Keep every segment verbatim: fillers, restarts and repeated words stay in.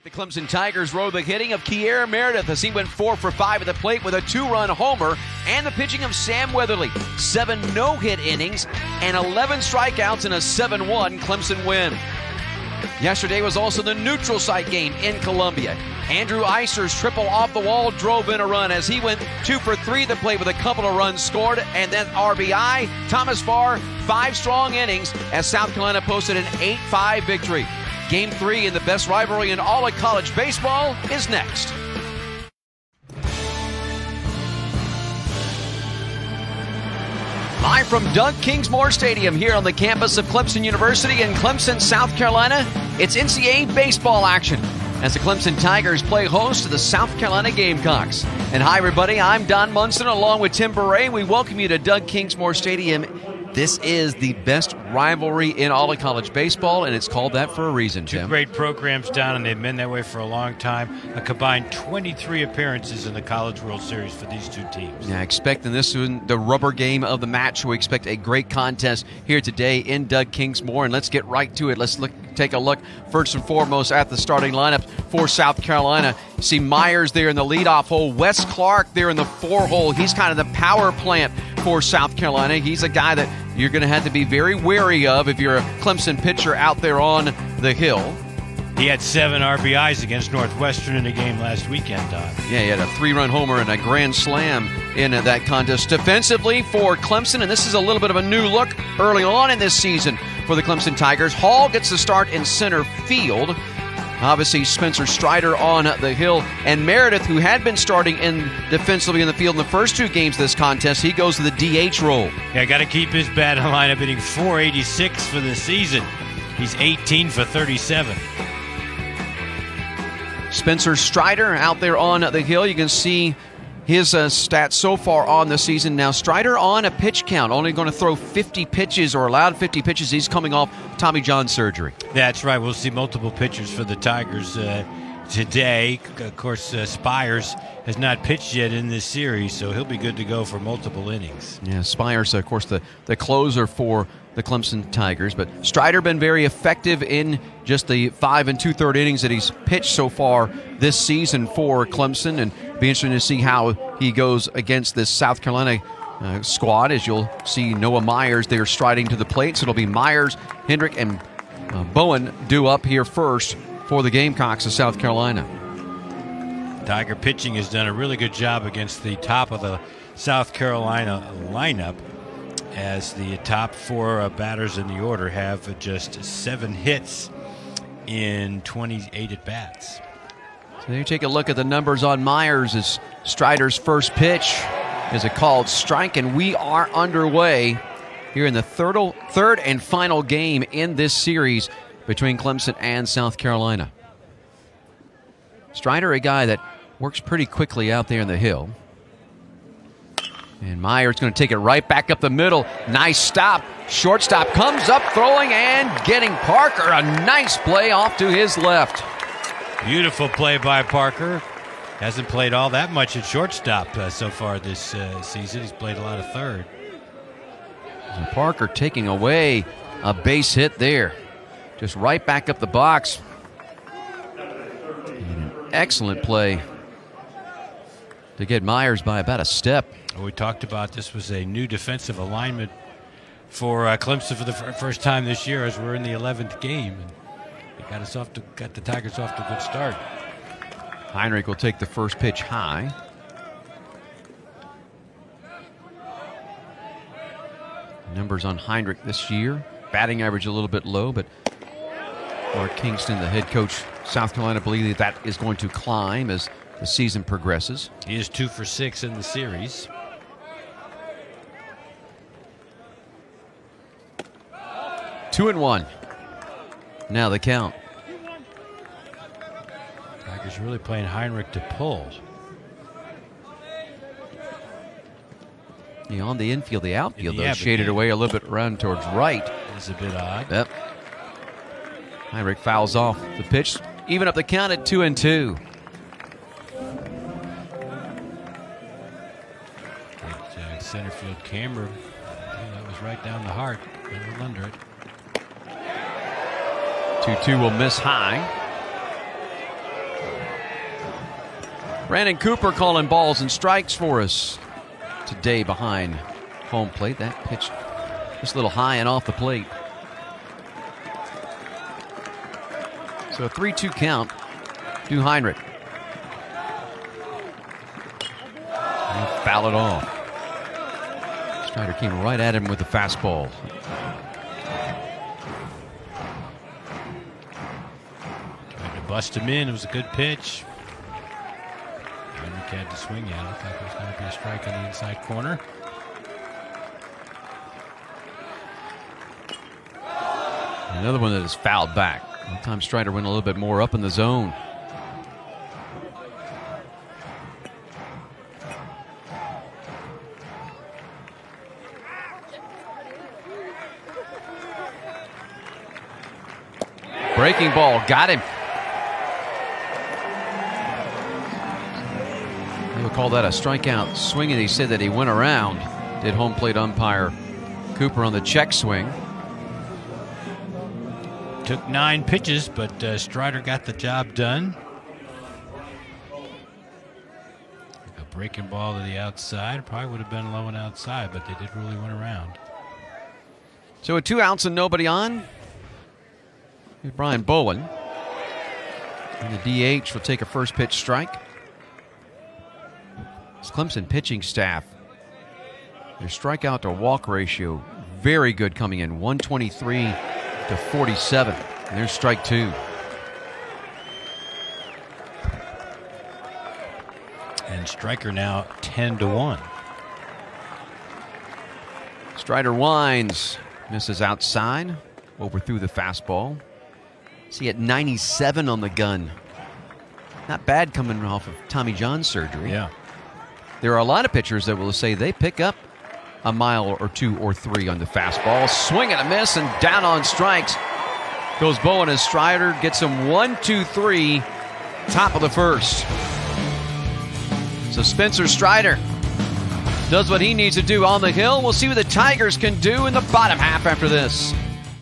The Clemson Tigers rode the hitting of Kier Meredith as he went four for five at the plate with a two-run homer, and the pitching of Sam Weatherly. Seven no-hit innings and eleven strikeouts in a seven one Clemson win. Yesterday was also the neutral site game in Columbia. Andrew Eiser's triple off the wall drove in a run as he went two for three at the plate with a couple of runs scored, and then R B I. Thomas Farr, five strong innings as South Carolina posted an eight five victory. Game three in the best rivalry in all of college baseball is next. Live from Doug Kingsmore Stadium here on the campus of Clemson University in Clemson, South Carolina, it's N C double A baseball action as the Clemson Tigers play host to the South Carolina Gamecocks. And hi, everybody, I'm Don Munson along with Tim Beret. We welcome you to Doug Kingsmore Stadium. This is the best rivalry in all of college baseball, and it's called that for a reason, Tim. Two great programs, Don, and they've been that way for a long time. A combined twenty-three appearances in the College World Series for these two teams. Yeah, expecting this one, the rubber game of the match. We expect a great contest here today in Doug Kingsmore, and let's get right to it. Let's look, take a look first and foremost at the starting lineup for South Carolina. You see Myers there in the leadoff hole, Wes Clark there in the four hole. He's kind of the power plant for South Carolina. He's a guy that you're going to have to be very wary of if you're a Clemson pitcher out there on the hill. He had seven R B Is against Northwestern in a game last weekend, Don. Yeah, he had a three-run homer and a grand slam in that contest. Defensively for Clemson, and this is a little bit of a new look early on in this season for the Clemson Tigers. Hall gets the start in center field. Obviously, Spencer Strider on the hill. And Meredith, who had been starting in defensively in the field in the first two games of this contest, he goes to the D H role. Yeah, got to keep his bat in lineup, hitting four eighty-six for the season. He's eighteen for thirty-seven. Spencer Strider out there on the hill. You can see his uh, stats so far on the season. Now, Strider on a pitch count, only going to throw fifty pitches or allowed fifty pitches. He's coming off Tommy John surgery. That's right. We'll see multiple pitchers for the Tigers uh, today. Of course, uh, Spires has not pitched yet in this series, so he'll be good to go for multiple innings. Yeah, Spires, of course, the, the closer for the Clemson Tigers. But Strider been very effective in just the five and two-third innings that he's pitched so far this season for Clemson, and be interesting to see how he goes against this South Carolina uh, squad. As you'll see, Noah Myers there striding to the plate, so it'll be Myers, Hendrick, and uh, Bowen due up here first for the Gamecocks of South Carolina. Tiger pitching has done a really good job against the top of the South Carolina lineup, as the top four uh, batters in the order have just seven hits in twenty-eight at-bats. So there you take a look at the numbers on Myers as Strider's first pitch is a called strike, and we are underway here in the third, third and final game in this series between Clemson and South Carolina. Strider, a guy that works pretty quickly out there in the hill. And Myers going to take it right back up the middle. Nice stop. Shortstop comes up throwing and getting Parker. A nice play off to his left. Beautiful play by Parker. Hasn't played all that much at shortstop uh, so far this uh, season. He's played a lot of third. And Parker taking away a base hit there. Just right back up the box. And an excellent play to get Myers by about a step. We talked about this was a new defensive alignment for uh, Clemson for the f first time this year, as we're in the eleventh game, and it got us off to got the Tigers off to a good start. Heinrich will take the first pitch high. Numbers on Heinrich this year, batting average a little bit low, but Lord Kingston, the head coach, South Carolina, believes that that is going to climb as the season progresses. He is two for six in the series. Two and one. Now the count. Tigers really playing Heinrich to pull. Yeah, on the infield, the outfield, yeah, though, shaded away a little bit around towards right. It's a bit odd. Yep. Heinrich fouls off the pitch. Even up the count at two and two. That, uh, center field camera. Yeah, that was right down the heart. A little under it. two two will miss high. Brandon Cooper calling balls and strikes for us today behind home plate. That pitch just a little high and off the plate. So a three two count to Heinrich. And he fouled it off. Strider came right at him with the fastball. Tried to bust him in. It was a good pitch. Heinrich had to swing at it. Looked like it was going to be a strike on the inside corner. Another one that is fouled back. One time Strider went a little bit more up in the zone. Breaking ball, got him. They would call that a strikeout swing, and he said that he went around. Did home plate umpire Cooper on the check swing. Took nine pitches, but uh, Strider got the job done. A breaking ball to the outside. Probably would have been low and outside, but they did really went around. So with two outs and nobody on, here's Brian Bowen. And the D H will take a first pitch strike. This Clemson pitching staff, their strikeout to walk ratio, very good coming in, one twenty-three to forty-seven. And there's strike two. And Striker now ten to one. Strider winds, misses outside, overthrew the fastball. See at ninety-seven on the gun. Not bad coming off of Tommy John surgery. Yeah. There are a lot of pitchers that will say they pick up a mile or two or three on the fastball. Swing and a miss, and down on strikes goes Bowen as Strider gets him one, two, three, top of the first. So Spencer Strider does what he needs to do on the hill. We'll see what the Tigers can do in the bottom half after this.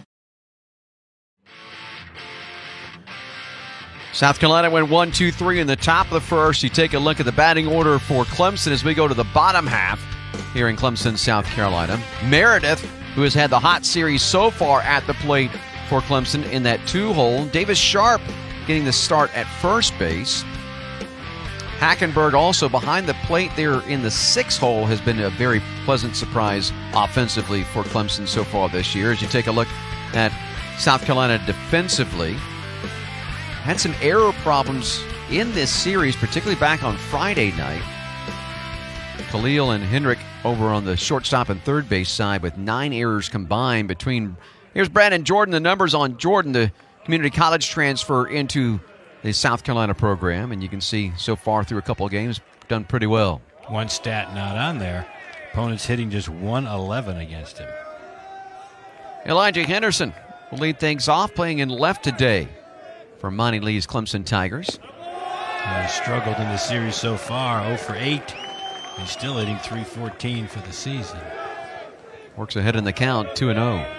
South Carolina went one, two, three in the top of the first. You take a look at the batting order for Clemson as we go to the bottom half here in Clemson, South Carolina. Meredith, who has had the hot series so far at the plate for Clemson in that two-hole. Davis Sharp getting the start at first base. Hackenberg also behind the plate there in the six-hole has been a very pleasant surprise offensively for Clemson so far this year. As you take a look at South Carolina defensively, had some error problems in this series, particularly back on Friday night. Khalil and Hendrick over on the shortstop and third base side with nine errors combined between. Here's Brandon Jordan. The numbers on Jordan, the community college transfer into the South Carolina program. And you can see so far through a couple of games, done pretty well. One stat not on there. Opponents hitting just one eleven against him. Elijah Henderson will lead things off, playing in left today for Monty Lee's Clemson Tigers. And he's struggled in the series so far, oh for eight. He's still hitting three fourteen for the season. Works ahead in the count, two and oh.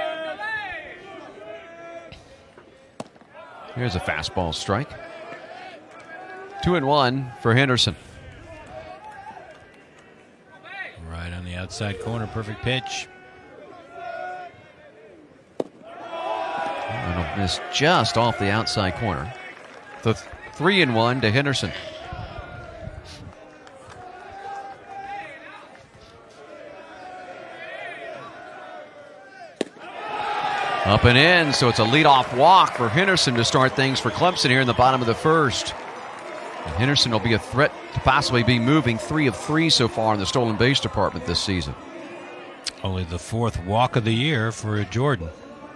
Here's a fastball strike. Two and one for Henderson. Right on the outside corner, perfect pitch. And it'll miss just off the outside corner. The th- three and one to Henderson. Up and in, so it's a leadoff walk for Henderson to start things for Clemson here in the bottom of the first. And Henderson will be a threat to possibly be moving three of three so far in the stolen base department this season. Only the fourth walk of the year for Jordan.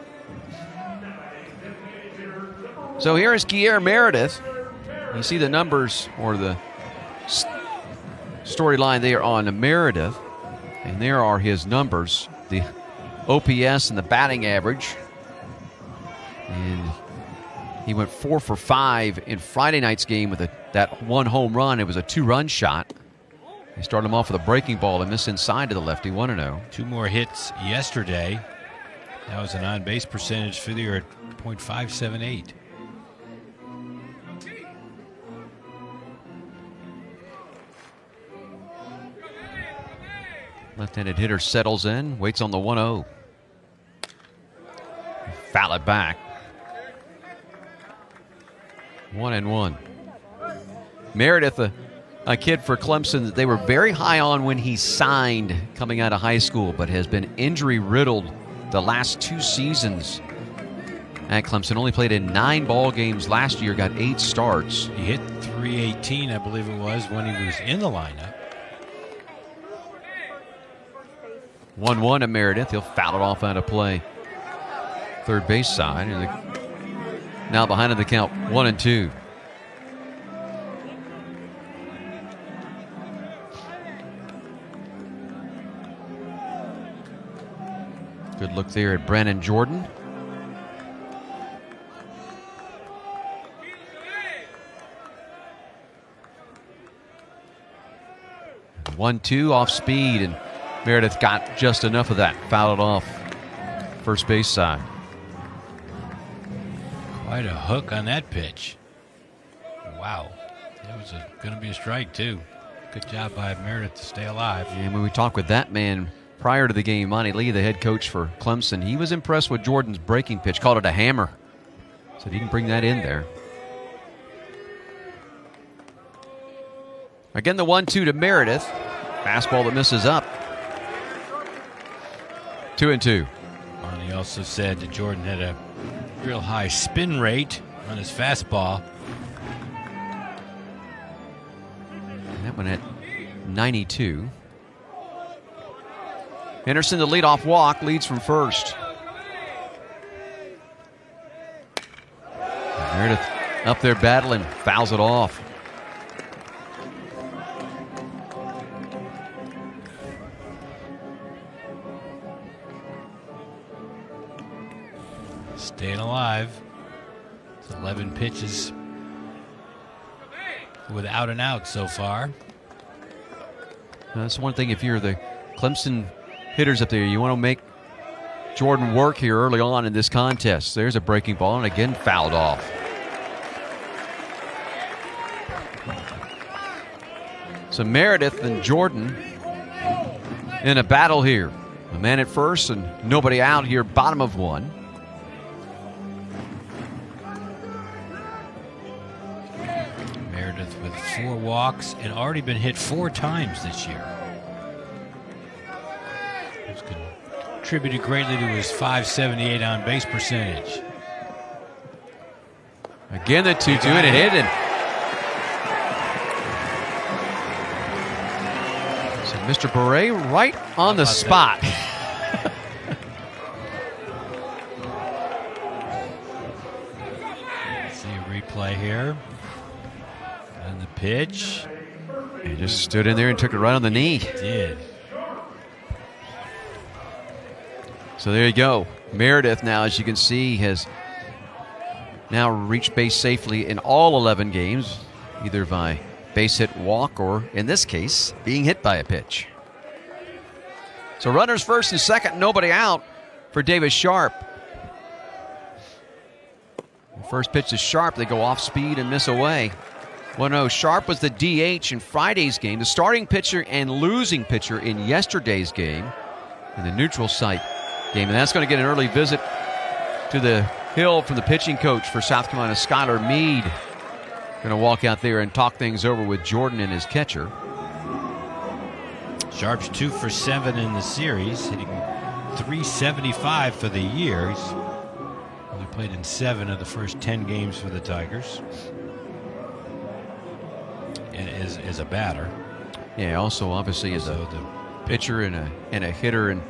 So here is Kier Meredith. You see the numbers or the st- storyline there on Meredith, and there are his numbers, the O P S and the batting average. And he went four for five in Friday night's game with a, that one home run. It was a two-run shot. He started him off with a breaking ball and missed inside to the lefty, one and oh. Two more hits yesterday. That was an on-base percentage for the year at point five seven eight. Left-handed hitter settles in, waits on the one oh. Foul it back. One and one. Meredith, a, a kid for Clemson that they were very high on when he signed coming out of high school, but has been injury-riddled the last two seasons at Clemson. Only played in nine ball games last year, got eight starts. He hit three eighteen, I believe it was, when he was in the lineup. one one to Meredith. He'll foul it off out of play. Third base side. And the, now behind in the count, one and two. Good look there at Brandon Jordan. one two off speed, and Meredith got just enough of that. Fouled it off first base side. Quite a hook on that pitch. Wow. That was going to be a strike, too. Good job by Meredith to stay alive. And when we talked with that man prior to the game, Monty Lee, the head coach for Clemson, he was impressed with Jordan's breaking pitch. Called it a hammer. Said he can bring that in there. Again, the one two to Meredith. Fastball that misses up. Two and two. And he also said that Jordan had a real high spin rate on his fastball. And that one at ninety-two. Henderson, the leadoff walk, leads from first. Meredith up there battling, fouls it off. Staying alive. It's eleven pitches without an out so far. That's one thing, if you're the Clemson hitters up there, you want to make Jordan work here early on in this contest. There's a breaking ball, and again fouled off. So Meredith and Jordan in a battle here. A man at first and nobody out here, bottom of one. Meredith with four walks and already been hit four times this year. It's contributed greatly to his five seventy-eight on base percentage. Again the two two, and it hit it. So Mister Beret right on the spot. See a replay here. And the pitch. He just stood in there and took it right on the knee. He did. So there you go. Meredith now, as you can see, has now reached base safely in all eleven games, either by base hit, walk, or in this case, being hit by a pitch. So runners first and second, nobody out for Davis Sharp. The first pitch is Sharp. They go off speed and miss away. Well, no, Sharp was the D H in Friday's game, the starting pitcher and losing pitcher in yesterday's game, in the neutral site game. And that's going to get an early visit to the hill from the pitching coach for South Carolina, Skylar Meade. Going to walk out there and talk things over with Jordan and his catcher. Sharp's two for seven in the series, hitting three seventy-five for the year. He's only played in seven of the first ten games for the Tigers. And as, as a batter. Yeah, also obviously as so a the pitcher and a and a hitter, and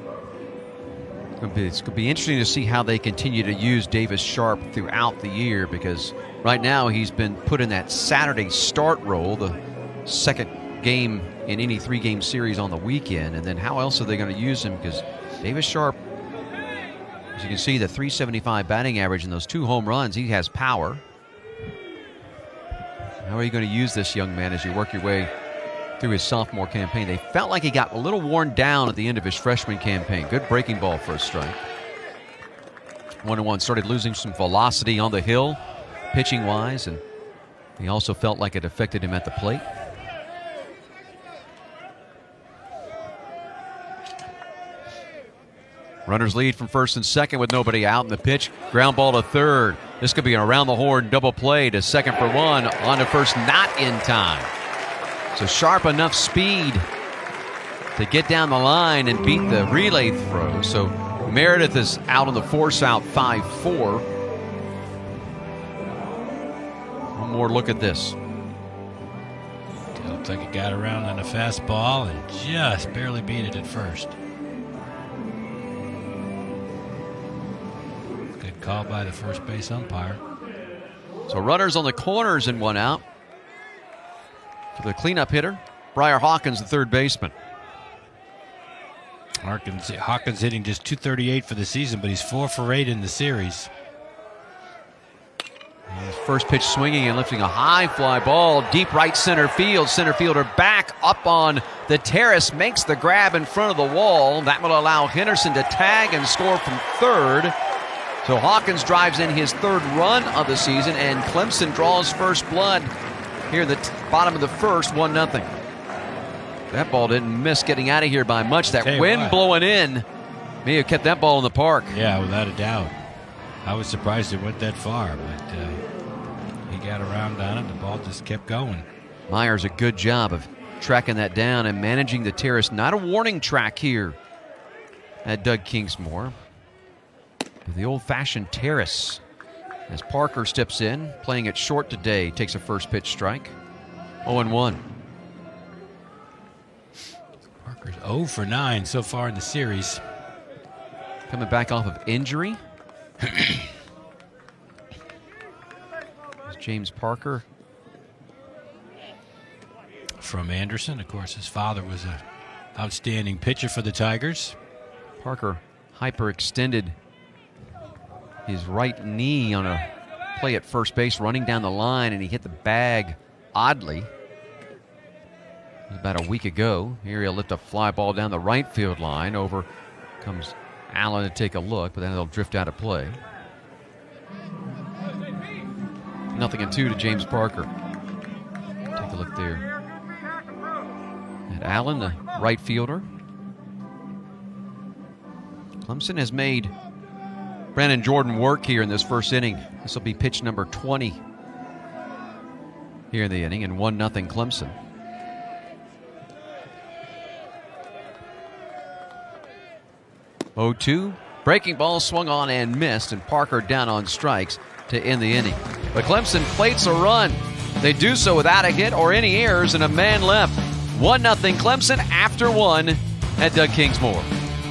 it's going to be interesting to see how they continue to use Davis Sharp throughout the year, because right now he's been put in that Saturday start role, the second game in any three-game series on the weekend, and then how else are they going to use him? Because Davis Sharp, as you can see, the three seventy-five batting average and those two home runs, he has power. How are you going to use this young man as you work your way through his sophomore campaign? They felt like he got a little worn down at the end of his freshman campaign. Good breaking ball for a strike. One and one, started losing some velocity on the hill, pitching wise, and he also felt like it affected him at the plate. Runners lead from first and second with nobody out, and the pitch, ground ball to third. This could be an around-the-horn double play to second for one, on to first, not in time. So sharp enough speed to get down the line and beat the relay throw. So Meredith is out on the force out five four. One more look at this. Looks like it got around on a fastball and just barely beat it at first. Good call by the first base umpire. So runners on the corners and one out. For the cleanup hitter, Briar Hawkins, the third baseman. Hawkins, Hawkins hitting just two thirty-eight for the season, but he's four for eight in the series. His first pitch swinging and lifting a high fly ball, deep right center field. Center fielder back up on the terrace, makes the grab in front of the wall. That will allow Henderson to tag and score from third. So Hawkins drives in his third run of the season, and Clemson draws first blood here at the t- bottom of the first, one nothing. That ball didn't miss getting out of here by much. That wind what. blowing in may have kept that ball in the park. Yeah, without a doubt. I was surprised it went that far, but uh, he got around on it. The ball just kept going. Myers, a good job of tracking that down and managing the terrace. Not a warning track here at Doug Kingsmore. But the old-fashioned terrace as Parker steps in, playing it short today, takes a first pitch strike. oh and one. Parker's oh for nine so far in the series. Coming back off of injury. James Parker. From Anderson. Of course, his father was an outstanding pitcher for the Tigers. Parker hyperextended his right knee on a play at first base, running down the line, and he hit the bag oddly. It was about a week ago. Here he'll lift a fly ball down the right field line. Over comes Allen to take a look, but then it'll drift out of play. Nothing in two to James Parker. Take a look there at Allen, the right fielder. Clemson has made Brandon Jordan work here in this first inning. This will be pitch number twenty here in the inning, and one nothing Clemson. oh two. Breaking ball swung on and missed, and Parker down on strikes to end the inning. But Clemson plates a run. They do so without a hit or any errors and a man left. one nothing Clemson after one at Doug Kingsmore.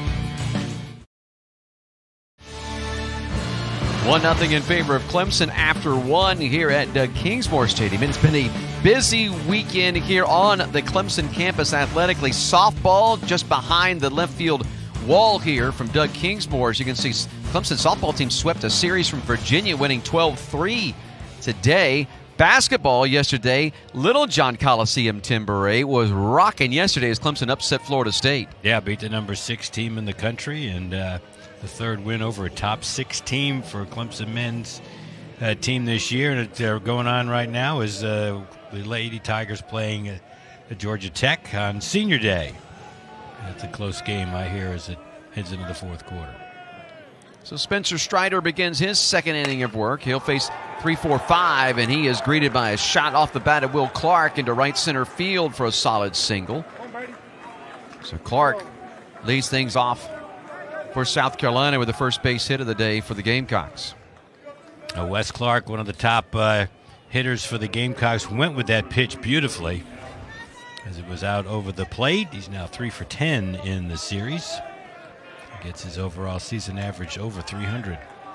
one nothing in favor of Clemson after one here at Doug Kingsmore Stadium. It's been a busy weekend here on the Clemson campus athletically. Softball just behind the left field wall here from Doug Kingsmore. As you can see, Clemson softball team swept a series from Virginia, winning twelve three today. Basketball yesterday, Little John Coliseum Timber was rocking yesterday as Clemson upset Florida State. Yeah, beat the number six team in the country, and uh, the third win over a top six team for Clemson men's uh, team this year. And it's uh, going on right now is uh, the Lady Tigers playing uh, Georgia Tech on Senior Day. It's a close game, I hear, as it heads into the fourth quarter. So Spencer Strider begins his second inning of work. He'll face three four five, and he is greeted by a shot off the bat of Will Clark into right center field for a solid single. So Clark leads things off for South Carolina with the first base hit of the day for the Gamecocks. Uh, Wes Clark, one of the top uh, hitters for the Gamecocks, went with that pitch beautifully as it was out over the plate. He's now three for ten in the series. Gets his overall season average over three hundred.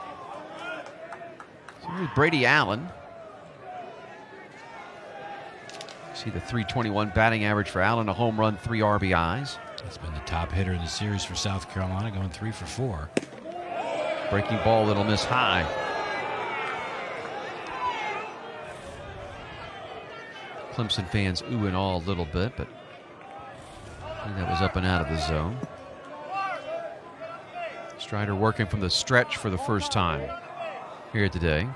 So here's Brady Allen. See the three twenty-one batting average for Allen, a home run, three R B Is. He's been the top hitter in the series for South Carolina, going three for four. Breaking ball that'll miss high. Clemson fans ooh and all a little bit, but I think that was up and out of the zone. Strider working from the stretch for the first time here today.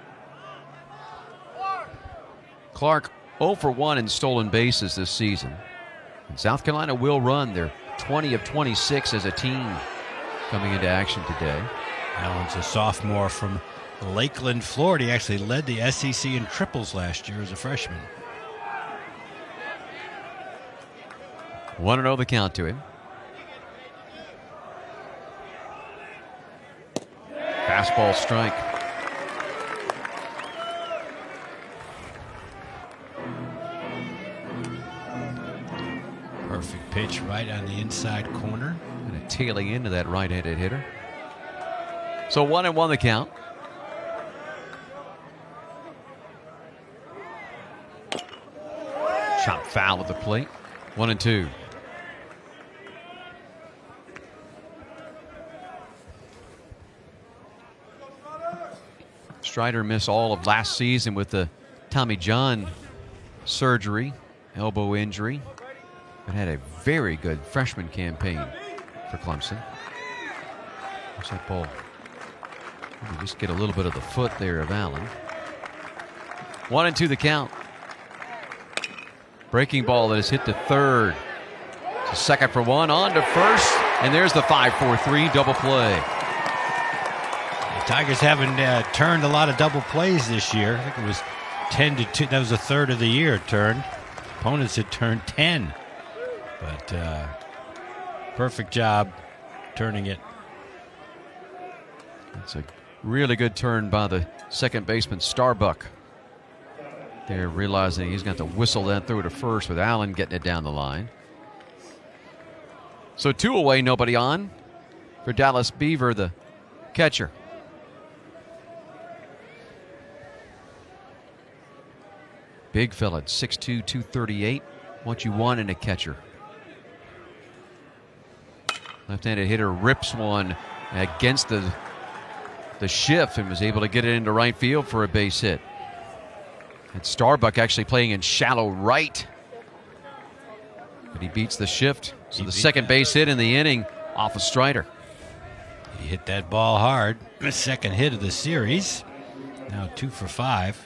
Clark oh for one in stolen bases this season. And South Carolina will run their twenty of twenty-six as a team. coming into action today. Allen's a sophomore from Lakeland, Florida. He actually led the S E C in triples last year as a freshman. one and oh the count to him. Fastball strike. Perfect pitch right on the inside corner. Kind of tailing into that right-handed hitter. So one and one the count. Chop foul at the plate. One and two. Strider missed all of last season with the Tommy John surgery, elbow injury, but had a very good freshman campaign for Clemson. What's that ball? Maybe just get a little bit of the foot there of Allen. One and two the count. Breaking ball that is hit to third. It's a second for one, on to first, and there's the five four three double play. Tigers haven't uh, turned a lot of double plays this year. I think it was ten to two. That was a third of the year it turned. Opponents had turned ten. But uh, perfect job turning it. It's a really good turn by the second baseman, Starbuck. They're realizing he's got to whistle that through to first with Allen getting it down the line. So two away, nobody on for Dallas Beaver, the catcher. Big fella at six two, two thirty-eight. What you want in a catcher. Left-handed hitter rips one against the, the shift and was able to get it into right field for a base hit. And Starbuck actually playing in shallow right. But he beats the shift. So the second base hit in the inning off of Strider. He hit that ball hard. The second hit of the series. Now two for five.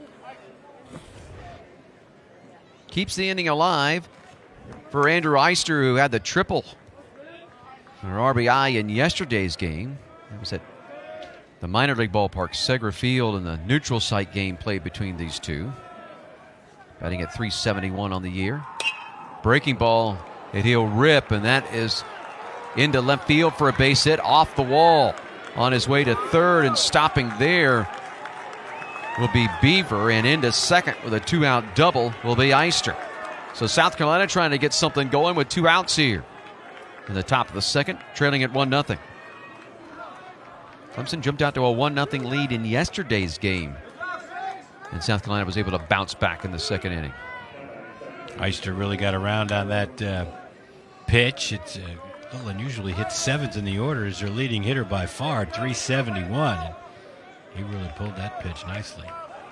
Keeps the inning alive for Andrew Eister, who had the triple or R B I in yesterday's game. It was at the minor league ballpark, Segra Field, in the neutral site game played between these two. Batting at three seventy-one on the year. Breaking ball that he'll rip, and that is into left field for a base hit off the wall. On his way to third and stopping there will be Beaver, and into second with a two-out double will be Eister. So South Carolina trying to get something going with two outs here in the top of the second, trailing at one nothing. Clemson jumped out to a one nothing lead in yesterday's game, and South Carolina was able to bounce back in the second inning. Eister really got around on that uh, pitch. It's uh, a little unusual. He hit sevens in the order as their leading hitter by far, three seventy-one. He really pulled that pitch nicely.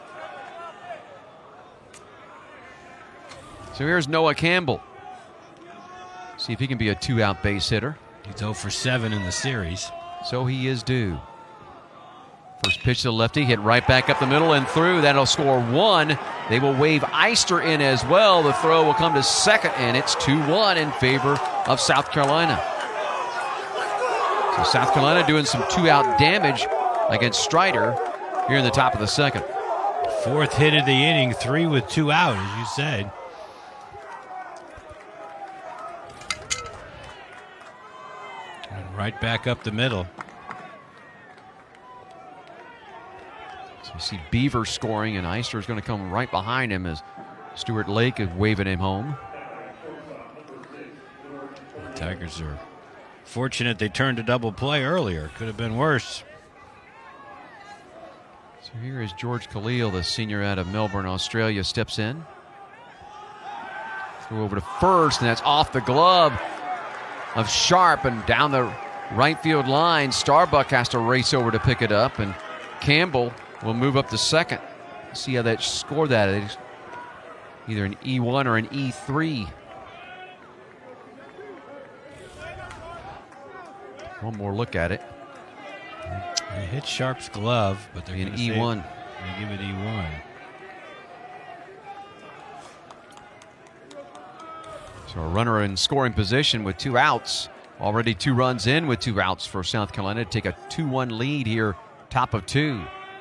So here's Noah Campbell. See if he can be a two-out base hitter. He's oh for seven in the series. So he is due. First pitch to the lefty, hit right back up the middle and through. That'll score one. They will wave Eister in as well. The throw will come to second, and it's two one in favor of South Carolina. So South Carolina doing some two-out damage against Strider here in the top of the second. Fourth hit of the inning, three with two out, as you said. And right back up the middle. So you see Beaver scoring, and Eister is going to come right behind him as Stuart Lake is waving him home. The Tigers are fortunate they turned a double play earlier. Could have been worse. So here is George Khalil, the senior out of Melbourne, Australia, steps in. Throw over to first, and that's off the glove of Sharp and down the right field line. Starbuck has to race over to pick it up, and Campbell will move up to second. See how they score that. It's either an E one or an E three. One more look at it. They hit Sharp's glove, but they're going to E one. They give it E one. So a runner in scoring position with two outs Already two runs in with two outs for South Carolina to take a two one lead here, top of two.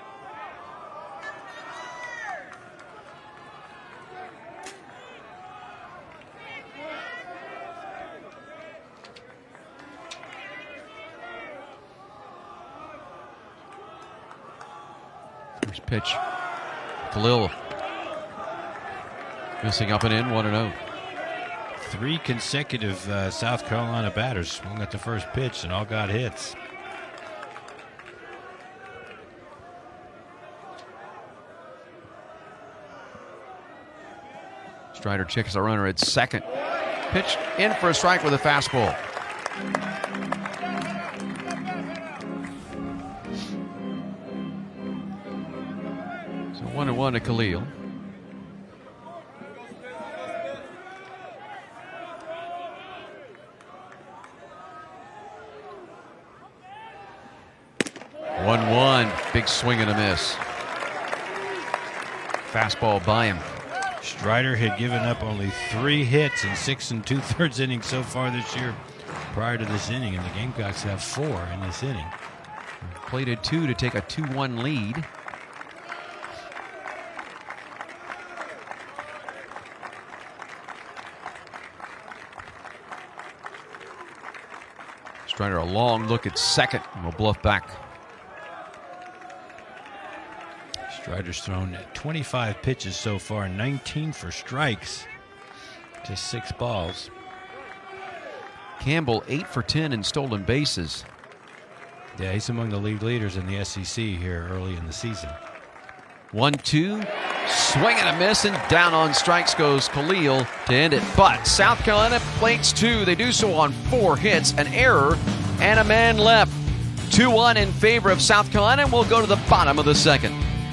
First pitch. Khalil missing up and in, one and oh. Three consecutive uh, South Carolina batters swung at the first pitch and all got hits. Strider checks a runner at second. Pitch in for a strike with a fastball. So one and one to Khalil. one one, big swing and a miss. Fastball by him. Strider had given up only three hits in six and two-thirds innings so far this year prior to this inning, and the Gamecocks have four in this inning. Plated two to take a two one lead. Strider a long look at second and will bluff back. Strider's thrown twenty-five pitches so far, nineteen for strikes, just six balls. Campbell eight for ten in stolen bases. Yeah, he's among the league leaders in the S E C here early in the season. one two, swing and a miss, and down on strikes goes Khalil to end it. But South Carolina plates two. They do so on four hits, an error, and a man left. two one in favor of South Carolina, and we'll go to the bottom of the second.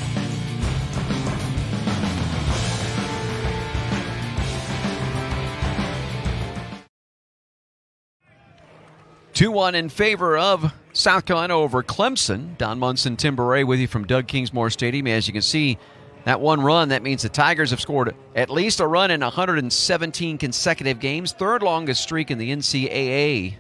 two one in favor of South Carolina over Clemson. Don Munson, Tim Beret with you from Doug Kingsmore Stadium. As you can see, that one run, that means the Tigers have scored at least a run in one hundred seventeen consecutive games. Third longest streak in the N C double A.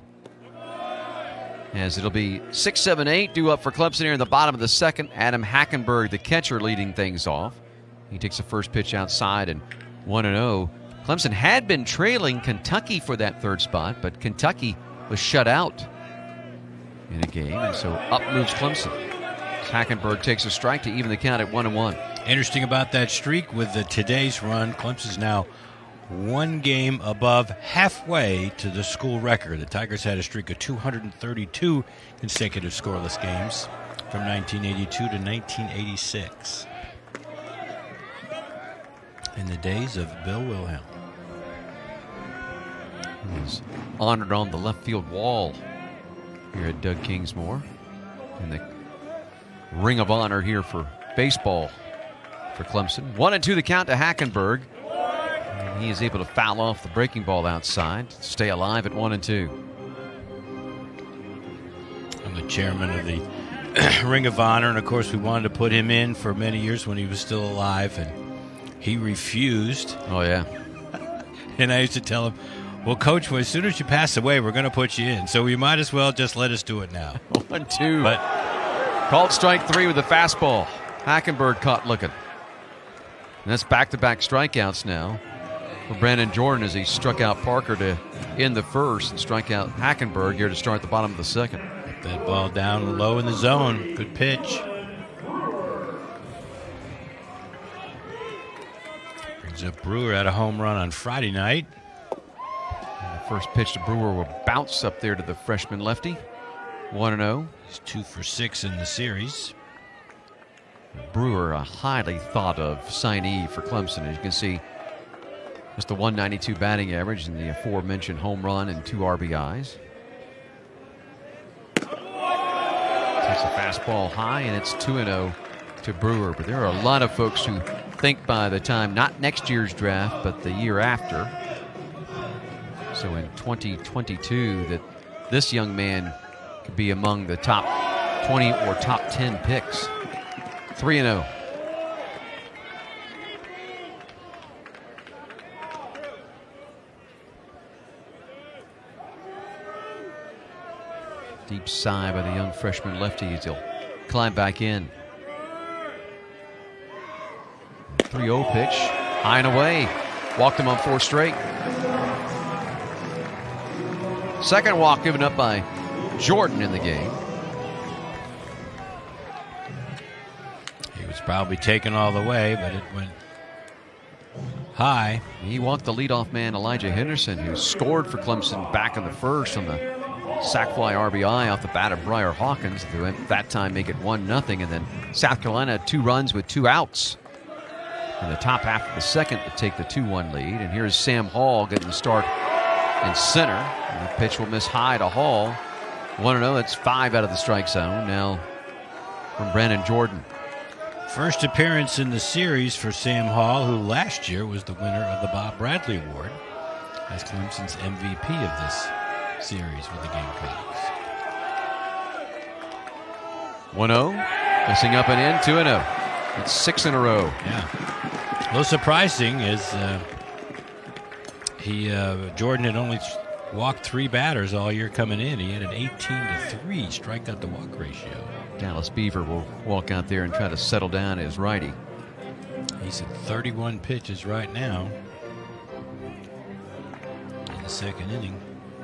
As it'll be six seven eight due up for Clemson here in the bottom of the second. Adam Hackenberg, the catcher, leading things off. He takes the first pitch outside and one and oh. Clemson had been trailing Kentucky for that third spot, but Kentucky was shut out in a game, and so up moves Clemson. Hackenberg takes a strike to even the count at one and one. Interesting about that streak with the today's run, Clemson's now one game above halfway to the school record. The Tigers had a streak of two hundred thirty-two consecutive scoreless games from nineteen eighty-two to nineteen eighty-six. In the days of Bill Wilhelm. He's honored on the left field wall here at Doug Kingsmore. And the Ring of Honor here for baseball for Clemson. One and two the count to Hackenberg. And he is able to foul off the breaking ball outside to stay alive at one and two. I'm the chairman of the Ring of Honor, and of course we wanted to put him in for many years when he was still alive, and he refused. Oh, yeah. And I used to tell him, well, Coach, well, as soon as you pass away, we're going to put you in. So we might as well just let us do it now. One, two. But called strike three with the fastball. Hackenberg caught looking. And that's back-to-back strikeouts now for Brandon Jordan as he struck out Parker to end the first and strike out Hackenberg here to start the bottom of the second. Get that ball down low in the zone. Good pitch. Brings up Brewer at a home run on Friday night. First pitch to Brewer will bounce up there to the freshman lefty. one and oh. He's two for six in the series. Brewer, a highly thought of signee for Clemson. As you can see, just the one ninety-two batting average and the aforementioned home run and two R B Is. Takes a fastball high, and it's two and oh to Brewer. But there are a lot of folks who think by the time, not next year's draft, but the year after, so in twenty twenty-two, that this young man could be among the top twenty or top ten picks. three and oh. Deep sigh by the young freshman lefty as he'll climb back in. three oh pitch, high and away. Walked him on four straight. Second walk given up by Jordan in the game. He was probably taken all the way, but it went high. He walked the leadoff man, Elijah Henderson, who scored for Clemson back in the first on the sac fly R B I off the bat of Briar Hawkins. They went that time make it one nothing, and then South Carolina two runs with two outs in the top half of the second to take the two one lead. And here's Sam Hall getting the start in center. And the pitch will miss high to Hall. one oh, it's five out of the strike zone now from Brandon Jordan. First appearance in the series for Sam Hall, who last year was the winner of the Bob Bradley Award as Clemson's M V P of this series with the Gamecocks. one oh, missing up and in, two oh. It's six in a row. Yeah. A little surprising is uh, he uh, Jordan had only walked three batters all year coming in. He had an eighteen to three strikeout to walk ratio. Dallas Beaver will walk out there and try to settle down his righty. He's at thirty-one pitches right now in the second inning.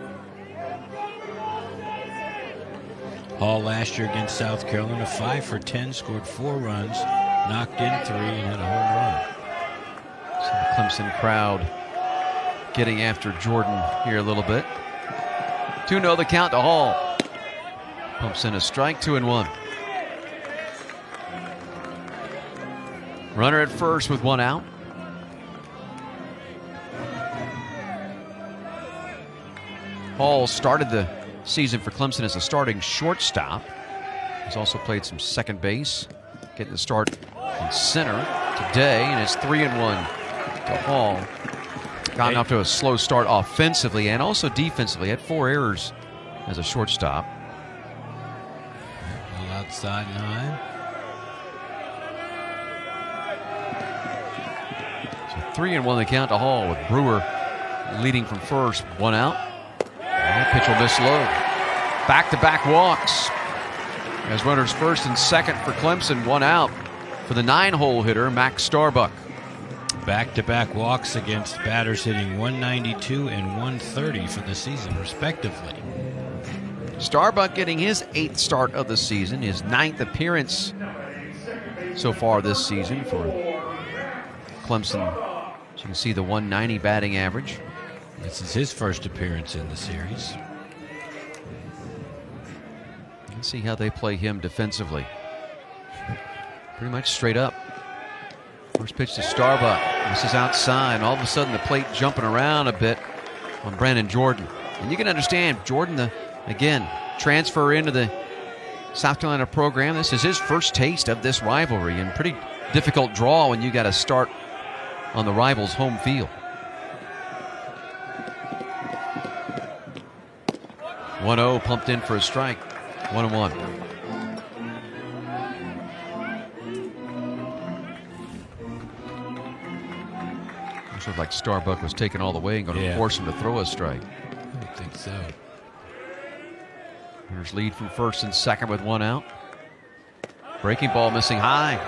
Hall last year against South Carolina, five for ten, scored four runs, knocked in three, and had a home run. So the Clemson crowd getting after Jordan here a little bit. two oh the count to Hall. Pumps in a strike, two and one. Runner at first with one out. Hall started the season for Clemson as a starting shortstop. He's also played some second base, getting the start in center today, and it's three and one to Hall. Gotten off to a slow start offensively and also defensively. Had four errors as a shortstop. A little outside and high. So three and one the count to Hall with Brewer leading from first, one out. And that pitch will miss low. Back-to-back walks as runners first and second for Clemson, one out for the nine-hole hitter, Max Starbuck. Back-to-back walks against batters hitting one ninety-two and one thirty for the season, respectively. Starbuck getting his eighth start of the season, his ninth appearance so far this season for Clemson. As you can see, the one ninety batting average. This is his first appearance in the series. Let's see how they play him defensively. Pretty much straight up. First pitch to Starbuck. This is outside, and all of a sudden the plate jumping around a bit on Brandon Jordan. And you can understand Jordan, the again, transfer into the South Carolina program. This is his first taste of this rivalry, and pretty difficult draw when you got to start on the rival's home field. one oh pumped in for a strike. one and one. Looks like Starbuck was taken all the way and going to yeah. force him to throw a strike. I don't think so. Here's lead from first and second with one out. Breaking ball missing high.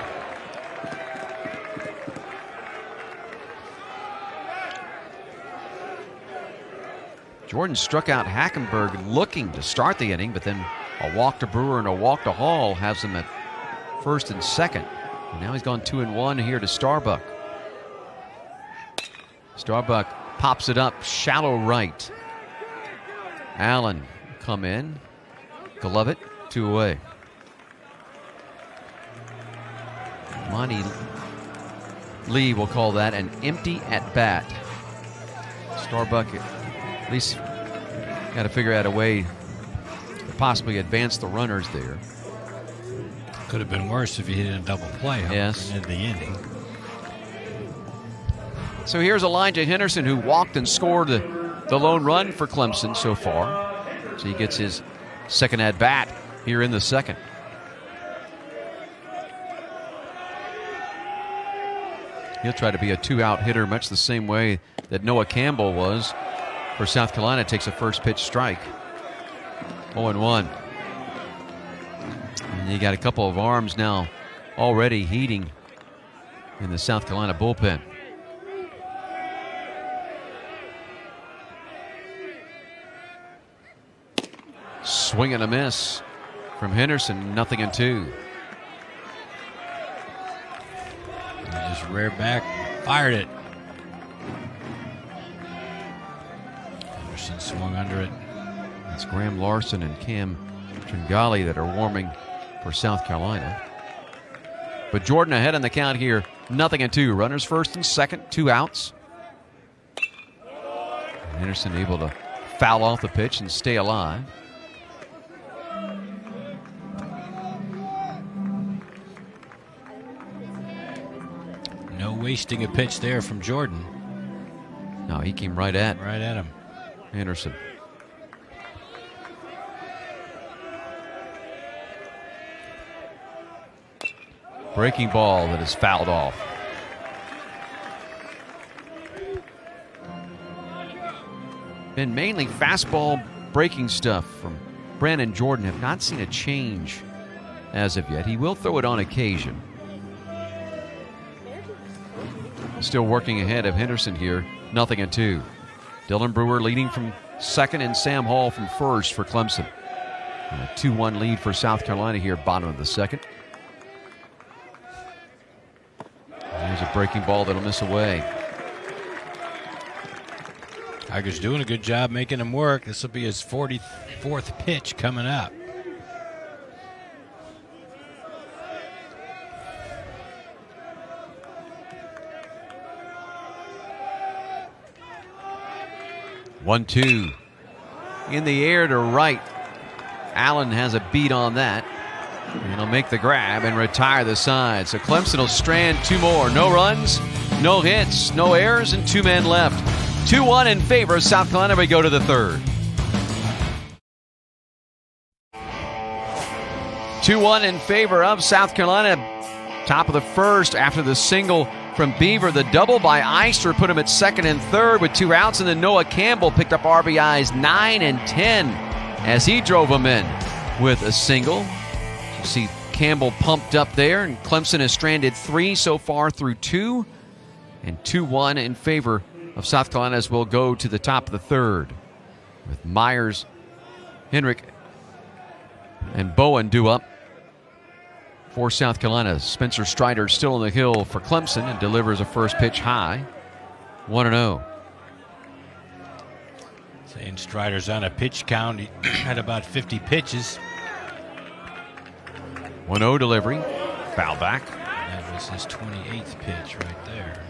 Jordan struck out Hackenberg looking to start the inning, but then a walk to Brewer and a walk to Hall has him at first and second. And now he's gone two and one here to Starbuck. Starbuck pops it up shallow right. Allen come in. Glove it, two away. Monty Lee will call that an empty at bat. Starbuck at least got to figure out a way to possibly advance the runners there. Could have been worse if he hit a double play. Yes. In the inning. So here's Elijah Henderson, who walked and scored the, the lone run for Clemson so far. So he gets his second at bat here in the second. He'll try to be a two-out hitter much the same way that Noah Campbell was for South Carolina. Takes a first pitch strike. oh and one. You got a couple of arms now already heating in the South Carolina bullpen. Swing and a miss from Henderson, nothing in two. He just reared back, fired it. Henderson swung under it. It's Graham Larson and Cam Tringali that are warming for South Carolina. But Jordan ahead in the count here, nothing in two. Runners first and second, two outs. Henderson able to foul off the pitch and stay alive. No wasting a pitch there from Jordan. No, he came right at right at him. Henderson. Breaking ball that is fouled off. Been mainly fastball breaking stuff from Brandon Jordan. Have not seen a change as of yet. He will throw it on occasion. Still working ahead of Henderson here. Nothing in two. Dylan Brewer leading from second and Sam Hall from first for Clemson. And a two one lead for South Carolina here, bottom of the second. There's a breaking ball that'll miss away. Tiger's doing a good job making him work. This will be his forty-fourth pitch coming up. One, two. In the air to right. Allen has a beat on that. And he'll make the grab and retire the side. So Clemson will strand two more. No runs, no hits, no errors, and two men left. two one in favor of South Carolina. We go to the third. two one in favor of South Carolina. Top of the first after the single from Beaver. The double by Eister put him at second and third with two outs. And then Noah Campbell picked up R B Is nine and ten as he drove them in with a single. You see Campbell pumped up there, and Clemson has stranded three so far through two. And two one in favor of South Carolina as we'll go to the top of the third. With Myers, Henrik, and Bowen due up for South Carolina. Spencer Strider still on the hill for Clemson and delivers a first pitch high. one and oh. Saying Strider's on a pitch count. He had about fifty pitches. one oh delivery. Foul back. That was his twenty-eighth pitch right there.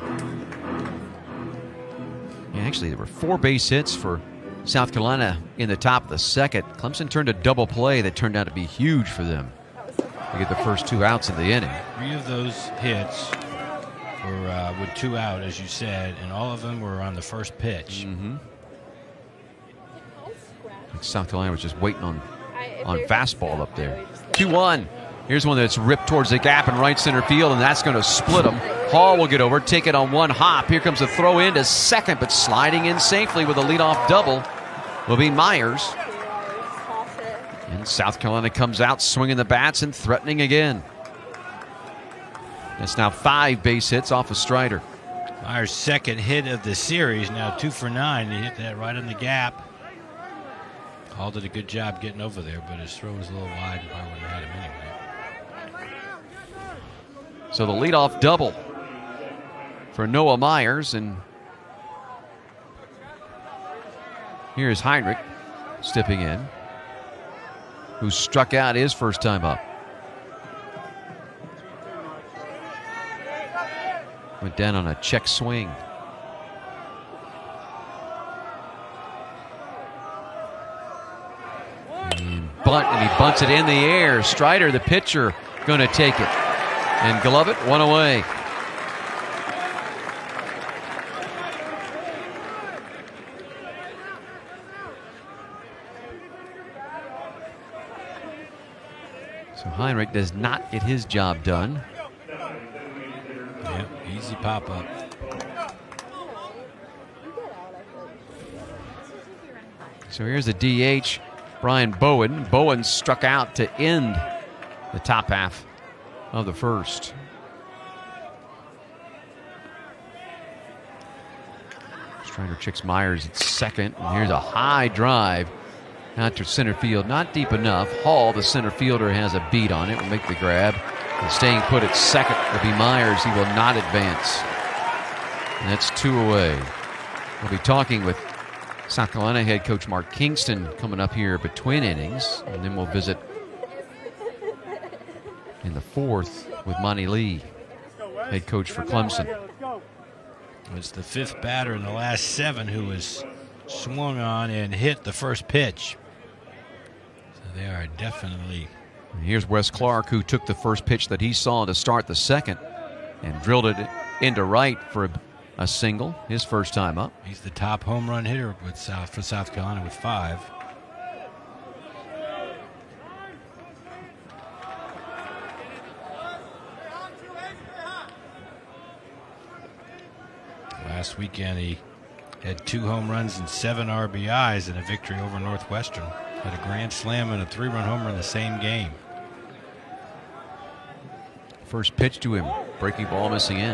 Yeah, actually, there were four base hits for South Carolina in the top of the second. Clemson turned a double play that turned out to be huge for them to get the first two outs of the inning. Three of those hits were uh, with two out, as you said, and all of them were on the first pitch. Mm-hmm. South Carolina was just waiting on, on fastball up there. two one. Here's one that's ripped towards the gap in right center field, and that's going to split them. Hall will get over, take it on one hop. Here comes a throw in to second, but sliding in safely with a leadoff double will be Myers. And South Carolina comes out swinging the bats and threatening again. That's now five base hits off of Strider. Myers' second hit of the series, now two for nine. He hit that right in the gap. Hall did a good job getting over there, but his throw was a little wide and I wouldn't have had him anyway. So the leadoff double for Noah Myers, and here's Heinrich stepping in, who struck out his first time up. Went down on a check swing. And bunt, and he bunts it in the air. Strider, the pitcher, going to take it and glove it one away. So Heinrich does not get his job done. Yeah, easy pop up. So here's the D H, Brian Bowen. Bowen struck out to end the top half of the first. Strider checks Myers at second, and here's a high drive out to center field. Not deep enough. Hall, the center fielder, has a beat on it. Will make the grab. And staying put at second will be Myers. He will not advance. And that's two away. We'll be talking with South Carolina head coach Mark Kingston coming up here between innings, and then we'll visit in the fourth with Monty Lee, head coach for Clemson. It's the fifth batter in the last seven who was swung on and hit the first pitch. So they are definitely. And here's Wes Clark, who took the first pitch that he saw to start the second and drilled it into right for a, a single, his first time up. He's the top home run hitter with South for South Carolina with five. Last weekend he had two home runs and seven R B Is in a victory over Northwestern. Had a grand slam and a three-run homer in the same game. First pitch to him, breaking ball missing in.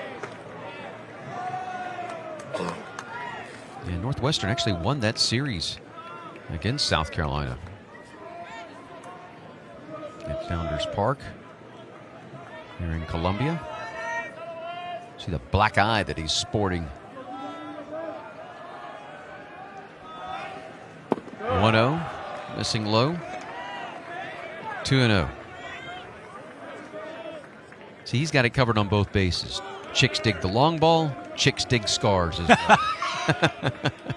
And Northwestern actually won that series against South Carolina at Founders Park here in Columbia. See the black eye that he's sporting. one oh, missing low. two and oh. See, he's got it covered on both bases. Chicks dig the long ball, chicks dig scars as well.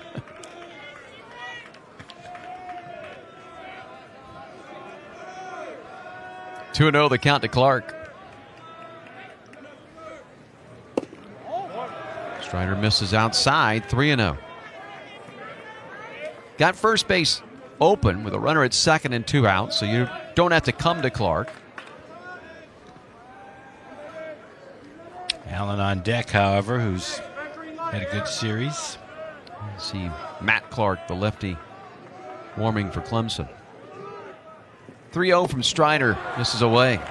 two and oh, the count to Clark. Strider misses outside, three and oh. Got first base open with a runner at second and two outs, so you don't have to come to Clark. Allen on deck, however, who's had a good series. See Matt Clark, the lefty, warming for Clemson. three oh from Strider, misses away.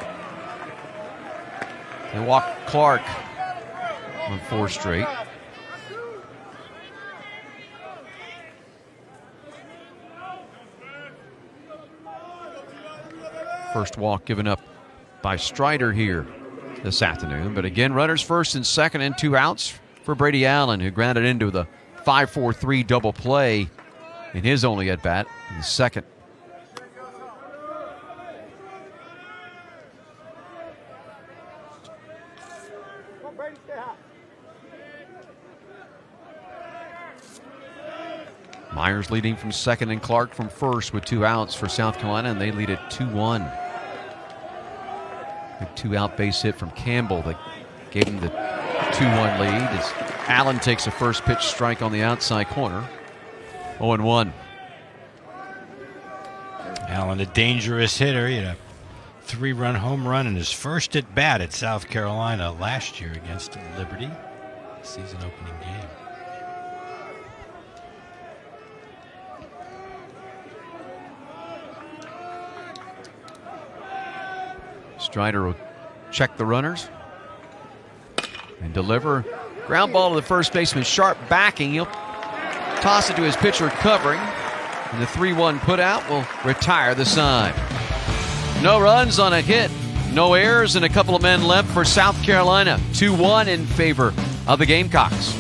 They walk Clark on four straight. First walk given up by Strider here this afternoon. But again, runners first and second and two outs for Brady Allen, who grounded into the five four three double play in his only at-bat in the second. Myers leading from second and Clark from first with two outs for South Carolina, and they lead at two one. Big two-out base hit from Campbell that gave him the two one lead as Allen takes a first pitch strike on the outside corner. oh and one. Allen, a dangerous hitter. He had a three-run home run in his first at-bat at South Carolina last year against Liberty. Season opening game. Strider will check the runners and deliver. Ground ball to the first baseman, sharp backing. He'll toss it to his pitcher covering. And the three one put out will retire the side. No runs on a hit, no errors, and a couple of men left for South Carolina. two one in favor of the Gamecocks.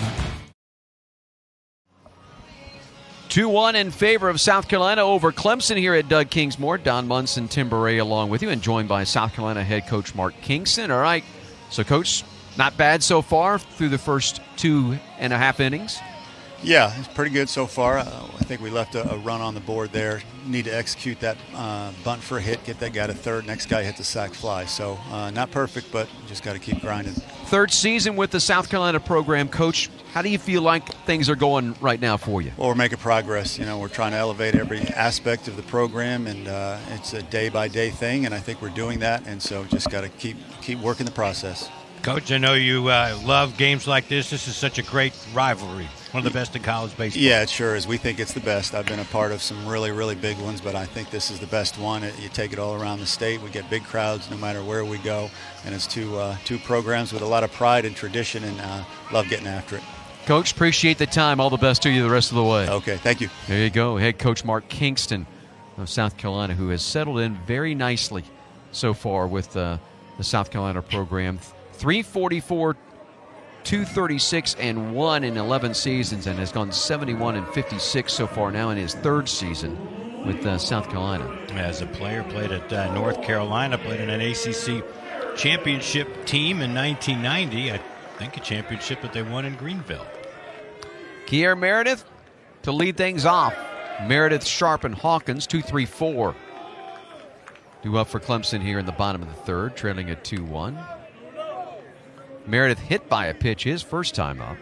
two one in favor of South Carolina over Clemson here at Doug Kingsmore. Don Munson, Tim Beret along with you, and joined by South Carolina head coach Mark Kingston. All right, so Coach, not bad so far through the first two and a half innings. Yeah, it's pretty good so far. Uh, I think we left a, a run on the board there. Need to execute that uh, bunt for a hit, get that guy to third. Next guy hit the sac fly. So uh, not perfect, but just got to keep grinding. Third season with the South Carolina program. Coach, how do you feel like things are going right now for you? Well, we're making progress. You know, we're trying to elevate every aspect of the program, and uh, it's a day-by-day thing, and I think we're doing that. And so just got to keep keep working the process. Coach, I know you uh, love games like this. This is such a great rivalry. One of the best in college baseball. Yeah, it sure is. We think it's the best. I've been a part of some really, really big ones, but I think this is the best one. It, you take it all around the state. We get big crowds no matter where we go, and it's two uh, two programs with a lot of pride and tradition, and uh, love getting after it. Coach, appreciate the time. All the best to you the rest of the way. Okay, thank you. There you go. Head coach Mark Kingston of South Carolina, who has settled in very nicely so far with uh, the South Carolina program. three forty-four, two thirty-six, and one in eleven seasons, and has gone seventy-one and fifty-six so far now in his third season with uh, South Carolina. As a player, played at uh, North Carolina, played in an A C C championship team in nineteen ninety. I think a championship that they won in Greenville. Kier Meredith to lead things off. Meredith, Sharp, and Hawkins, two three four. Due up for Clemson here in the bottom of the third, trailing at two one. Meredith hit by a pitch his first time up.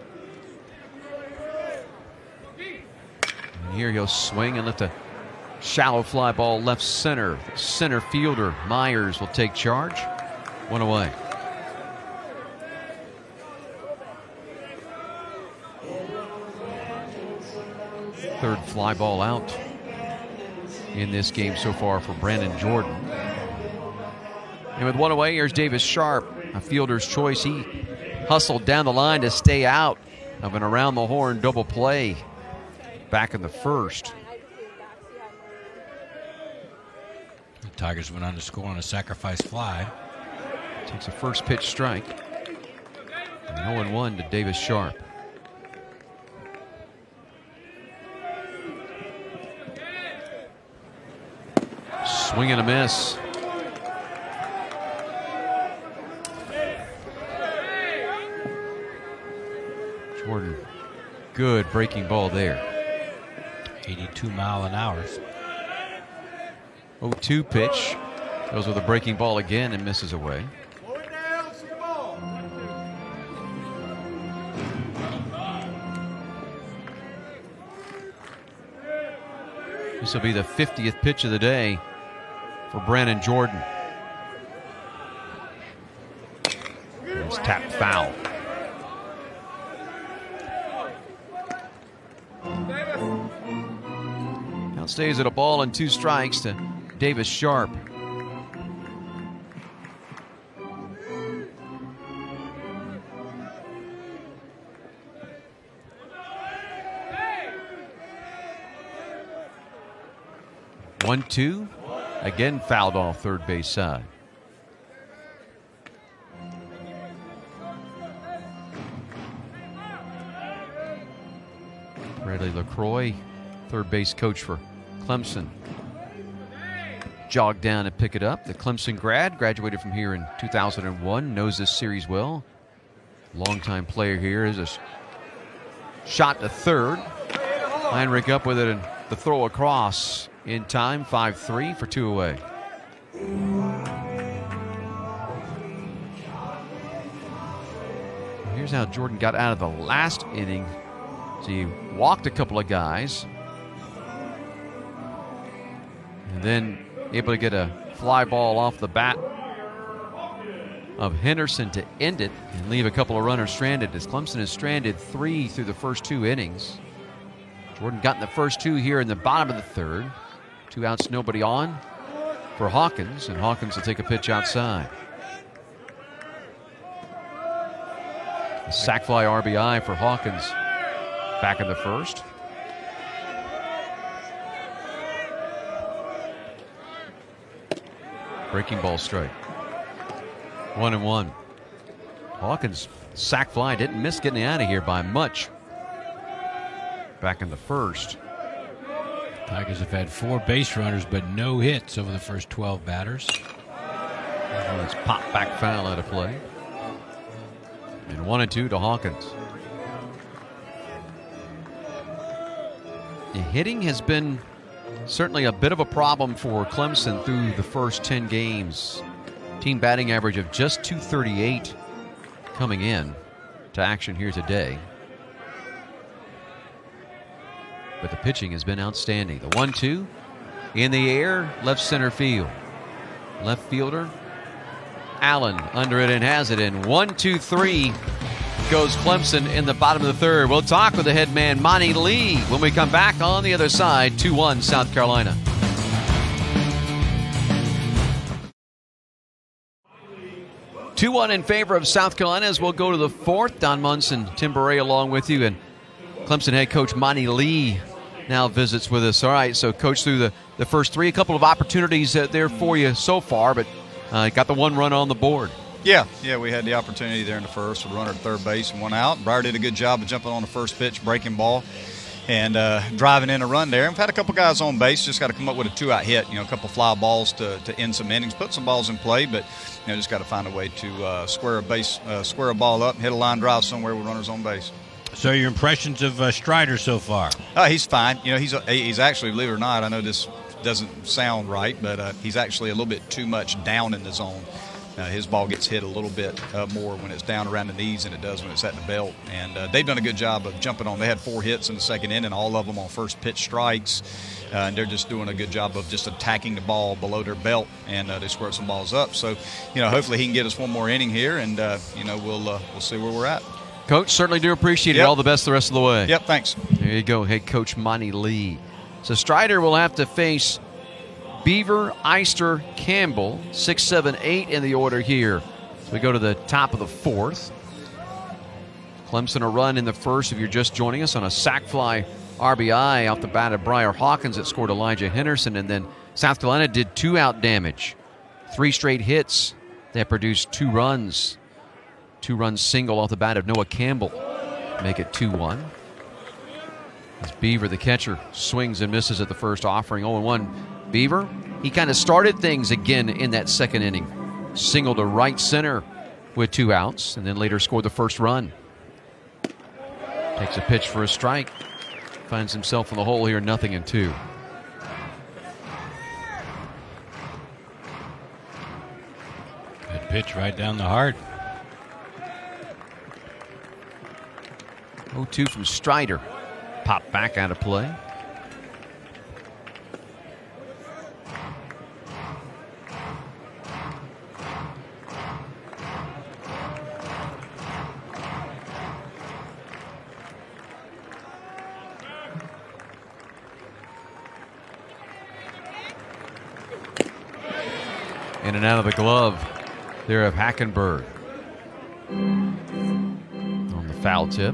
And here he'll swing and lift a shallow fly ball left center. Center fielder Myers will take charge. One away. Third fly ball out in this game so far for Brandon Jordan. And with one away, here's Davis Sharp, a fielder's choice. He hustled down the line to stay out of an around-the-horn double play back in the first. The Tigers went on to score on a sacrifice fly. Takes a first pitch strike. And oh and one to Davis Sharp. Swing and a miss. Jordan, good breaking ball there. eighty-two mile an hour. oh two pitch. Goes with a breaking ball again and misses away. This will be the fiftieth pitch of the day for Brandon Jordan. It's tapped foul. Now stays at a ball and two strikes to Davis Sharp. one two. Again fouled off third base side. Bradley LaCroix, third base coach for Clemson, jogged down and pick it up. The Clemson grad, graduated from here in two thousand one, knows this series well. Longtime player here. Is a shot to third. Heinrich up with it and the throw across in time. Five three for two away. Here's how Jordan got out of the last inning. So he walked a couple of guys, and then able to get a fly ball off the bat of Henderson to end it and leave a couple of runners stranded, as Clemson is stranded three through the first two innings. Jordan got in the first two here in the bottom of the third. Two outs, nobody on for Hawkins, and Hawkins will take a pitch outside. A sac fly R B I for Hawkins back in the first. Breaking ball strike. One and one. Hawkins sac fly, didn't miss getting out of here by much back in the first. Tigers have had four base runners but no hits over the first twelve batters. Well, it's popped back foul out of play. And one and two to Hawkins. The hitting has been certainly a bit of a problem for Clemson through the first ten games. Team batting average of just two thirty-eight coming in to action here today. But the pitching has been outstanding. The one two in the air, left center field. Left fielder Allen under it and has it in. One, two, three goes Clemson in the bottom of the third. We'll talk with the head man, Monty Lee, when we come back on the other side. two one South Carolina. two one in favor of South Carolina as we'll go to the fourth. Don Munson, Tim Beret along with you, and Clemson head coach Monty Lee now visits with us. All right, so coach, through the, the first three, a couple of opportunities uh, there for you so far, but uh, got the one run on the board. Yeah, yeah, we had the opportunity there in the first with a runner at third base and one out. Breyer did a good job of jumping on the first pitch, breaking ball, and uh, driving in a run there. We've had a couple guys on base, just got to come up with a two-out hit, you know, a couple fly balls to, to end some innings, put some balls in play, but, you know, just got to find a way to uh, square a base, uh, square a ball up, hit a line drive somewhere with runners on base. So your impressions of uh, Strider so far? Uh, he's fine. You know, he's he's actually, believe it or not, I know this doesn't sound right, but uh, he's actually a little bit too much down in the zone. Uh, his ball gets hit a little bit uh, more when it's down around the knees than it does when it's at the belt. And uh, they've done a good job of jumping on. They had four hits in the second inning, all of them on first pitch strikes. Uh, and they're just doing a good job of just attacking the ball below their belt, and uh, they squirt some balls up. So, you know, hopefully he can get us one more inning here, and, uh, you know, we'll, uh, we'll see where we're at. Coach, certainly do appreciate it. Yep. All the best the rest of the way. Yep, thanks. There you go, head coach Monty Lee. So Strider will have to face Beaver, Eister, Campbell, six, seven, eight in the order here. So we go to the top of the fourth. Clemson a run in the first if you're just joining us on a sac fly R B I off the bat of Briar Hawkins that scored Elijah Henderson. And then South Carolina did two out damage. Three straight hits that produced two runs. Two runs single off the bat of Noah Campbell. Make it two one. As Beaver, the catcher, swings and misses at the first offering. oh one. Beaver, he kind of started things again in that second inning. Single to right center with two outs, and then later scored the first run. Takes a pitch for a strike. Finds himself in the hole here, nothing in two. Good pitch right down the heart. oh two from Strider. Pop back out of play. In and out of the glove there of Hackenberg. On the foul tip.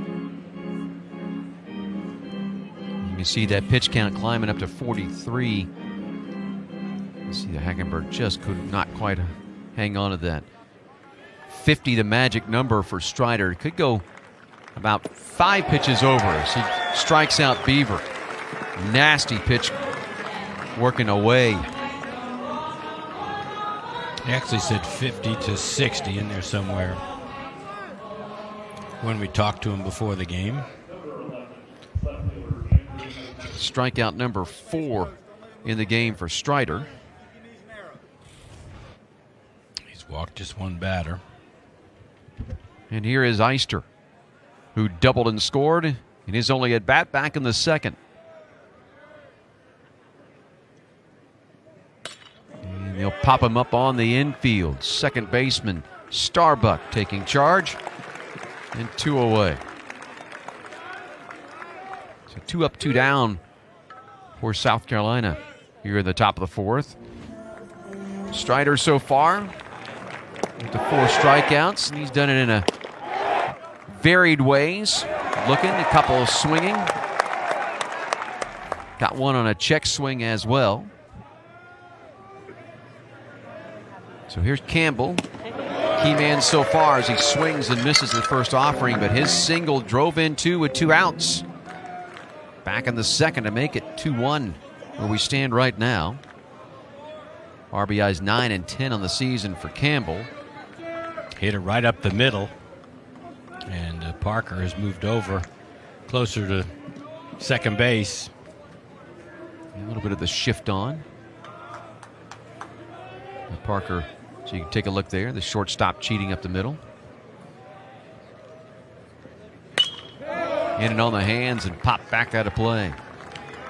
You can see that pitch count climbing up to forty-three. You see the Hackenberg just could not quite hang on to that. fifty, the magic number for Strider. Could go about five pitches over as he strikes out Beaver. Nasty pitch working away. He actually said fifty to sixty in there somewhere when we talked to him before the game. Strikeout number four in the game for Strider. He's walked just one batter. And here is Eister, who doubled and scored in his only at bat back in the second. And they'll pop him up on the infield. Second baseman Starbuck taking charge, and two away. So two up, two down for South Carolina here in the top of the fourth. Strider so far with the four strikeouts, and he's done it in a varied ways. Looking, a couple swinging. Got one on a check swing as well. So here's Campbell. Key man so far as he swings and misses the first offering, but his single drove in two with two outs. Back in the second to make it two one where we stand right now. R B Is nine and ten on the season for Campbell. Hit it right up the middle. And uh, Parker has moved over closer to second base. A little bit of the shift on. And Parker, so you can take a look there. The shortstop cheating up the middle. In and on the hands and pop back out of play.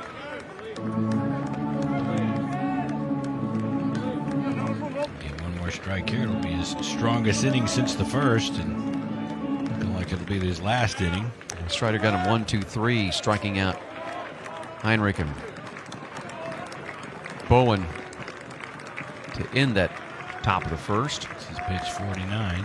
Get one more First strike here. It'll be his strongest inning since the first, and looking like it'll be his last inning. Strider got him one, two, three, striking out Heinrich and Bowen to end that top of the first. This is pitch forty-nine.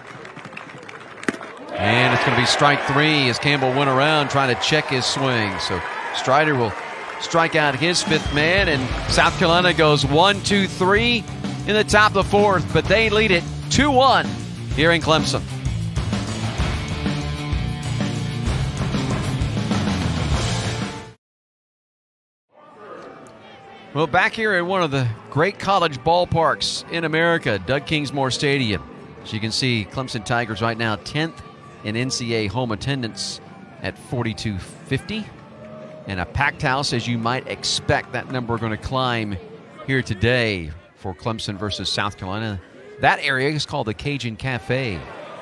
And it's going to be strike three as Campbell went around trying to check his swing. So Strider will strike out his fifth man, and South Carolina goes one, two, three in the top of the fourth, but they lead it two one here in Clemson. Well, back here at one of the great college ballparks in America, Doug Kingsmore Stadium. As you can see, Clemson Tigers right now tenth in N C A A home attendance at forty-two fifty. And a packed house, as you might expect. That number going to climb here today for Clemson versus South Carolina. That area is called the Cajun Cafe.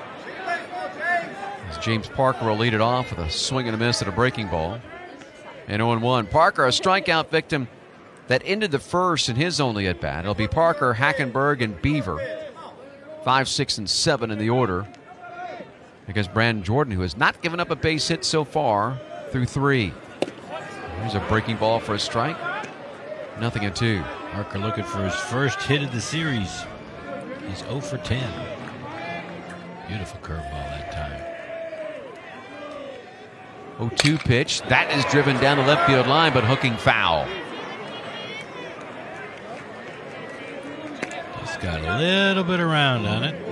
As James Parker will lead it off with a swing and a miss at a breaking ball. And oh one. Parker, a strikeout victim that ended the first in his only at bat. It'll be Parker, Hackenberg, and Beaver. Five, six, and seven in the order. Because Brandon Jordan, who has not given up a base hit so far, through three. Here's a breaking ball for a strike. Nothing at two. Parker looking for his first hit of the series. He's oh for ten. Beautiful curveball that time. oh two pitch. That is driven down the left field line, but hooking foul. Just got a little bit around on it.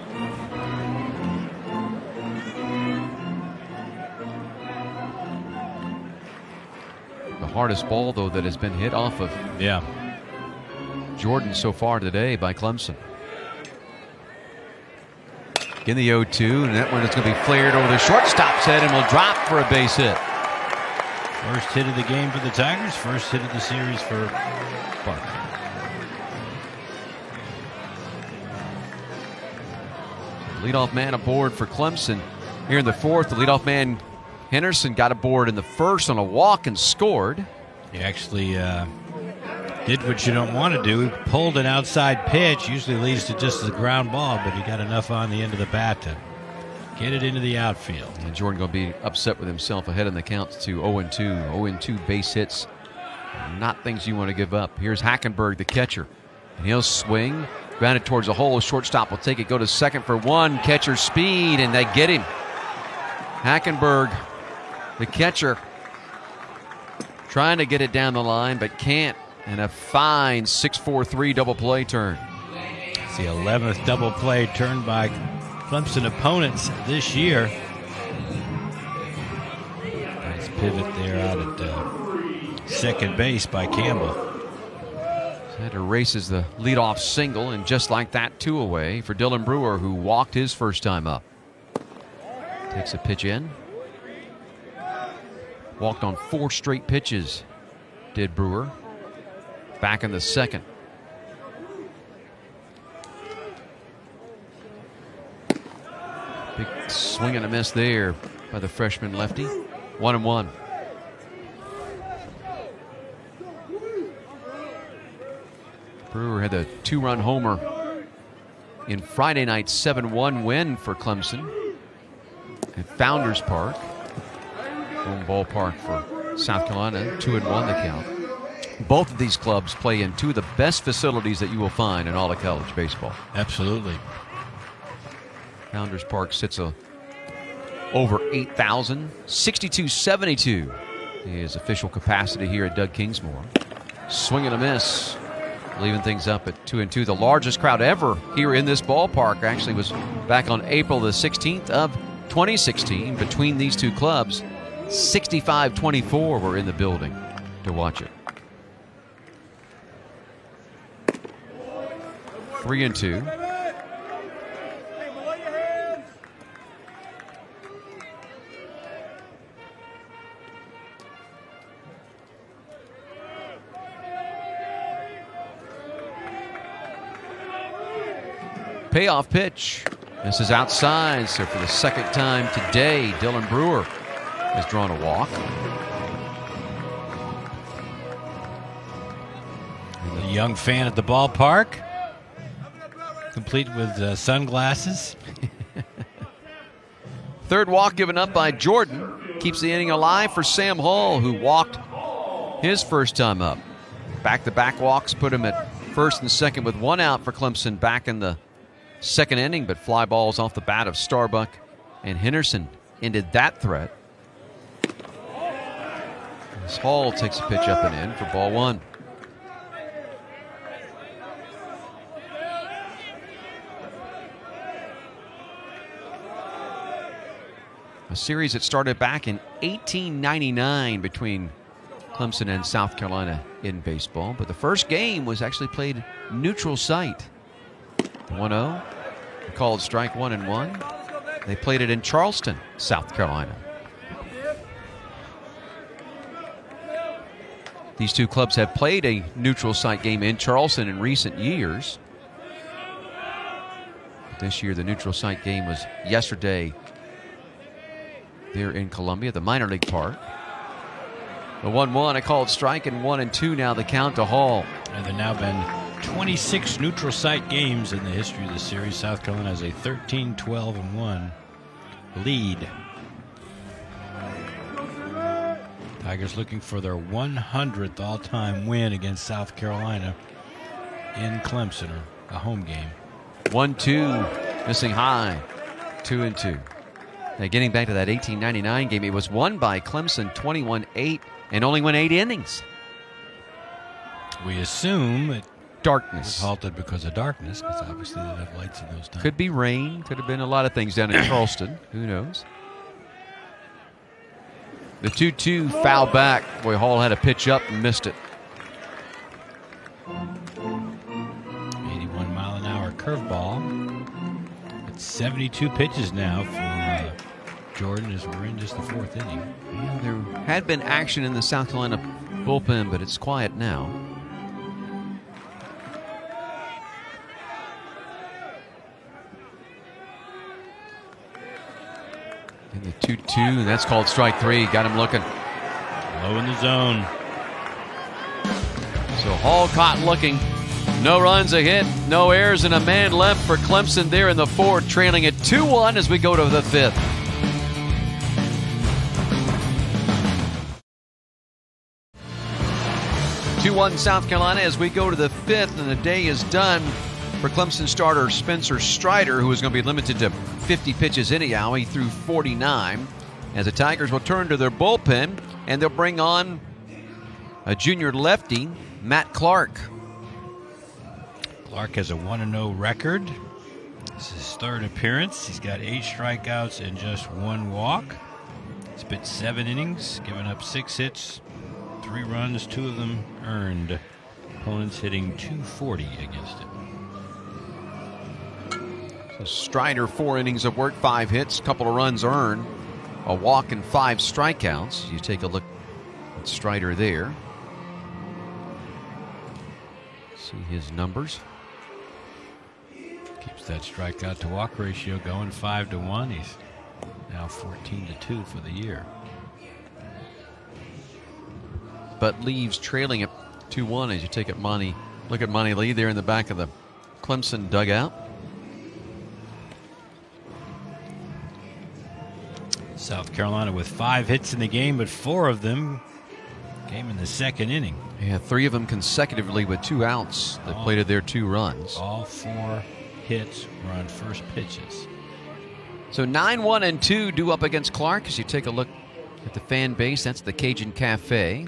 The hardest ball, though, that has been hit off of yeah. Jordan so far today by Clemson. In the oh two, and that one is going to be flared over the shortstop's head and will drop for a base hit. First hit of the game for the Tigers, first hit of the series for Parker. Leadoff man aboard for Clemson here in the fourth. The leadoff man, Henderson, got aboard in the first on a walk and scored. He actually uh, did what you don't want to do. He pulled an outside pitch, usually leads to just the ground ball, but he got enough on the end of the bat to get it into the outfield. And Jordan going to be upset with himself ahead in the count to oh and two. oh and two base hits, not things you want to give up. Here's Hackenberg, the catcher, and he'll swing. Grounded towards the hole. Shortstop will take it, go to second for one. Catcher speed, and they get him. Hackenberg, the catcher, trying to get it down the line, but can't. And a fine six four three double play turn. It's the eleventh double play turn by Clemson opponents this year. Nice pivot there out at uh, second base by Campbell. That erases the leadoff single, and just like that, two away for Dylan Brewer, who walked his first time up. Takes a pitch in. Walked on four straight pitches, did Brewer. Back in the second. Big swing and a miss there by the freshman lefty. One and one. Brewer had the two-run homer in Friday night's seven one win for Clemson at Founders Park, home ballpark for South Carolina. Two and one the count. Both of these clubs play in two of the best facilities that you will find in all of college baseball. Absolutely. Founders Park sits a, over eight thousand. sixty-two seventy-two is official capacity here at Doug Kingsmore. Swing and a miss. Leaving things up at two and two. The largest crowd ever here in this ballpark actually was back on April the sixteenth of twenty sixteen between these two clubs. sixty-five twenty-four were in the building to watch it. Three and two. Payoff pitch. This is outside, so for the second time today, Dylan Brewer has drawn a walk. A young fan at the ballpark. complete with uh, sunglasses. Third walk given up by Jordan. Keeps the inning alive for Sam Hall, who walked his first time up. Back-to-back walks put him at first and second with one out for Clemson back in the second inning, but fly balls off the bat of Starbuck and Henderson ended that threat. As Hall takes a pitch up and in for ball one. A series that started back in eighteen ninety-nine between Clemson and South Carolina in baseball. But the first game was actually played neutral site. one oh, called strike one and one. They played it in Charleston, South Carolina. These two clubs have played a neutral site game in Charleston in recent years. This year, the neutral site game was yesterday there in Columbia, the minor league park. The one one, a called strike, and one and two now the count to Hall. And there have now been twenty-six neutral site games in the history of the series. South Carolina has a thirteen, twelve, and one lead. Tigers looking for their one hundredth all-time win against South Carolina in Clemson, or a home game. one two, missing high, two and two. Now getting back to that eighteen ninety-nine game, it was won by Clemson twenty-one eight and only went eight innings. We assume it darkness was halted because of darkness, because obviously they didn't have lights in those times. Could be rain, could have been a lot of things down in Charleston. Who knows? The two two foul back. Boy, Hall had a pitch up and missed it. eighty-one mile an hour curveball. It's seventy-two pitches now for uh, Jordan as we're in just the fourth inning. Yeah, there had been action in the South Carolina bullpen, but it's quiet now. And the two two, and that's called strike three. Got him looking. Low in the zone. So Hall caught looking. No runs, a hit, no errors, and a man left for Clemson there in the fourth, trailing it two one as we go to the fifth. two one South Carolina as we go to the fifth, and the day is done for Clemson starter Spencer Strider, who is going to be limited to fifty pitches anyhow. He threw forty-nine. As the Tigers will turn to their bullpen, and they'll bring on a junior lefty, Matt Clark. Clark has a one and oh record. This is his third appearance. He's got eight strikeouts and just one walk. He's pitched seven innings, given up six hits, three runs, two of them earned. Opponents hitting two forty against him. So Strider, four innings of work, five hits, couple of runs earned, a walk and five strikeouts. You take a look at Strider there. See his numbers. Keeps that strikeout to walk ratio going, five to one. He's now fourteen to two for the year. But leaves trailing at two one as you take at Monty. Look at Monty Lee there in the back of the Clemson dugout. South Carolina with five hits in the game, but four of them came in the second inning. Yeah, three of them consecutively with two outs that all, plated their two runs. All four hits were on first pitches. So nine one and two due up against Clark. As you take a look at the fan base, that's the Cajun Cafe.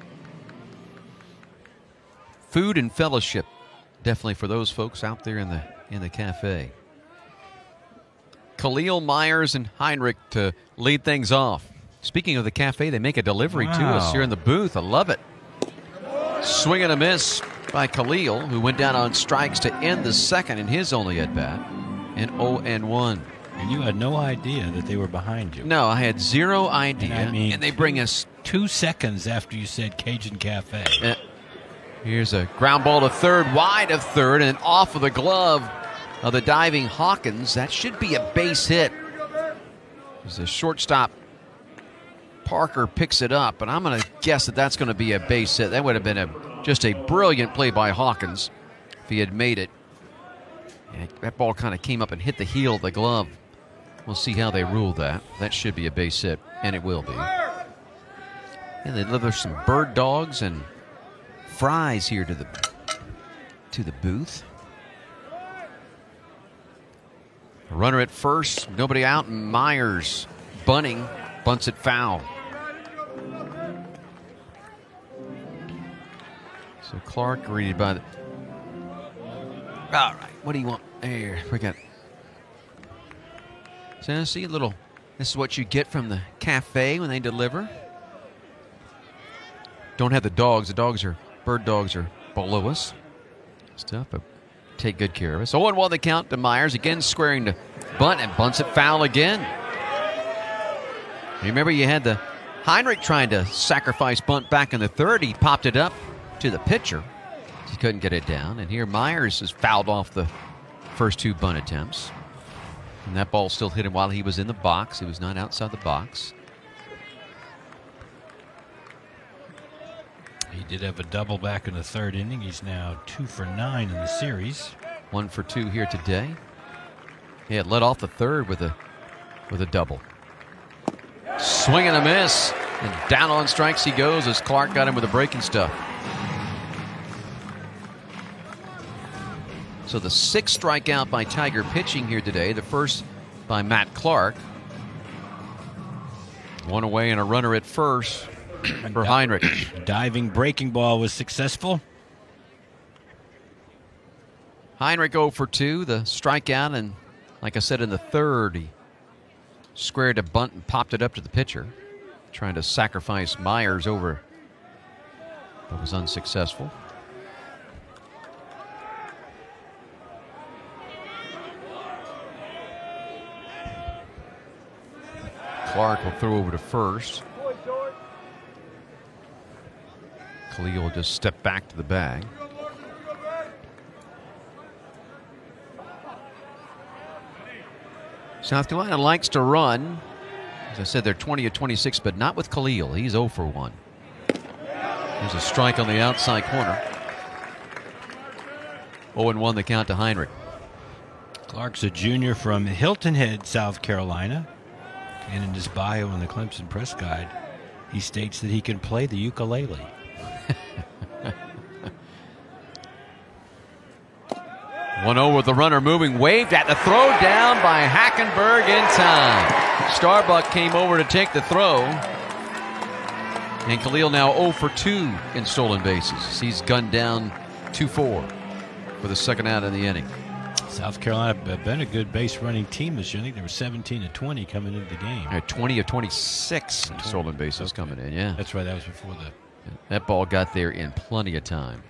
Food and fellowship, definitely for those folks out there in the in the cafe. Khalil, Myers, and Heinrich to lead things off. Speaking of the cafe, they make a delivery wow. to us here in the booth. I love it. Swing and a miss by Khalil, who went down on strikes to end the second in his only at-bat. And oh and one. And you had no idea that they were behind you. No, I had zero idea. And, I mean, and they bring us two seconds after you said Cajun Cafe. Uh, here's a ground ball to third, wide of third, and off of the glove of the diving Hawkins. That should be a base hit. As the shortstop Parker picks it up, and I'm going to guess that that's going to be a base hit. That would have been a just a brilliant play by Hawkins if he had made it. Yeah, that ball kind of came up and hit the heel of the glove. We'll see how they rule that. That should be a base hit, and it will be. And they deliver some bird dogs and fries here to the to the booth. A runner at first, nobody out, and Myers bunting, bunts it foul. So Clark greeted by the. All right, what do you want? There, we got. So see a little. This is what you get from the cafe when they deliver. Don't have the dogs. The dogs are bird dogs are below us. Stuff, but take good care of us. oh and one the count to Myers, again squaring to bunt, and bunts it foul again. You remember you had the Heinrich trying to sacrifice bunt back in the third. He popped it up to the pitcher. He couldn't get it down. And here Myers has fouled off the first two bunt attempts. And that ball still hit him while he was in the box. He was not outside the box. He did have a double back in the third inning. He's now two for nine in the series. One for two here today. He had led off the third with a with a double. Swing and a miss. And down on strikes he goes as Clark got him with the breaking stuff. So the sixth strikeout by Tiger pitching here today. The first by Matt Clark. One away and a runner at first for Heinrich. Diving breaking ball was successful. Heinrich oh for two, the strikeout, and like I said in the third, he squared a bunt and popped it up to the pitcher, trying to sacrifice Myers over, but was unsuccessful. Clark will throw over to first. Khalil will just step back to the bag. South Carolina likes to run. As I said, they're twenty of twenty-six, but not with Khalil. He's oh for one. There's a strike on the outside corner. oh and one the count to Heinrich. Clark's a junior from Hilton Head, South Carolina. And in his bio in the Clemson press guide, he states that he can play the ukulele. one oh with the runner moving, waved at the throw, down by Hackenberg in time. Starbuck came over to take the throw. And Khalil now oh for two in stolen bases. He's gunned down two four for the second out of the inning. South Carolina have been a good base running team this year. I think they were seventeen to twenty coming into the game. Yeah, twenty of twenty-six in stolen bases okay. coming in, yeah. That's right, that was before the... That ball got there in plenty of time.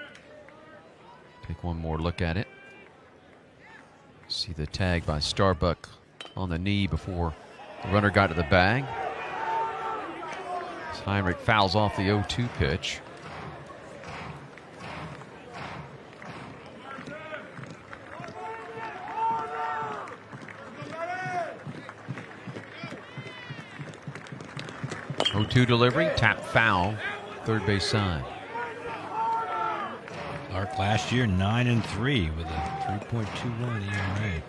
Take one more look at it. See the tag by Starbuck on the knee before the runner got to the bag. As Heinrich fouls off the oh two pitch. oh two delivery, tap foul, third base side. Clark last year nine and three with a three point two one E R A.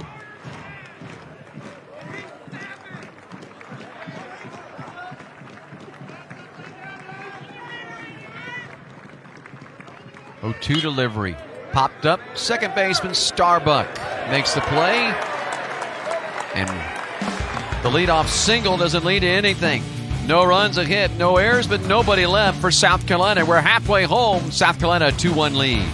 oh two delivery, popped up, second baseman Starbuck makes the play, and the leadoff single doesn't lead to anything. No runs, a hit, no errors, but nobody left for South Carolina. We're halfway home. South Carolina a two one lead.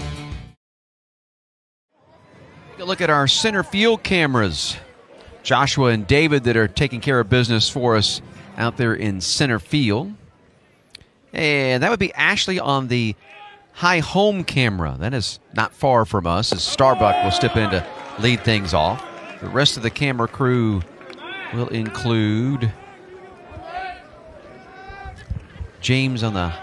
Take a look at our center field cameras. Joshua and David that are taking care of business for us out there in center field. And that would be Ashley on the high home camera. That is not far from us as Starbuck will step in to lead things off. The rest of the camera crew will include James on the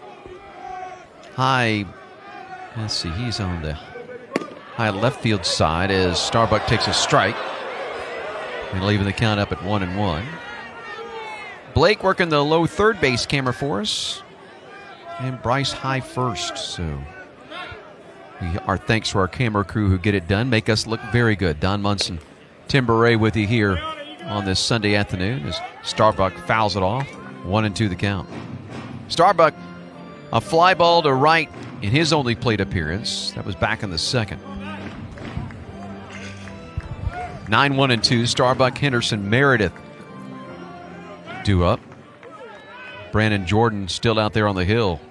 high, let's see, he's on the high left field side as Starbuck takes a strike and leaving the count up at one and one. Blake working the low third base camera for us, and Bryce high first. So We, our thanks to our camera crew who get it done, make us look very good. Don Munson, Tim Beret with you here on this Sunday afternoon as Starbuck fouls it off. One and two the count. Starbuck, a fly ball to right in his only plate appearance. That was back in the second. nine one and two. Starbuck, Henderson, Meredith due up. Brandon Jordan still out there on the hill.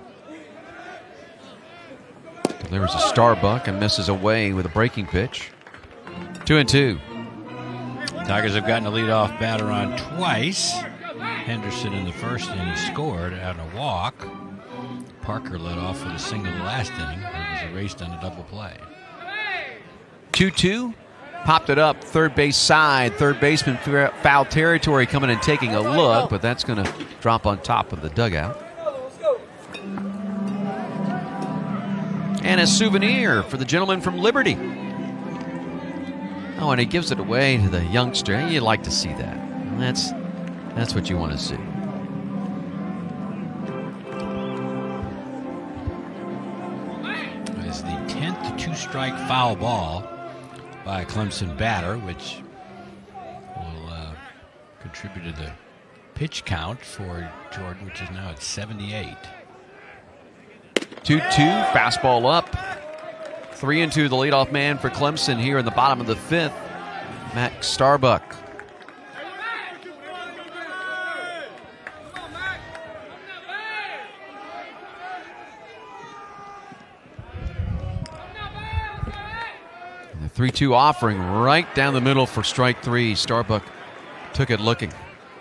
Delivers a Starbuck and misses away with a breaking pitch. Two and two. Tigers have gotten a leadoff batter on twice. Henderson in the first inning scored on a walk. Parker led off with a single last inning. It was erased on a double play. two two. Popped it up third base side. Third baseman foul territory coming and taking a look, but that's going to drop on top of the dugout. And a souvenir for the gentleman from Liberty. Oh, and he gives it away to the youngster. You like to see that. That's that's what you want to see. It is the tenth two-strike foul ball by a Clemson batter, which will uh, contribute to the pitch count for Jordan, which is now at seventy-eight. two two, fastball up. three and two, the leadoff man for Clemson here in the bottom of the fifth, Max Starbuck. The three two offering right down the middle for strike three. Starbuck took it looking.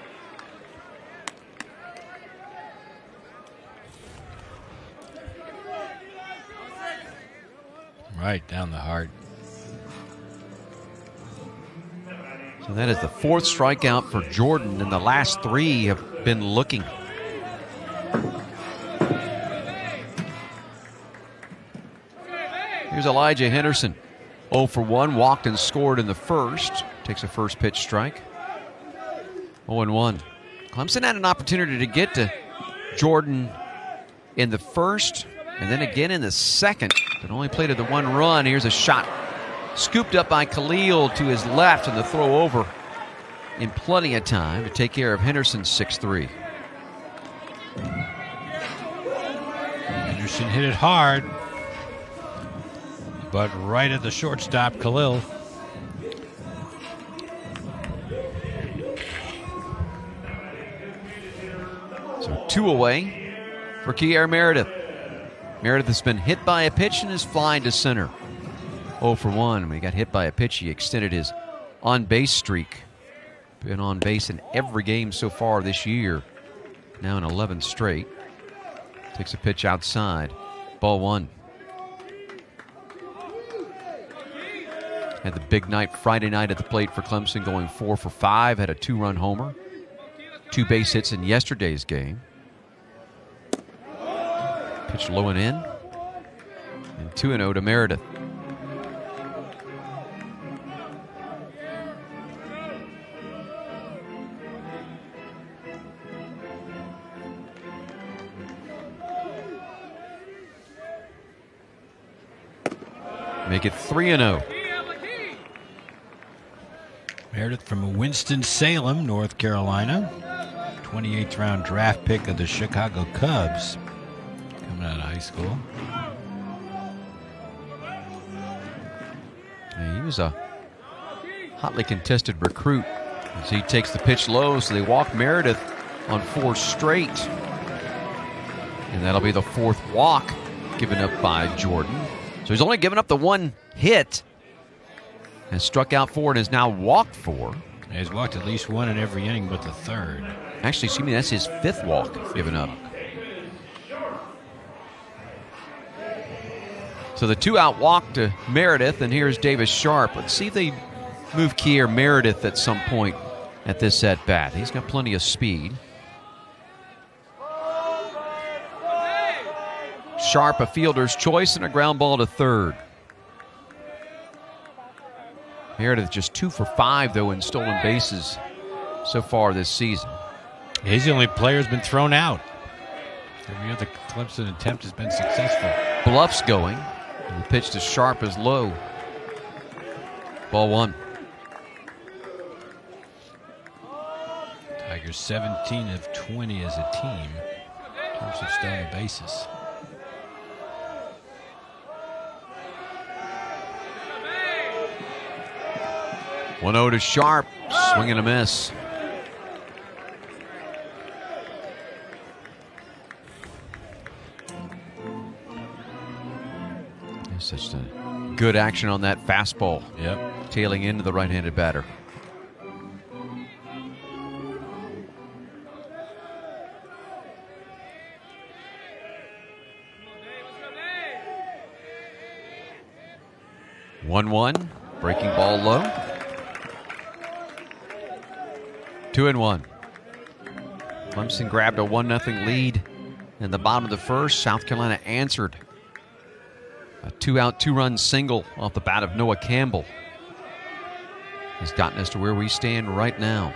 Right down the heart. So that is the fourth strikeout for Jordan, and the last three have been looking. Here's Elijah Henderson. oh for one, walked and scored in the first. Takes a first pitch strike. oh and one. Clemson had an opportunity to get to Jordan in the first and then again in the second, but only played to the one run. Here's a shot scooped up by Khalil to his left, and the throw over in plenty of time to take care of Henderson's six three. Henderson hit it hard, but right at the shortstop, Khalil. So two away for Kier Meredith. Meredith has been hit by a pitch and is flying to center. oh for one. When he got hit by a pitch, he extended his on-base streak. Been on base in every game so far this year. Now in eleven straight. Takes a pitch outside. Ball one. Had the big night Friday night at the plate for Clemson, going four for five. Had a two-run homer. Two base hits in yesterday's game. Pitch low and in. And two and oh to Meredith. Make it three and oh. Meredith from Winston-Salem, North Carolina. twenty-eighth round draft pick of the Chicago Cubs. Coming out of high school. Yeah, he was a hotly contested recruit as he takes the pitch low, so they walk Meredith on four straight. And that'll be the fourth walk given up by Jordan. So he's only given up the one hit. Has struck out four and has now walked four. He's walked at least one in every inning but the third. Actually, excuse me, that's his fifth walk given up. So the two-out walk to Meredith, and here's Davis Sharp. Let's see if they move Kier Meredith at some point at this at-bat. He's got plenty of speed. Sharp, a fielder's choice, and a ground ball to third. Meredith just two for five, though, in stolen bases so far this season. He's the only player who's been thrown out. Every other Clemson attempt has been successful. Bluff's going. The pitch to Sharp is low. Ball one. Tigers seventeen of twenty as a team in terms of stolen bases. one oh to Sharp. Swing and a miss. Such a good action on that fastball. Yep. Tailing into the right-handed batter. one one. Breaking ball low. two and one. Clemson grabbed a one nothing lead in the bottom of the first. South Carolina answered. A two-out, two-run single off the bat of Noah Campbell has gotten us to where we stand right now.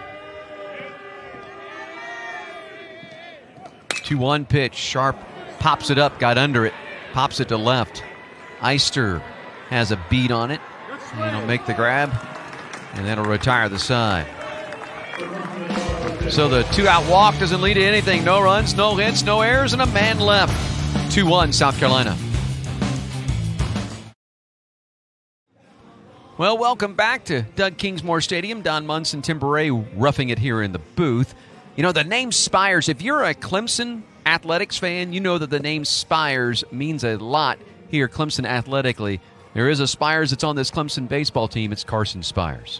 two one pitch. Sharp pops it up, got under it, pops it to left. Eister has a beat on it, and he'll make the grab, and that'll retire the side. So the two-out walk doesn't lead to anything. No runs, no hits, no errors, and a man left. two one South Carolina. Well, welcome back to Doug Kingsmore Stadium. Don Munson, Tim Beret roughing it here in the booth. You know, the name Spires, if you're a Clemson athletics fan, you know that the name Spires means a lot here Clemson athletically. There is a Spires that's on this Clemson baseball team. It's Carson Spires.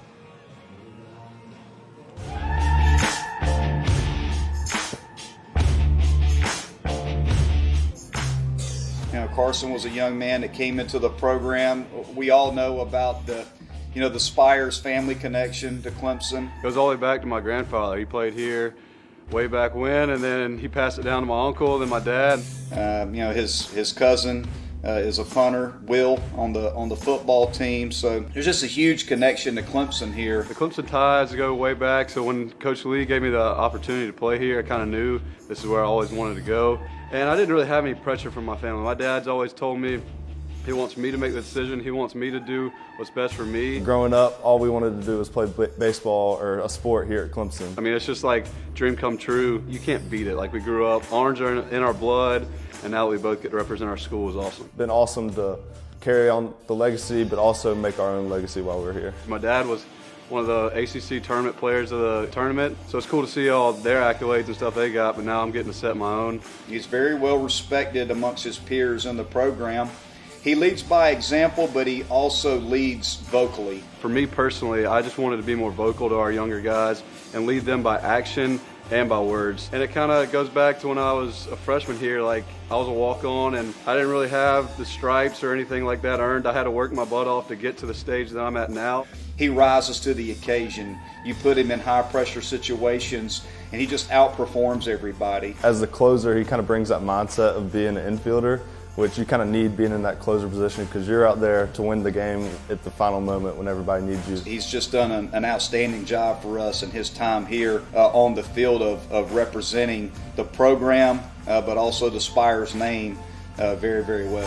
You know, Carson was a young man that came into the program. We all know about the, you know, the Spires family connection to Clemson. It goes all the way back to my grandfather. He played here way back when, and then he passed it down to my uncle, then my dad. Um, you know, his his cousin uh, is a punter, Will, on the on the football team. So there's just a huge connection to Clemson here. The Clemson ties go way back. So when Coach Lee gave me the opportunity to play here, I kind of knew this is where I always wanted to go. And I didn't really have any pressure from my family. My dad's always told me he wants me to make the decision. He wants me to do what's best for me. Growing up, all we wanted to do was play b- baseball or a sport here at Clemson. I mean, it's just like dream come true. You can't beat it. Like, we grew up, orange are in, in our blood, and now that we both get to represent our school is awesome. Been awesome to carry on the legacy, but also make our own legacy while we're here. My dad was one of the A C C tournament players of the tournament, so it's cool to see all their accolades and stuff they got, but now I'm getting to set my own. He's very well respected amongst his peers in the program. He leads by example, but he also leads vocally. For me personally, I just wanted to be more vocal to our younger guys and lead them by action and by words. And it kind of goes back to when I was a freshman here. Like, I was a walk-on, and I didn't really have the stripes or anything like that earned. I had to work my butt off to get to the stage that I'm at now. He rises to the occasion. You put him in high-pressure situations, and he just outperforms everybody. As the closer, he kind of brings that mindset of being an infielder, which you kind of need being in that closer position because you're out there to win the game at the final moment when everybody needs you. He's just done an, an outstanding job for us in his time here uh, on the field of, of representing the program, uh, but also the Spires name uh, very, very well.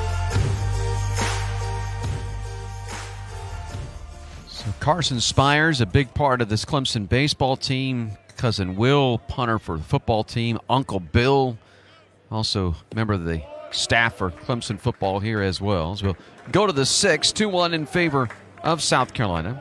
So Carson Spires, a big part of this Clemson baseball team. Cousin Will, punter for the football team. Uncle Bill, also member of the staff for Clemson football here as well. So we'll go to the sixth, two one in favor of South Carolina.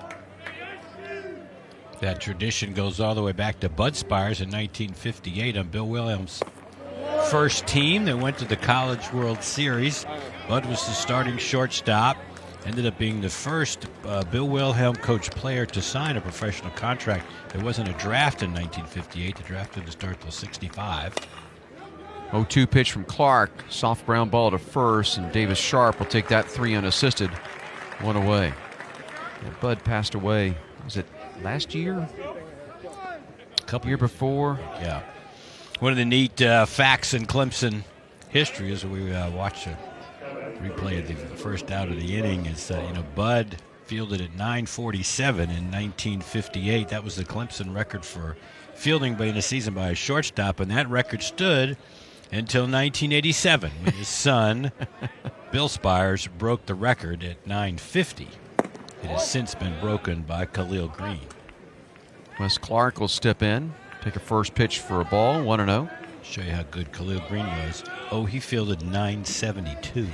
That tradition goes all the way back to Bud Spires in nineteen fifty-eight on Bill Williams' first team that went to the College World Series. Bud was the starting shortstop. Ended up being the first uh, Bill Wilhelm coach player to sign a professional contract. There wasn't a draft in nineteen fifty-eight. The draft didn't start till sixty-five. oh two pitch from Clark. Soft ground ball to first, and Davis Sharp will take that three unassisted. One away. And Bud passed away, was it last year? A couple year before? Yeah. One of the neat uh, facts in Clemson history is we uh, watched a replay of the first out of the inning is, uh, you know, Bud fielded at nine forty-seven in nineteen fifty-eight. That was the Clemson record for fielding in a season by a shortstop, and that record stood until nineteen eighty-seven when his son, Bill Spires broke the record at nine fifty. It has since been broken by Khalil Green. Wes Clark will step in, take a first pitch for a ball, one and oh. Show you how good Khalil Green was. Oh, he fielded nine seventy-two.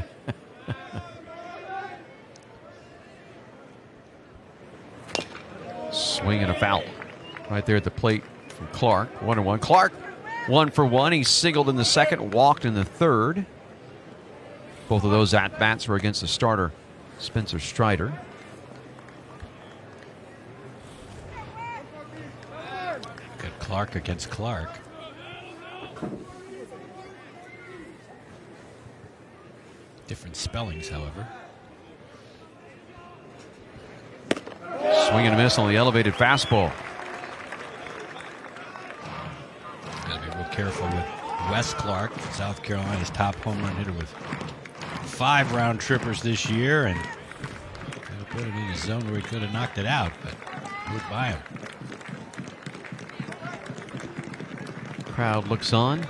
Swing and a foul right there at the plate from Clark. One and one. Clark, one for one. He singled in the second, walked in the third. Both of those at-bats were against the starter, Spencer Strider. Got Clark against Clark. Different spellings, however. Swing and a miss on the elevated fastball. Got to be real careful with Wes Clark, South Carolina's top home run hitter with five round trippers this year, and got to put it in the zone where he could have knocked it out, but moved by him. Crowd looks on.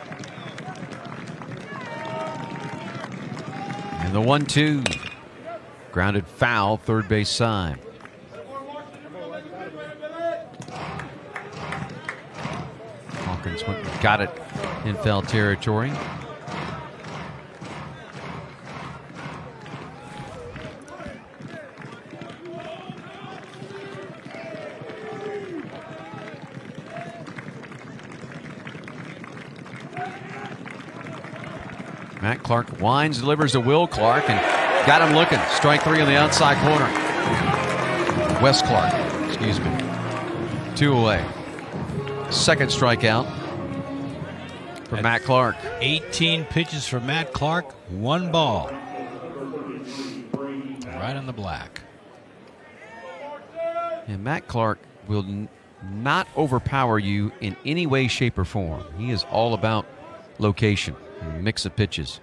And the one two. Grounded foul, third base side. Hawkins went and got it in foul territory. Matt Clark winds, delivers to Will Clark, and got him looking. Strike three on the outside corner. Wes Clark, excuse me. Two away. Second strikeout for That's Matt Clark. eighteen pitches for Matt Clark, one ball. Right on the black. And Matt Clark will n not overpower you in any way, shape, or form. He is all about location and mix of pitches.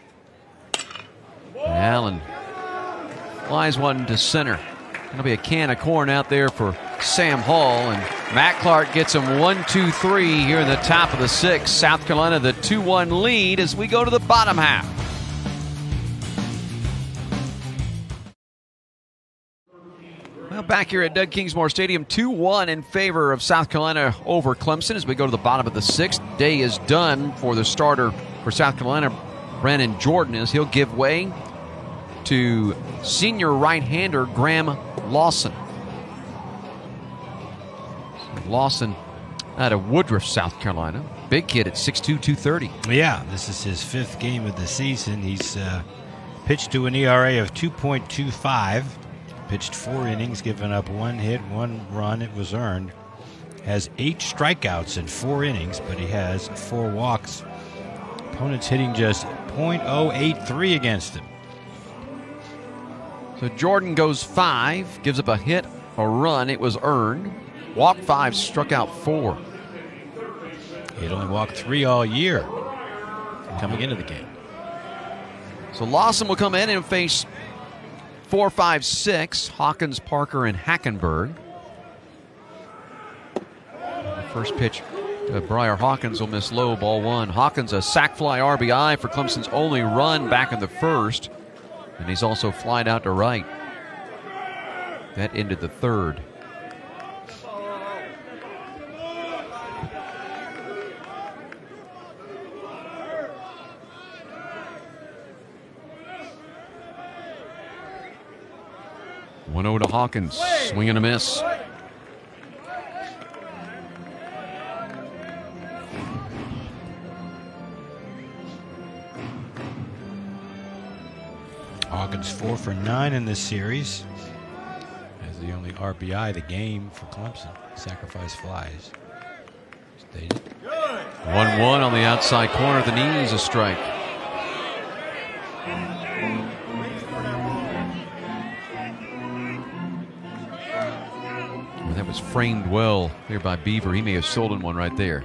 And Allen flies one to center. That'll be a can of corn out there for Sam Hall, and Matt Clark gets him one, two, three here in the top of the sixth. South Carolina the two one lead as we go to the bottom half. Well, back here at Doug Kingsmore Stadium, two one in favor of South Carolina over Clemson as we go to the bottom of the sixth. Day is done for the starter for South Carolina, Brandon Jordan, as he'll give way to senior right-hander Graham Lawson. Lawson out of Woodruff, South Carolina. Big kid at six two, two thirty. Yeah, this is his fifth game of the season. He's uh, pitched to an E R A of two point two five. Pitched four innings, given up one hit, one run. It was earned. Has eight strikeouts in four innings, but he has four walks. Opponents hitting just point oh eight three against him. So Jordan goes five, gives up a hit, a run. It was earned. Walked five, struck out four. He had only walked three all year coming into the game. So Lawson will come in and face four, five, six. Hawkins, Parker, and Hackenberg. The first pitch to Briar Hawkins will miss low, ball one. Hawkins, a sac fly R B I for Clemson's only run back in the first. And he's also flied out to right. That ended the third. one oh to Hawkins. Swing and a miss. Hawkins four for nine in this series. As the only R B I of the game for Clemson. Sacrifice flies. Stated. one one on the outside corner of the knees, a strike. Well, that was framed well there by Beaver. He may have stolen one right there.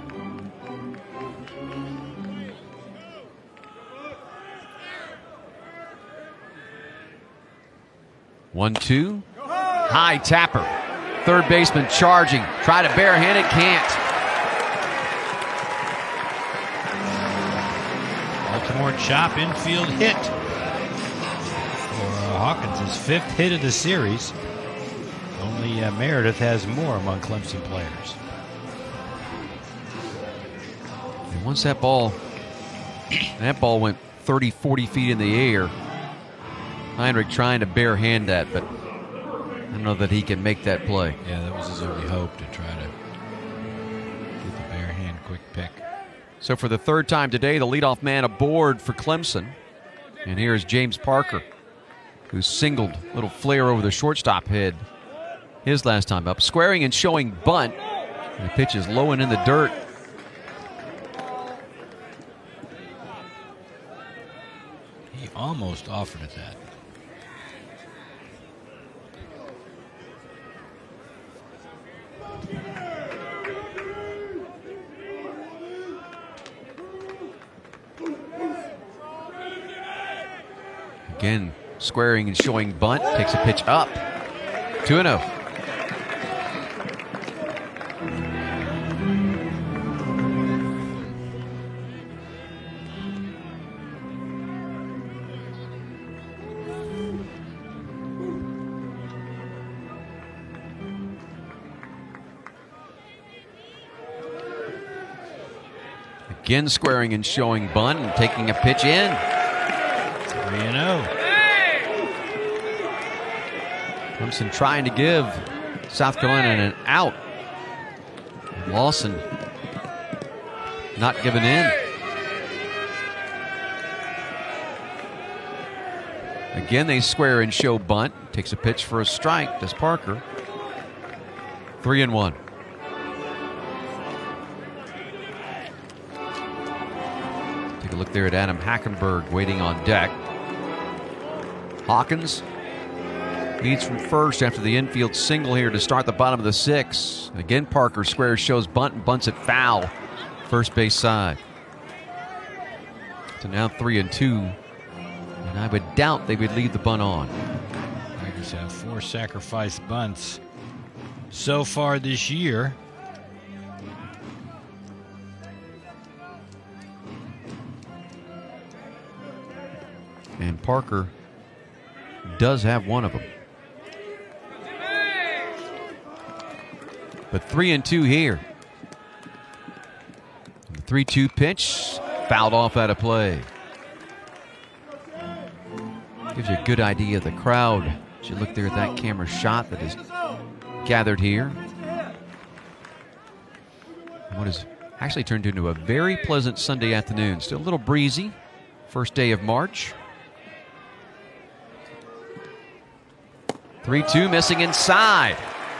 One, two. High tapper. Third baseman charging. Try to barehand it, can't. Ball Kingsmore chop infield hit for uh, Hawkins' fifth hit of the series. Only uh, Meredith has more among Clemson players. And once that ball, that ball went thirty, forty feet in the air. Heinrich trying to bare hand that, but I don't know that he can make that play. Yeah, that was his only hope, to try to get the bare hand quick pick. So for the third time today, the leadoff man aboard for Clemson. And here's James Parker, who singled a little flare over the shortstop head his last time up. Squaring and showing bunt. And the pitch is low and in the dirt. He almost offered it that. Again, squaring and showing bunt. Takes a pitch up. two and oh. Again, squaring and showing bunt and taking a pitch in. three and oh. Clemson trying to give South Carolina an out. Lawson not giving in. Again, they square and show bunt. Takes a pitch for a strike. Does Parker. Three and one. Take a look there at Adam Hackenberg waiting on deck. Hawkins leads from first after the infield single here to start the bottom of the sixth. Again, Parker squares, shows bunt, and bunts it foul. First base side. So now three and two. And I would doubt they would leave the bunt on. Tigers have four sacrifice bunts so far this year. And Parker does have one of them. But three and two here. The three two pitch fouled off out of play. Gives you a good idea of the crowd as you look there at that camera shot that is gathered here. What has actually turned into a very pleasant Sunday afternoon. Still a little breezy. First day of March. three two missing inside.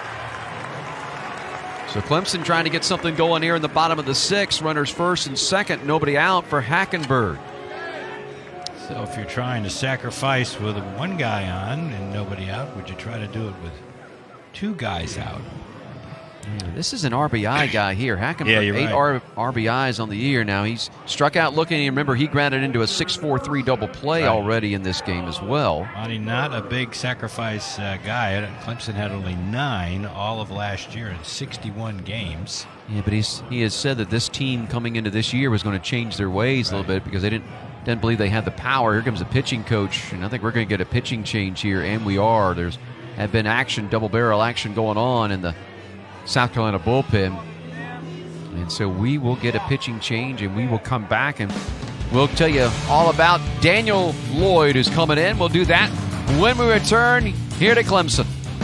So Clemson trying to get something going here in the bottom of the sixth. Runners first and second. Nobody out for Hackenberg. So if you're trying to sacrifice with one guy on and nobody out, would you try to do it with two guys out? Yeah, this is an R B I guy here. Hackenberg, yeah, you're eight right. R- RBIs on the year now. He's struck out looking. Remember, he grounded into a six four three double play right. already in this game as well. Monty, not a big sacrifice uh, guy. Clemson had only nine all of last year in sixty-one games. Yeah, but he's he has said that this team coming into this year was going to change their ways right. a little bit because they didn't didn't believe they had the power. Here comes the pitching coach, and I think we're going to get a pitching change here, and we are. There's have been action, double barrel action going on in the South Carolina bullpen. And so we will get a pitching change, and we will come back and we'll tell you all about Daniel Lloyd who's coming in. We'll do that when we return here to Clemson.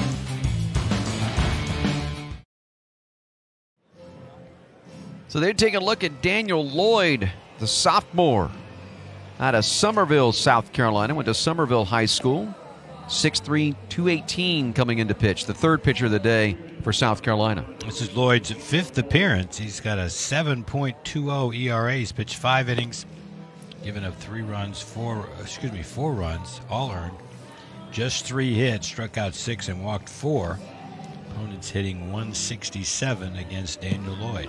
So they're taking a look at Daniel Lloyd, the sophomore out of Summerville, South Carolina. Went to Summerville High School. six three, two eighteen coming into pitch. The third pitcher of the day for South Carolina. This is Lloyd's fifth appearance. He's got a seven point two oh E R A. He's pitched five innings, given up three runs, four, excuse me, four runs, all earned. Just three hits, struck out six and walked four. Opponents hitting one sixty-seven against Daniel Lloyd.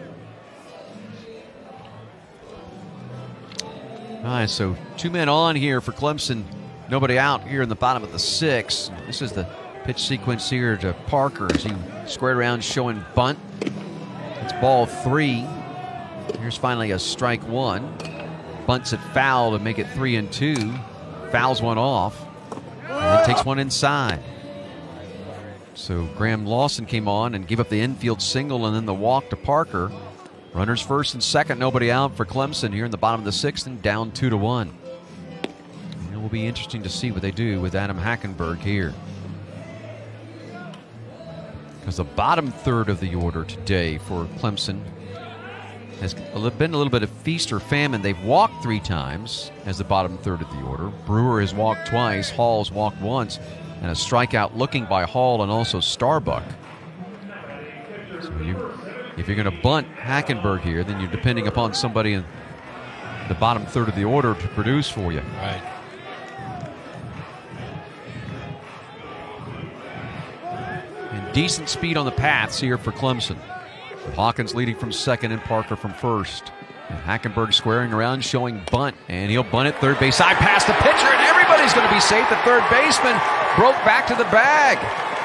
All right, so two men on here for Clemson. Nobody out here in the bottom of the sixth. This is the pitch sequence here to Parker as he squared around showing bunt. It's ball three. Here's finally a strike one. bunts it foul to make it three and two. Fouls one off. And then takes one inside. So Graham Lawson came on and gave up the infield single and then the walk to Parker. Runners first and second, nobody out for Clemson here in the bottom of the sixth and down two to one. And it will be interesting to see what they do with Adam Hackenberg here. Because the bottom third of the order today for Clemson has been a little bit of feast or famine. They've walked three times as the bottom third of the order. Brewer has walked twice, Hall's walked once, and a strikeout looking by Hall and also Starbuck. So you, if you're going to bunt Hackenberg here, then you're depending upon somebody in the bottom third of the order to produce for you. Right. And decent speed on the paths here for Clemson. With Hawkins leading from second and Parker from first. And Hackenberg squaring around, showing bunt, and he'll bunt it third base side past the pitcher, and everybody's going to be safe. The third baseman broke back to the bag.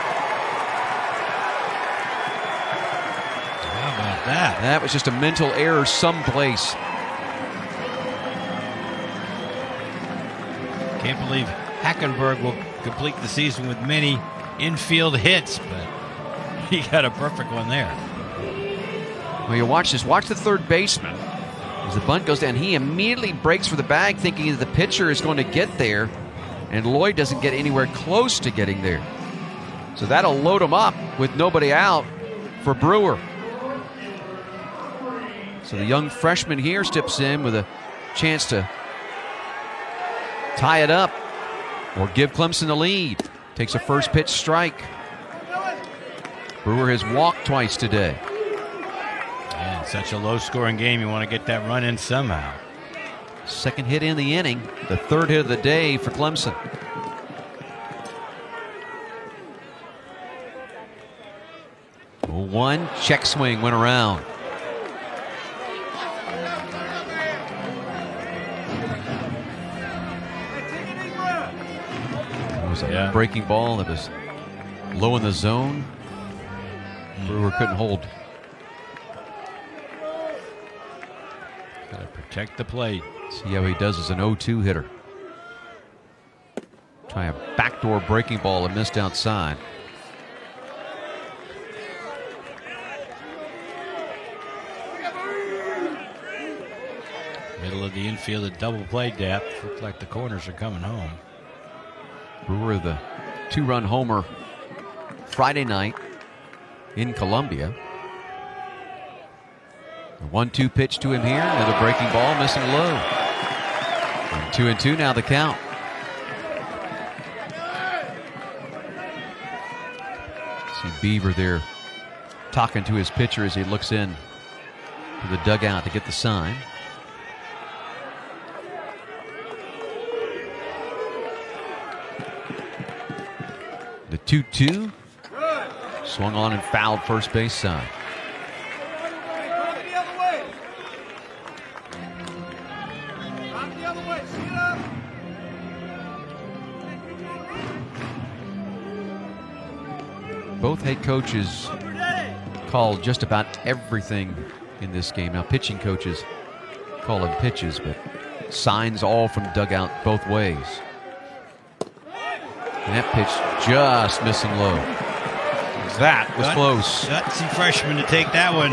How about that? That was just a mental error someplace. Can't believe Hackenberg will complete the season with many infield hits, but he got a perfect one there. Well, you watch this. Watch the third baseman. As the bunt goes down, he immediately breaks for the bag thinking that the pitcher is going to get there, and Lloyd doesn't get anywhere close to getting there. So that'll load him up with nobody out for Brewer. So the young freshman here steps in with a chance to tie it up or give Clemson the lead. Takes a first pitch strike. Brewer has walked twice today. Yeah, such a low-scoring game. You want to get that run in somehow. Second hit in the inning. The third hit of the day for Clemson. oh one, check swing, went around. It was a Yeah. breaking ball that was low in the zone. Brewer couldn't hold. Got to protect the plate. See how he does as an oh two hitter. Try a backdoor breaking ball and missed outside. Middle of the infield at double play depth. Looks like the corners are coming home. Brewer, the two-run homer Friday night in Columbia. The one two pitch to him here. Another breaking ball, missing low. And two and two now the count. See Beaver there talking to his pitcher as he looks in to the dugout to get the sign. The two two. Swung on and fouled first base side. Both head coaches called just about everything in this game. Now, pitching coaches call them pitches, but signs all from dugout both ways. And that pitch just missing low. That was Gut, close. Gutsy freshman to take that one.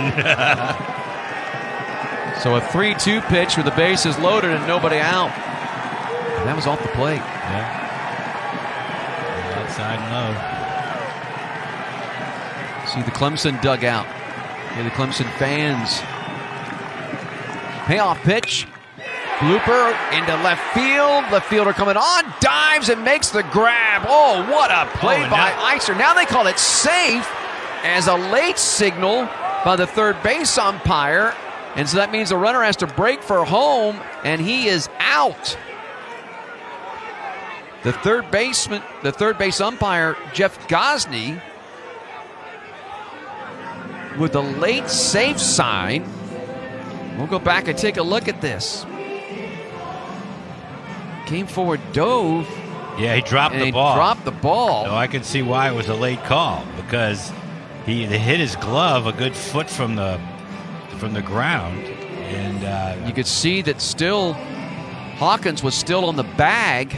So a three two pitch with the bases loaded and nobody out. And that was off the plate. Yeah. Outside and low. See the Clemson dugout. Here the Clemson fans. Payoff pitch. Blooper into left field. Left fielder coming on. Dives and makes the grab. Oh, what a play oh, by now, Iser. Now they call it safe as a late signal by the third base umpire. And so that means the runner has to break for home, and he is out. The third baseman, the third base umpire, Jeff Gosney, with the late safe sign. We'll go back and take a look at this. Came forward, dove. Yeah, he dropped and the he ball. dropped the ball. So I can see why it was a late call, because he hit his glove a good foot from the from the ground, and uh, you could see that still Hawkins was still on the bag.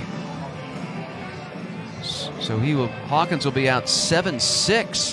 So he will, Hawkins will be out seven six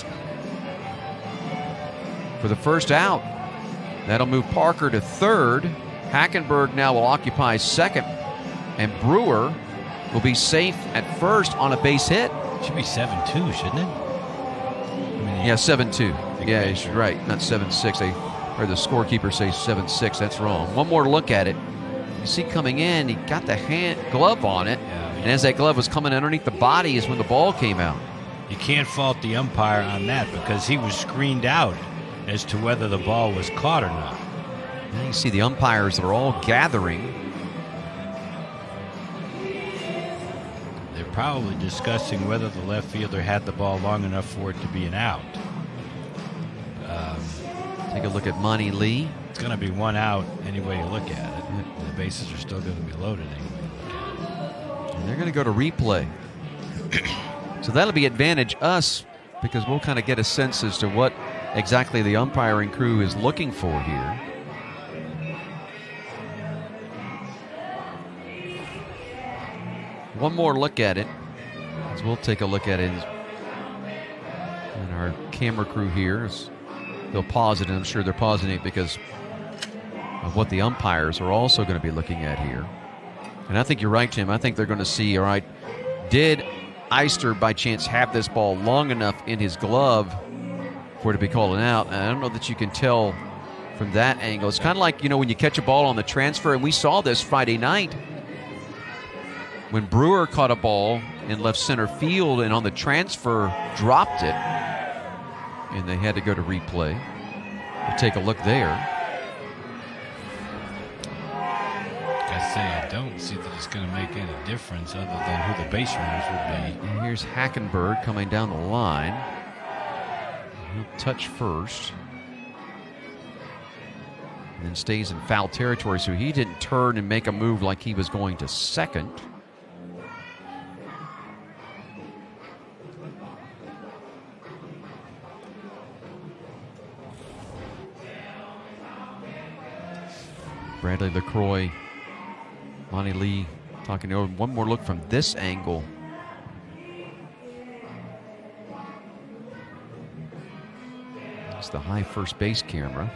for the first out. That'll move Parker to third. Hackenberg now will occupy second. And Brewer will be safe at first on a base hit. Should be seven two, shouldn't it? I mean, yeah, seven two. Yeah, you're right. Not seven six. They heard the scorekeeper say seven six. That's wrong. One more look at it. You see coming in, he got the hand glove on it. Yeah, and as that glove was coming underneath the body is when the ball came out. You can't fault the umpire on that because he was screened out as to whether the ball was caught or not. And you see the umpires are all gathering. They're probably discussing whether the left fielder had the ball long enough for it to be an out. Um, Take a look at Monty Lee. It's going to be one out any way you look at it. The bases are still going to be loaded any way you look at it. And they're going to go to replay. So that'll be advantage us because we'll kind of get a sense as to what exactly the umpiring crew is looking for here. One more look at it, as we'll take a look at it. And our camera crew here, is, they'll pause it, and I'm sure they're pausing it because of what the umpires are also going to be looking at here. And I think you're right, Tim. I think they're going to see, all right, did Eister by chance have this ball long enough in his glove for it to be called an out? And I don't know that you can tell from that angle. It's kind of like, you know, when you catch a ball on the transfer, and we saw this Friday night when Brewer caught a ball in left center field and on the transfer dropped it, and they had to go to replay. We'll take a look there. I say I don't see that it's going to make any difference other than who the base runners would be. And here's Hackenberg coming down the line. He'll touch first. And then stays in foul territory, so he didn't turn and make a move like he was going to second. Bradley LaCroix, Monty Lee talking over. One more look from this angle. It's the high first base camera.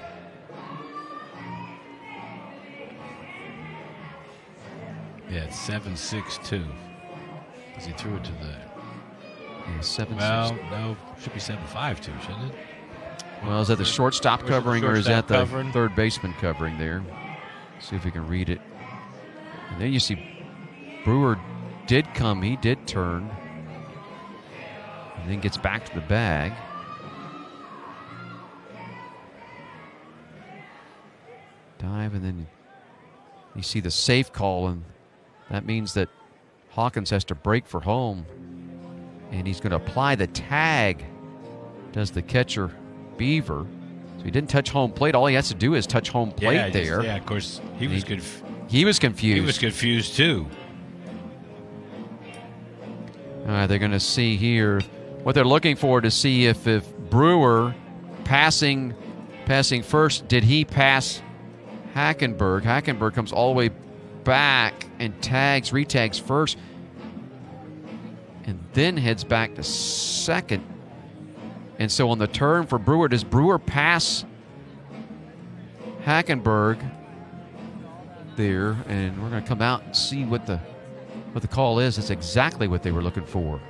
Yeah, it's seven six two. Because he threw it to the... Yeah, seven, well, six. no, should be seven five two, shouldn't it? Well, is that the shortstop covering or is that the covering? third baseman covering there? See if we can read it. And then you see Brewer did come. He did turn. And then gets back to the bag. Dive, and then you see the safe call, and that means that Hawkins has to break for home. And he's going to apply the tag, does the catcher Beaver. So he didn't touch home plate. All he has to do is touch home plate yeah, there. Just, yeah, of course, he was he, conf- he was confused. He was confused too. All right, they're going to see here what they're looking for to see if if Brewer passing passing first, did he pass Hackenberg? Hackenberg comes all the way back and tags, retags first, and then heads back to second. And so on the turn for Brewer, does Brewer pass Hackenberg there? And we're going to come out and see what the what the call is. It's exactly what they were looking for.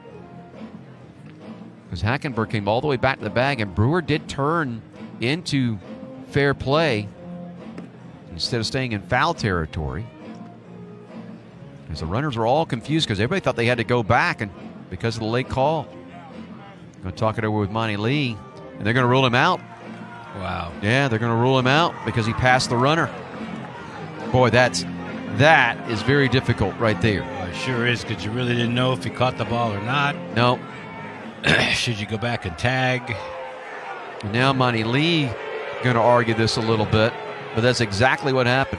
Because Hackenberg came all the way back to the bag, and Brewer did turn into fair play instead of staying in foul territory. As the runners were all confused because everybody thought they had to go back, and because of the late call. Going to talk it over with Monty Lee, and they're going to rule him out. Wow. Yeah, they're going to rule him out because he passed the runner. Boy, that's that is very difficult right there. Well, it sure is, because you really didn't know if he caught the ball or not. No. Should you go back and tag? And now Monty Lee going to argue this a little bit, but that's exactly what happened.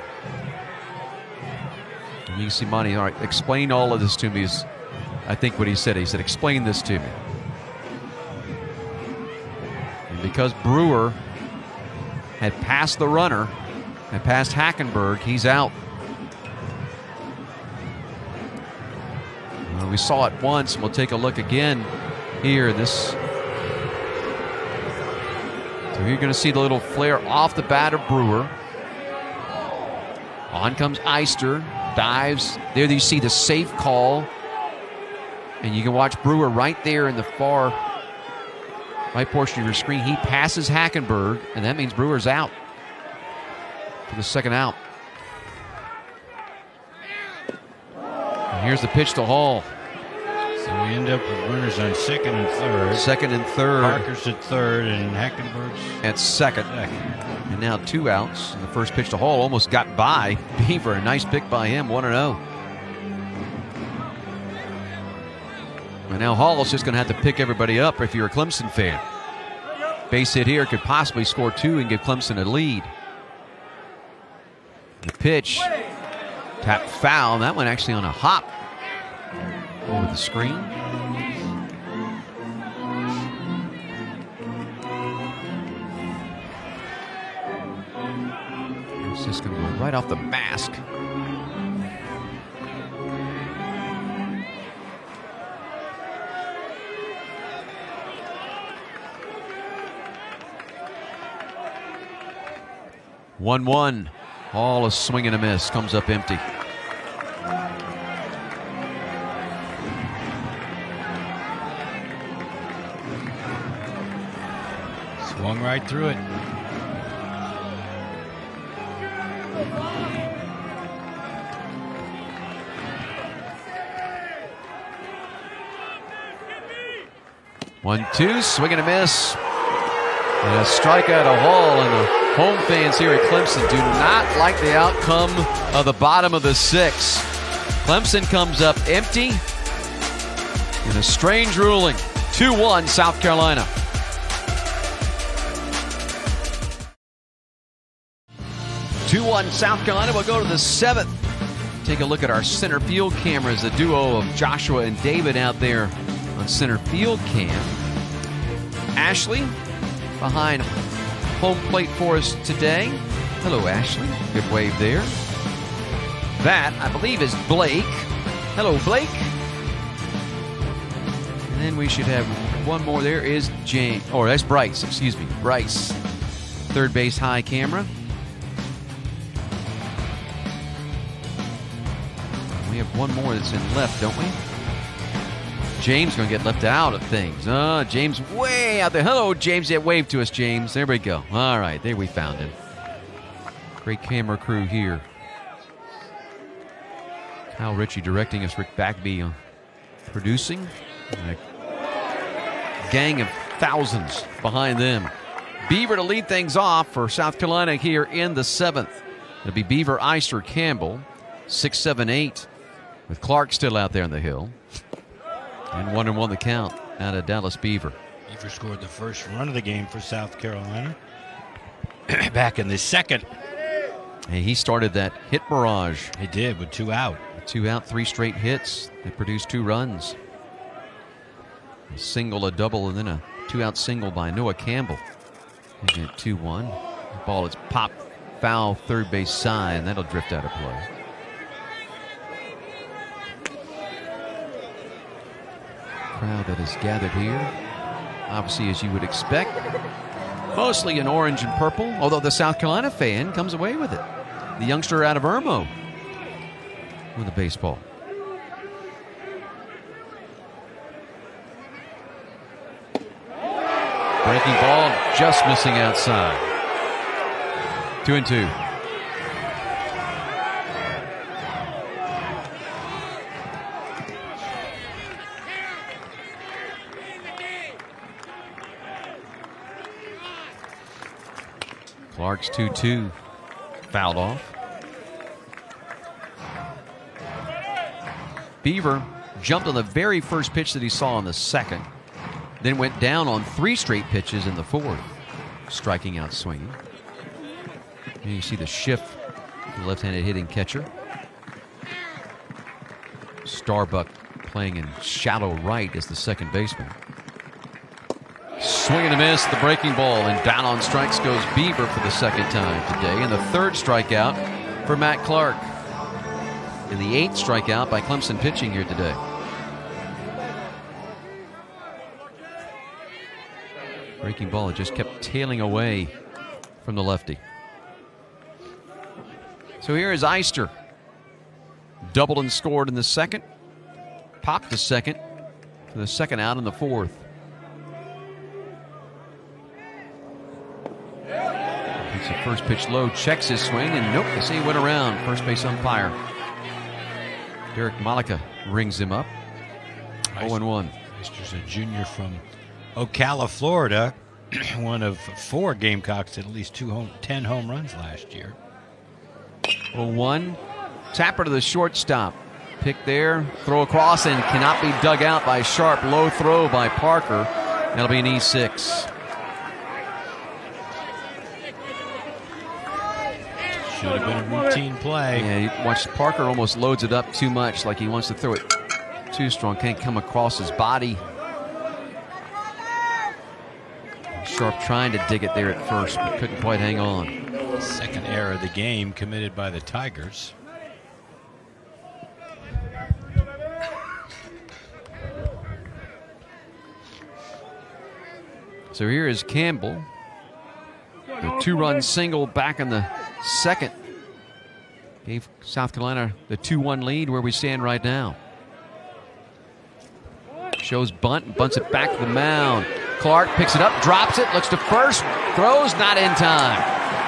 And you can see Monty, all right, explain all of this to me. Is, I think what he said. He said, explain this to me. And because Brewer had passed the runner, had passed Hackenberg, he's out. Well, we saw it once, and we'll take a look again here. This. So you're going to see the little flare off the bat of Brewer. On comes Eister, dives. There you see the safe call. And you can watch Brewer right there in the far right portion of your screen. He passes Hackenberg, and that means Brewer's out for the second out. And here's the pitch to Hall. So we end up with runners on second and third. Second and third. Parker's at third, and Hackenberg's at second. second. And now two outs. And the first pitch to Hall almost got by Beaver. A nice pick by him, one and oh. And now Hall's just going to have to pick everybody up if you're a Clemson fan. Base hit here could possibly score two and give Clemson a lead. The pitch, tap foul. That one actually on a hop over the screen. It's just going to go right off the mask. one one. Hall, a swing and a miss. Comes up empty. Swung right through it. one two. Swing and a miss. And a strikeout of Hall, and the home fans here at Clemson do not like the outcome of the bottom of the sixth. Clemson comes up empty in a strange ruling. two one South Carolina. two one South Carolina. We'll go to the seventh. Take a look at our center field cameras. The duo of Joshua and David out there on center field cam. Ashley behind home plate for us today. Hello, Ashley. Good wave there. That, I believe, is Blake. Hello, Blake. And then we should have one more. There is James. Oh, that's Bryce. Excuse me. Bryce. Third base high camera. We have one more that's in left, don't we? James going to get left out of things. Uh, James way out there. Hello, James. Yeah, wave to us, James. There we go. All right, there we found him. Great camera crew here. Kyle Ritchie directing us. Rick Bagby uh, producing. And a gang of thousands behind them. Beaver to lead things off for South Carolina here in the seventh. It'll be Beaver, Eister, Campbell. Six, seven, eight. With Clark still out there on the hill. And one and one the count out of Dallas Beaver. Beaver scored the first run of the game for South Carolina. Back in the second. Hey, he started that hit barrage. He did with two out. Two out, three straight hits. They produced two runs. A single, a double, and then a two-out single by Noah Campbell. Making it two one. The ball is popped foul third base side, and that'll drift out of play. Crowd that is gathered here, obviously, as you would expect, mostly in orange and purple, although the South Carolina fan comes away with it. The youngster out of Irmo with a baseball. Breaking ball, just missing outside. Two and two. Clark's two two. Fouled off. Beaver jumped on the very first pitch that he saw in the second. Then went down on three straight pitches in the fourth. Striking out swinging. And you see the shift. The left-handed hitting catcher. Starbuck playing in shallow right as the second baseman. Swing and a miss, the breaking ball, and down on strikes goes Beaver for the second time today. And the third strikeout for Matt Clark. And the eighth strikeout by Clemson pitching here today. Breaking ball just kept tailing away from the lefty. So here is Eister. Doubled and scored in the second. Popped the second. For the second out in the fourth. It's a first pitch low. Checks his swing. And nope, they say he went around. First base umpire Derek Malika rings him up. oh and one. Eister's a junior from Ocala, Florida. One of four Gamecocks at least two home, ten home runs last year. oh one. Tapper to the shortstop. Pick there. Throw across and cannot be dug out by Sharp. Low throw by Parker. That'll be an E six. Should have been a routine play. Yeah, you watch Parker almost loads it up too much, like he wants to throw it too strong. Can't come across his body. Sharp trying to dig it there at first, but couldn't quite hang on. Second error of the game committed by the Tigers. So here is Campbell. The two-run single back in the second gave South Carolina the two one lead where we stand right now. Shows bunt, bunts it back to the mound. Clark picks it up, drops it, looks to first, throws, not in time.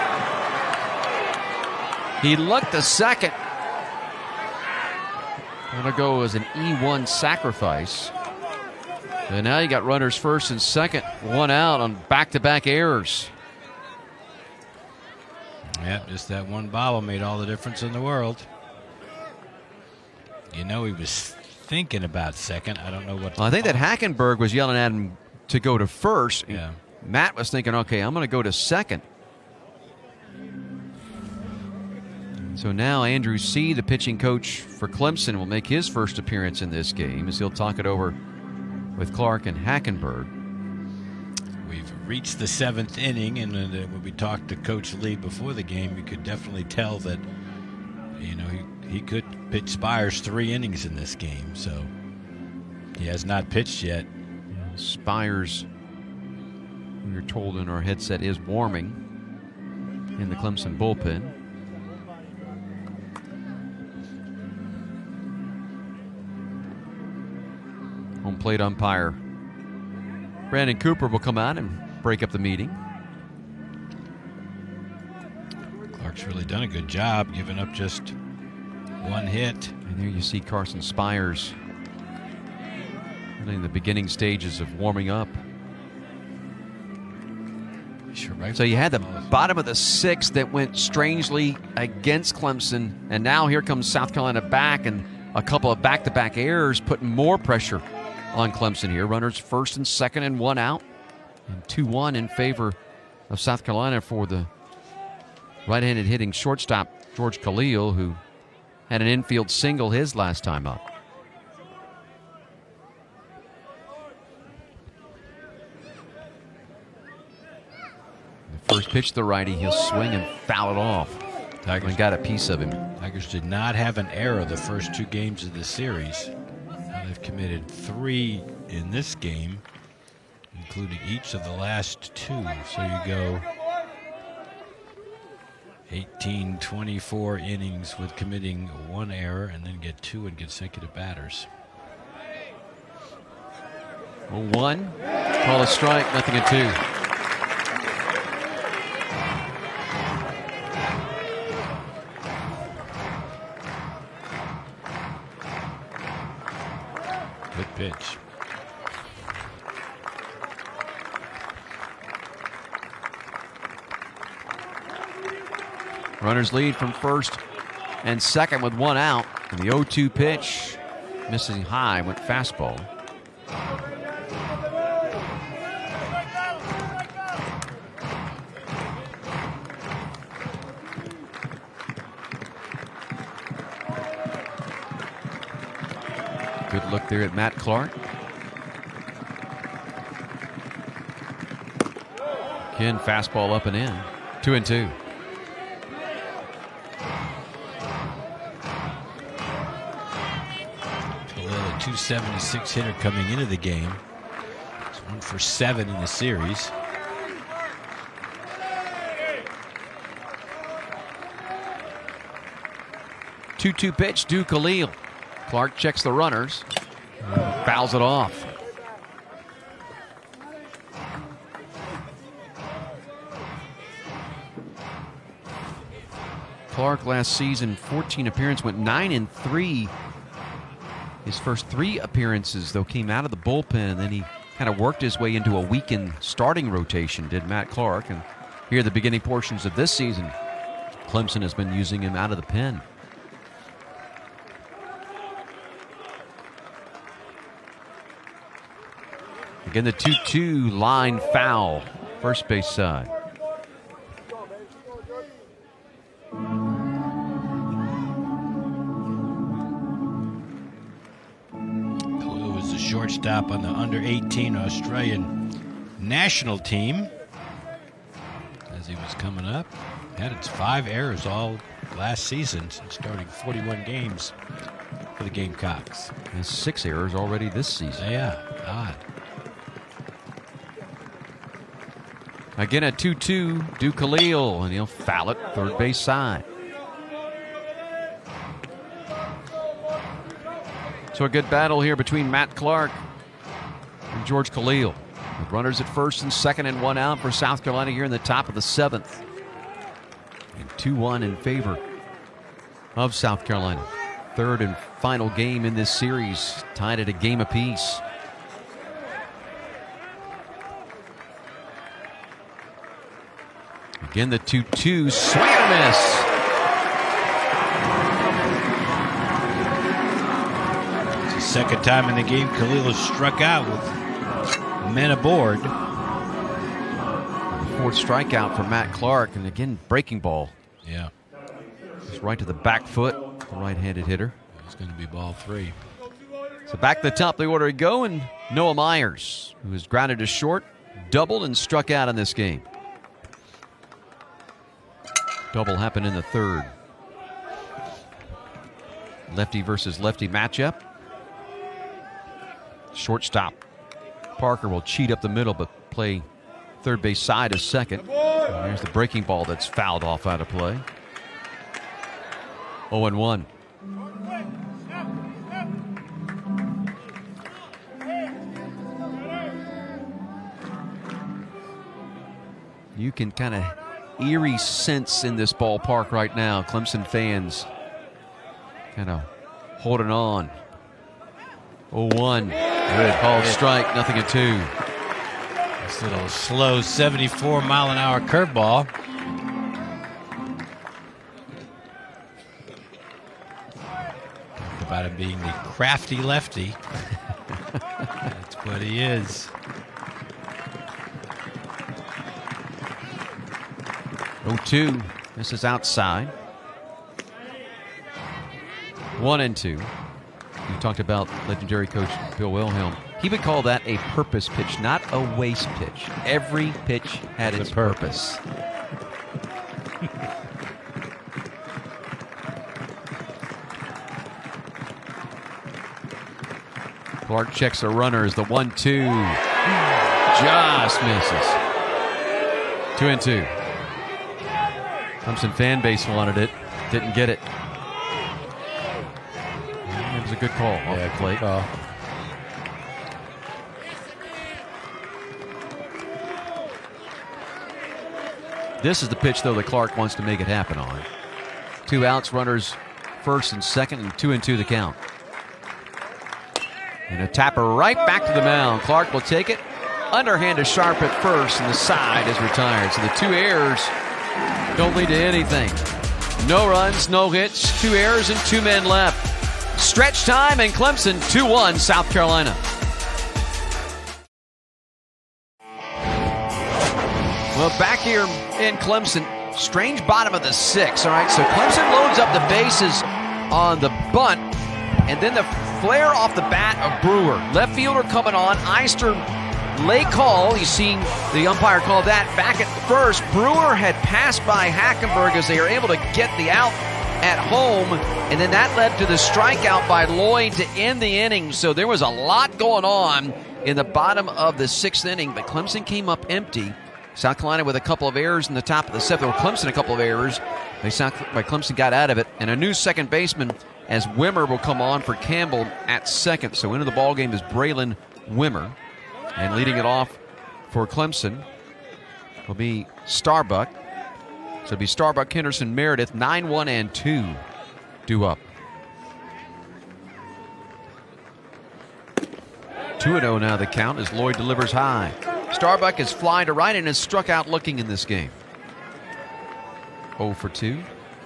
He looked to second. Gonna go as an E one sacrifice. And now you got runners first and second, one out on back-to-back errors. Yep, just that one bobble made all the difference in the world. You know he was thinking about second. I don't know what. Well, I think that Hackenberg was yelling at him to go to first. Yeah. Matt was thinking, okay, I'm going to go to second. So now Andrew C., the pitching coach for Clemson, will make his first appearance in this game as he'll talk it over with Clark and Hackenberg. We've reached the seventh inning, and uh, when we talked to Coach Lee before the game, you could definitely tell that, you know, he, he could pitch Spires three innings in this game. So he has not pitched yet. Spires, we were told in our headset, is warming in the Clemson bullpen. Home plate umpire Brandon Cooper will come out and break up the meeting. Clark's really done a good job, giving up just one hit. And there you see Carson Spires really in the beginning stages of warming up. Sure, right. So you had the bottom of the sixth that went strangely against Clemson, and now here comes South Carolina back, and a couple of back-to-back errors putting more pressure on Clemson here. Runners first and second and one out, and two one in favor of South Carolina for the right-handed hitting shortstop George Khalil, who had an infield single his last time up. The first pitch to the righty, he'll swing and foul it off. Tigers got a piece of him. Tigers did not have an error the first two games of the series. Now they've committed three in this game, including each of the last two. So you go eighteen, twenty-four innings with committing one error and then get two in consecutive batters. oh one, call a strike, nothing at two. Good pitch. Runners lead from first and second with one out. And the oh two pitch, missing high, went fastball. Good look there at Matt Clark. Again, fastball up and in. Two and two. two seventy-six hitter coming into the game. One for seven in the series. two two pitch, to Khalil. Clark checks the runners. Fouls it off. Clark last season, fourteen appearances, went nine and three. His first three appearances, though, came out of the bullpen, and then he kind of worked his way into a weakened starting rotation, did Matt Clark. And here, the beginning portions of this season, Clemson has been using him out of the pen. Again, the two two line foul, first base side. Khalil was the shortstop on the under eighteen Australian national team as he was coming up. Had its five errors all last season, starting forty-one games for the Gamecocks. And six errors already this season. Yeah, odd. Again, a two two, do Khalil, and he'll foul it third base side. So a good battle here between Matt Clark and George Khalil. With runners at first and second and one out for South Carolina here in the top of the seventh. And two one in favor of South Carolina. Third and final game in this series, tied at a game apiece. Again, the two two, swing and a miss. It's the second time in the game Khalil has struck out with men aboard. Fourth strikeout for Matt Clark, and again, breaking ball. Yeah. Just right to the back foot, the right-handed hitter. It's going to be ball three. So back to the top of the order we go, and Noah Myers, who was grounded to short, doubled and struck out in this game. Double happened in the third. Lefty versus lefty matchup. Shortstop Parker will cheat up the middle, but play third base side as second. And there's the breaking ball that's fouled off out of play. oh and one. You can kind of eerie sense in this ballpark right now. Clemson fans kind of holding on. oh one. Good called strike, nothing at two. This little slow seventy-four mile an hour curveball. Talk about him being the crafty lefty. That's what he is. oh two. This is outside. One and two. You talked about legendary coach Bill Wilhelm. He would call that a purpose pitch, not a waste pitch. Every pitch had its purpose. Clark checks the runners. The one two just misses. Two and two. Clemson fan base wanted it, didn't get it. It was a good call off Yeah, the plate. call. This is the pitch, though, that Clark wants to make it happen on. Two outs, runners first and second, and two and two the count. And a tapper right back to the mound. Clark will take it. Underhand is sharp at first, and the side is retired. So the two errors don't lead to anything. No runs, no hits, two errors, and two men left. Stretch time, and Clemson two one South Carolina. Well, back here in Clemson, strange bottom of the sixth. All right, so Clemson loads up the bases on the bunt, and then the flare off the bat of Brewer. Left fielder coming on. Eister late call. You seen the umpire call that back at first. Brewer had passed by Hackenberg as they were able to get the out at home, and then that led to the strikeout by Lloyd to end the inning. So there was a lot going on in the bottom of the sixth inning, but Clemson came up empty. South Carolina with a couple of errors in the top of the seventh. Or Clemson a couple of errors. They South, but Clemson got out of it. And a new second baseman as Wimmer will come on for Campbell at second. So into the ballgame is Braylon Wimmer. And leading it off for Clemson will be Starbuck. So it'll be Starbuck, Henderson, Meredith, nine, one, and two due up. two and oh now the count as Lloyd delivers high. Starbuck is fly to right and is struck out looking in this game. oh for two.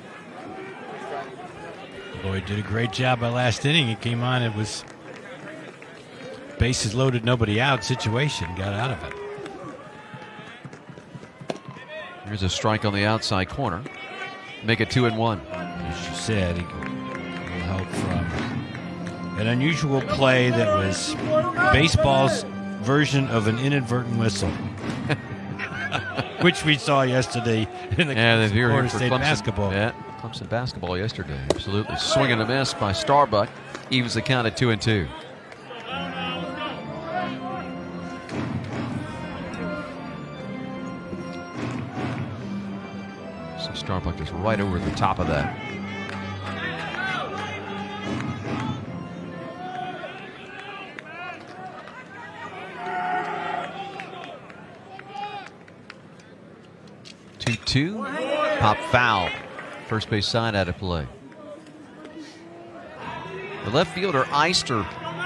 Lloyd did a great job by last inning. He came on, it was bases loaded, nobody out situation. Got out of it. Here's a strike on the outside corner. Make it two and one. As you said, he will help from an unusual play that was baseball's version of an inadvertent whistle, which we saw yesterday in the yeah, Florida State Clemson, basketball. Yeah, Clemson basketball yesterday. Absolutely. Swing and a miss by Starbuck. Evens the count at two and two. So Starbuck is right over the top of that. two two. Pop foul. First base side out of play. The left fielder, Eister,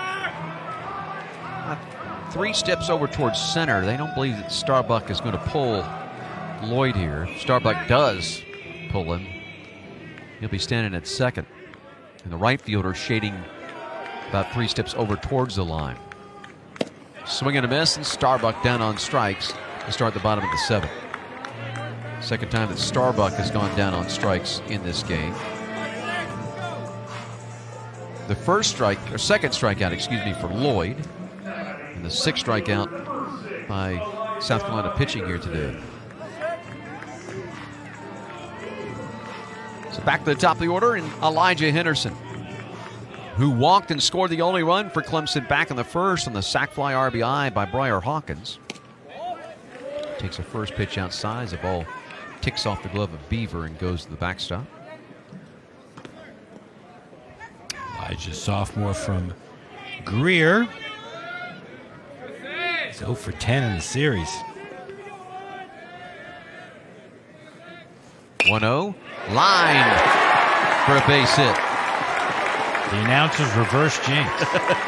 uh, three steps over towards center. They don't believe that Starbuck is going to pull Lloyd here. If Starbuck does pull him, he'll be standing at second. And the right fielder shading about three steps over towards the line. Swing and a miss, and Starbuck down on strikes to start the bottom of the seventh. Second time that Starbuck has gone down on strikes in this game. The first strike, or second strikeout, excuse me, for Lloyd. And the sixth strikeout by South Carolina pitching here today. So back to the top of the order, and Elijah Henderson, who walked and scored the only run for Clemson back in the first on the sac fly R B I by Briar Hawkins. Takes a first pitch outside as the ball ticks off the glove of Beaver and goes to the backstop. Elijah, sophomore from Greer. He's oh for ten in the series. one oh. Line for a base hit. The announcer's reverse jinx.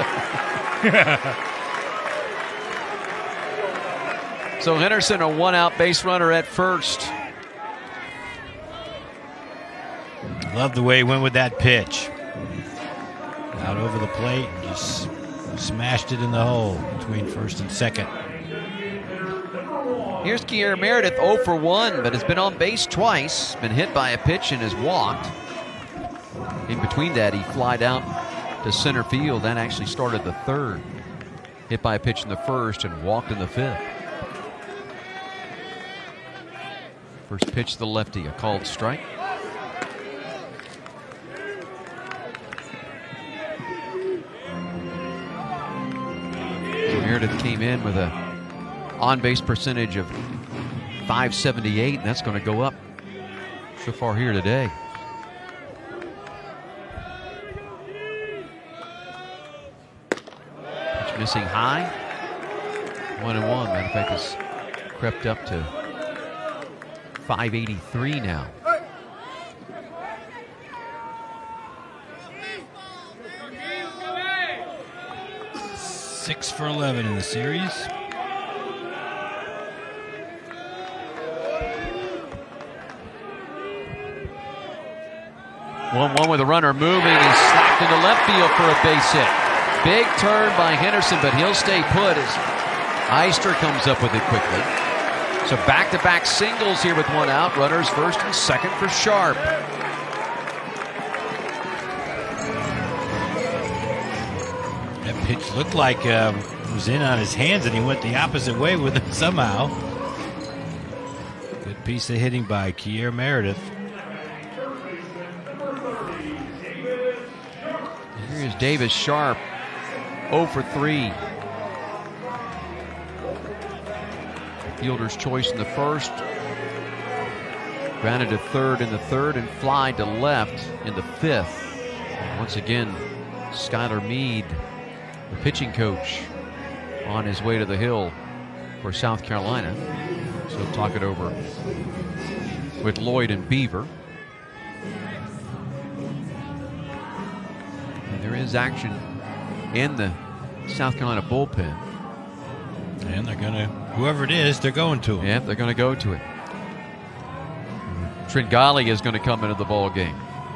So Henderson, a one-out base runner at first. Love the way he went with that pitch. Out over the plate and just smashed it in the hole between first and second. Here's Kier Meredith, oh for one, but has been on base twice. Been hit by a pitch and has walked. In between that, he flied out to center field and actually started the third. Hit by a pitch in the first and walked in the fifth. First pitch to the lefty, a called strike. Meredith came in with a on-base percentage of five seventy-eight, and that's going to go up so far here today. Pitch missing high. One and one. Matter of fact, it's crept up to five eighty-three now. Six for eleven in the series. one one with a runner moving. He's slapped into left field for a base hit. Big turn by Henderson, but he'll stay put as Eister comes up with it quickly. So back-to-back singles here with one out. Runners first and second for Sharp. That pitch looked like um, it was in on his hands, and he went the opposite way with it somehow. Good piece of hitting by Kier Meredith. Here's Davis Sharp, oh for three. fielder's choice in the first. Grounded to third in the third and fly to left in the fifth. And once again, Skylar Meade, the pitching coach, on his way to the hill for South Carolina. So talk it over with Lloyd and Beaver. And there is action in the South Carolina bullpen. And they're going to, whoever it is, they're going to it. Yeah, they're going to go to it. Tringali is going to come into the ball game.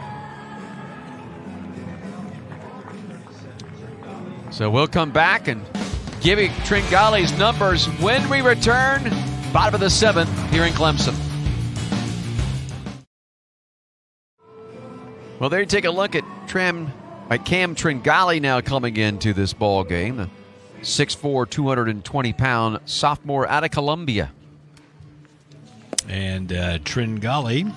So we'll come back and give you Tringali's numbers when we return. Bottom of the seventh here in Clemson. Well, there you take a look at Tram, at Cam Tringali now coming into this ball game. The six foot four, two hundred twenty pound sophomore out of Columbia. And uh, Tringali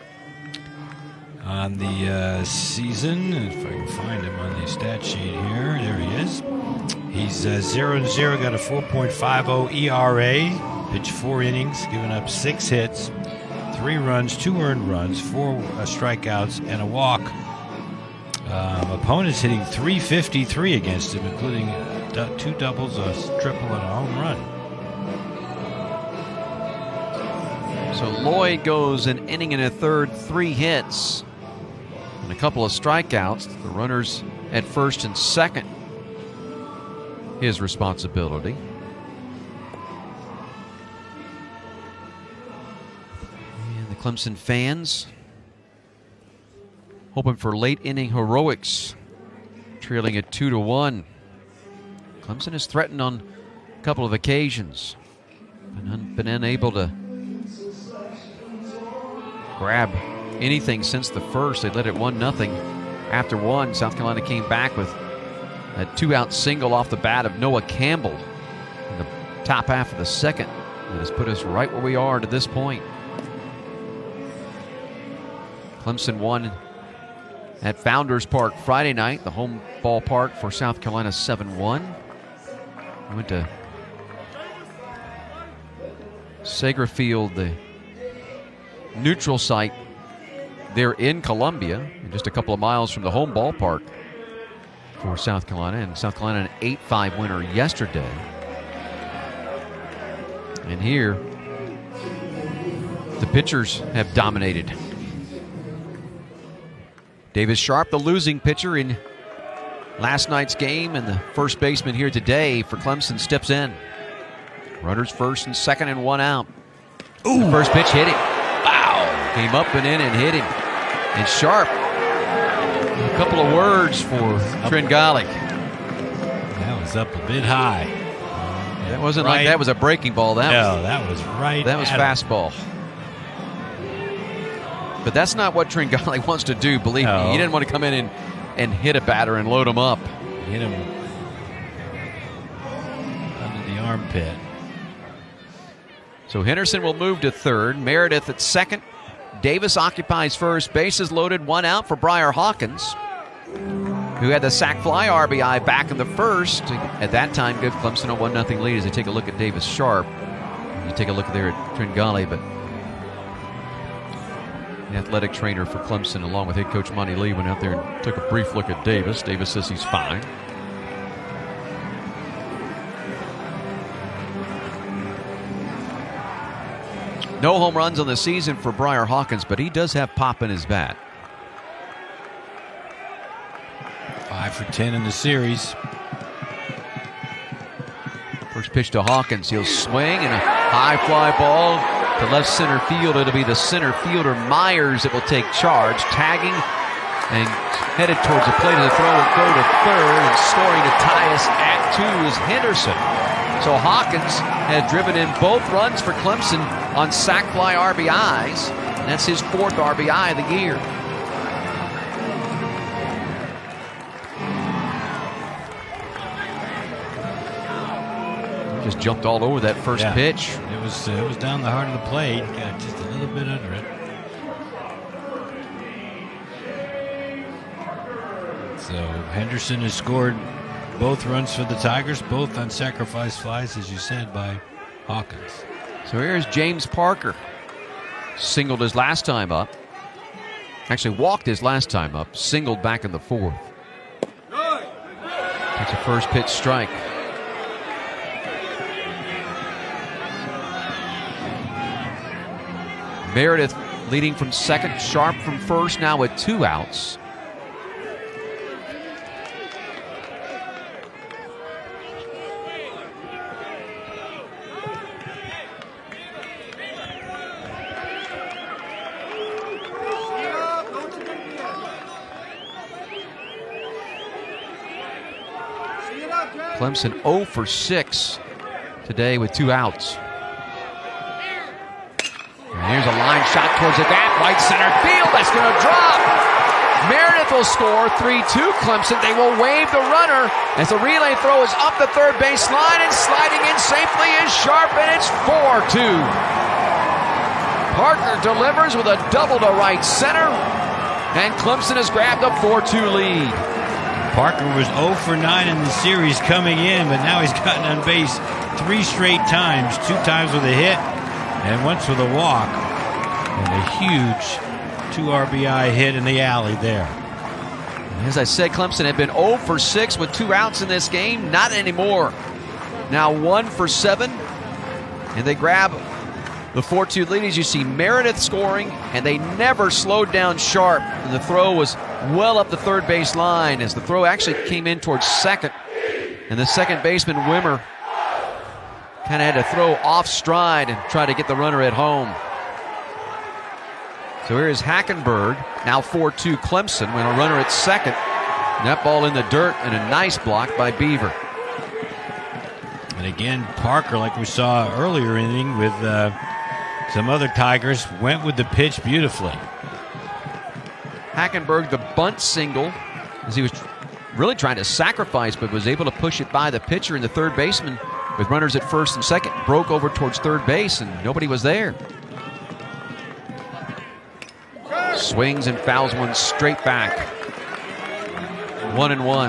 on the uh, season, if I can find him on the stat sheet here, there he is. He's uh, zero and zero, got a four point five oh E R A, pitched four innings, given up six hits, three runs, two earned runs, four uh, strikeouts, and a walk. Um, opponents hitting three fifty-three against him, including du- two doubles, a triple, and a home run. So Lloyd goes an inning and a third, three hits, and a couple of strikeouts. The runners at first and second, his responsibility. And the Clemson fans hoping for late inning heroics, trailing at two to one. Clemson has threatened on a couple of occasions, been, un- been unable to grab anything since the first. They led it one nothing after one. South Carolina came back with a two-out single off the bat of Noah Campbell in the top half of the second. That has put us right where we are to this point. Clemson won at Founders Park Friday night, the home ballpark for South Carolina, seven one. We went to Sager Field, the neutral site there in Columbia, and just a couple of miles from the home ballpark for South Carolina. And South Carolina an eight five winner yesterday. And here, the pitchers have dominated. Davis Sharp, the losing pitcher in last night's game, and the first baseman here today for Clemson steps in. Runners first and second and one out. Ooh. The first pitch hit him. Wow. Came up and in and hit him. And Sharp, a couple of words for Tringali. That was up a bit high. That wasn't right. like that was a breaking ball. That no, was, that was right. That was fastball. Him. But that's not what Tringali wants to do, believe no. me. He didn't want to come in and, and hit a batter and load him up. Hit him under the armpit. So Henderson will move to third. Meredith at second. Davis occupies first. Bases loaded, one out for Briar Hawkins, who had the sac fly R B I back in the first. At that time, give Clemson a one nothing lead as they take a look at Davis Sharp. You take a look there at Tringali, but the athletic trainer for Clemson, along with head coach Monty Lee, went out there and took a brief look at Davis. Davis says he's fine. No home runs on the season for Briar Hawkins, but he does have pop in his bat. Five for ten in the series. First pitch to Hawkins. He'll swing and a high fly ball to left center field. It'll be the center fielder Myers that will take charge, tagging and headed towards the plate of the throw will go to third, and scoring to tie us at two is Henderson. So Hawkins has driven in both runs for Clemson on sac fly R B Is, and that's his fourth R B I of the year. Just jumped all over that first yeah. pitch. It was uh, it was down the heart of the plate. Got just a little bit under it. So Henderson has scored both runs for the Tigers, both on sacrifice flies, as you said, by Hawkins. So here's James Parker. Singled his last time up. Actually walked his last time up. Singled back in the fourth. That's a first pitch strike. Meredith leading from second. Sharp from first now with two outs. Clemson oh for six today with two outs. And here's a line shot towards the bat. Right center field. That's going to drop. Meredith will score three two Clemson. They will wave the runner as the relay throw is up the third base line, and sliding in safely is Sharp, and it's four two. Parker delivers with a double to right center, and Clemson has grabbed a four two lead. Parker was oh for nine in the series coming in, but now he's gotten on base three straight times, two times with a hit and once with a walk, and a huge two R B I hit in the alley there. As I said, Clemson had been oh for six with two outs in this game. Not anymore. Now one for seven, and they grab the four two lead. As you see Meredith scoring, and they never slowed down Sharp. And the throw was well up the third base line as the throw actually came in towards second. And the second baseman, Wimmer, kind of had to throw off stride and try to get the runner at home. So here is Hackenberg, now four two Clemson, with a runner at second. And that ball in the dirt, and a nice block by Beaver. And again, Parker, like we saw earlier inning with uh, some other Tigers, went with the pitch beautifully. Hackenberg, the bunt single, as he was really trying to sacrifice, but was able to push it by the pitcher and the third baseman with runners at first and second. Broke over towards third base, and nobody was there. Swings and fouls one straight back. One and one.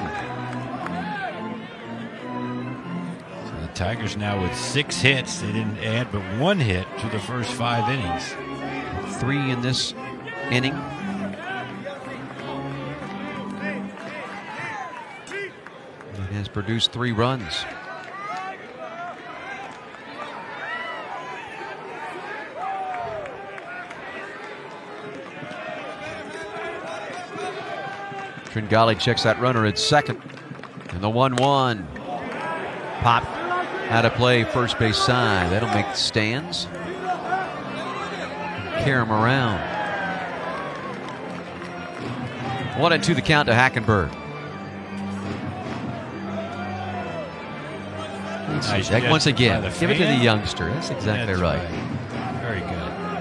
So the Tigers now with six hits. They didn't add but one hit to the first five innings. Three in this inning. It has produced three runs. Tringali checks that runner at second. And the one one. Pop out of play first base side. That'll make the stands. Carry him around. One and two the count to Hackenberg. Nice That, once again, give it to the fan. youngster. That's exactly That's right. right. Very good.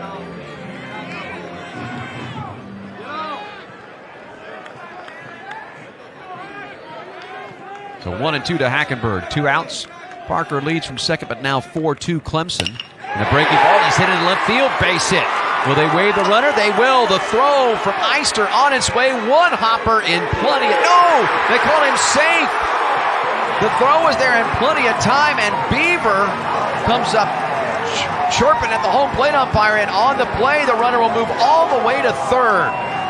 So one and two to Hackenberg. Two outs. Parker leads from second, but now four two Clemson. And a breaking ball is hit into left field. Base hit. Will they wave the runner? They will. The throw from Eister on its way. One hopper in plenty of... No! They call him safe. The throw was there in plenty of time, and Beaver comes up ch- chirping at the home plate umpire, and on the play, the runner will move all the way to third.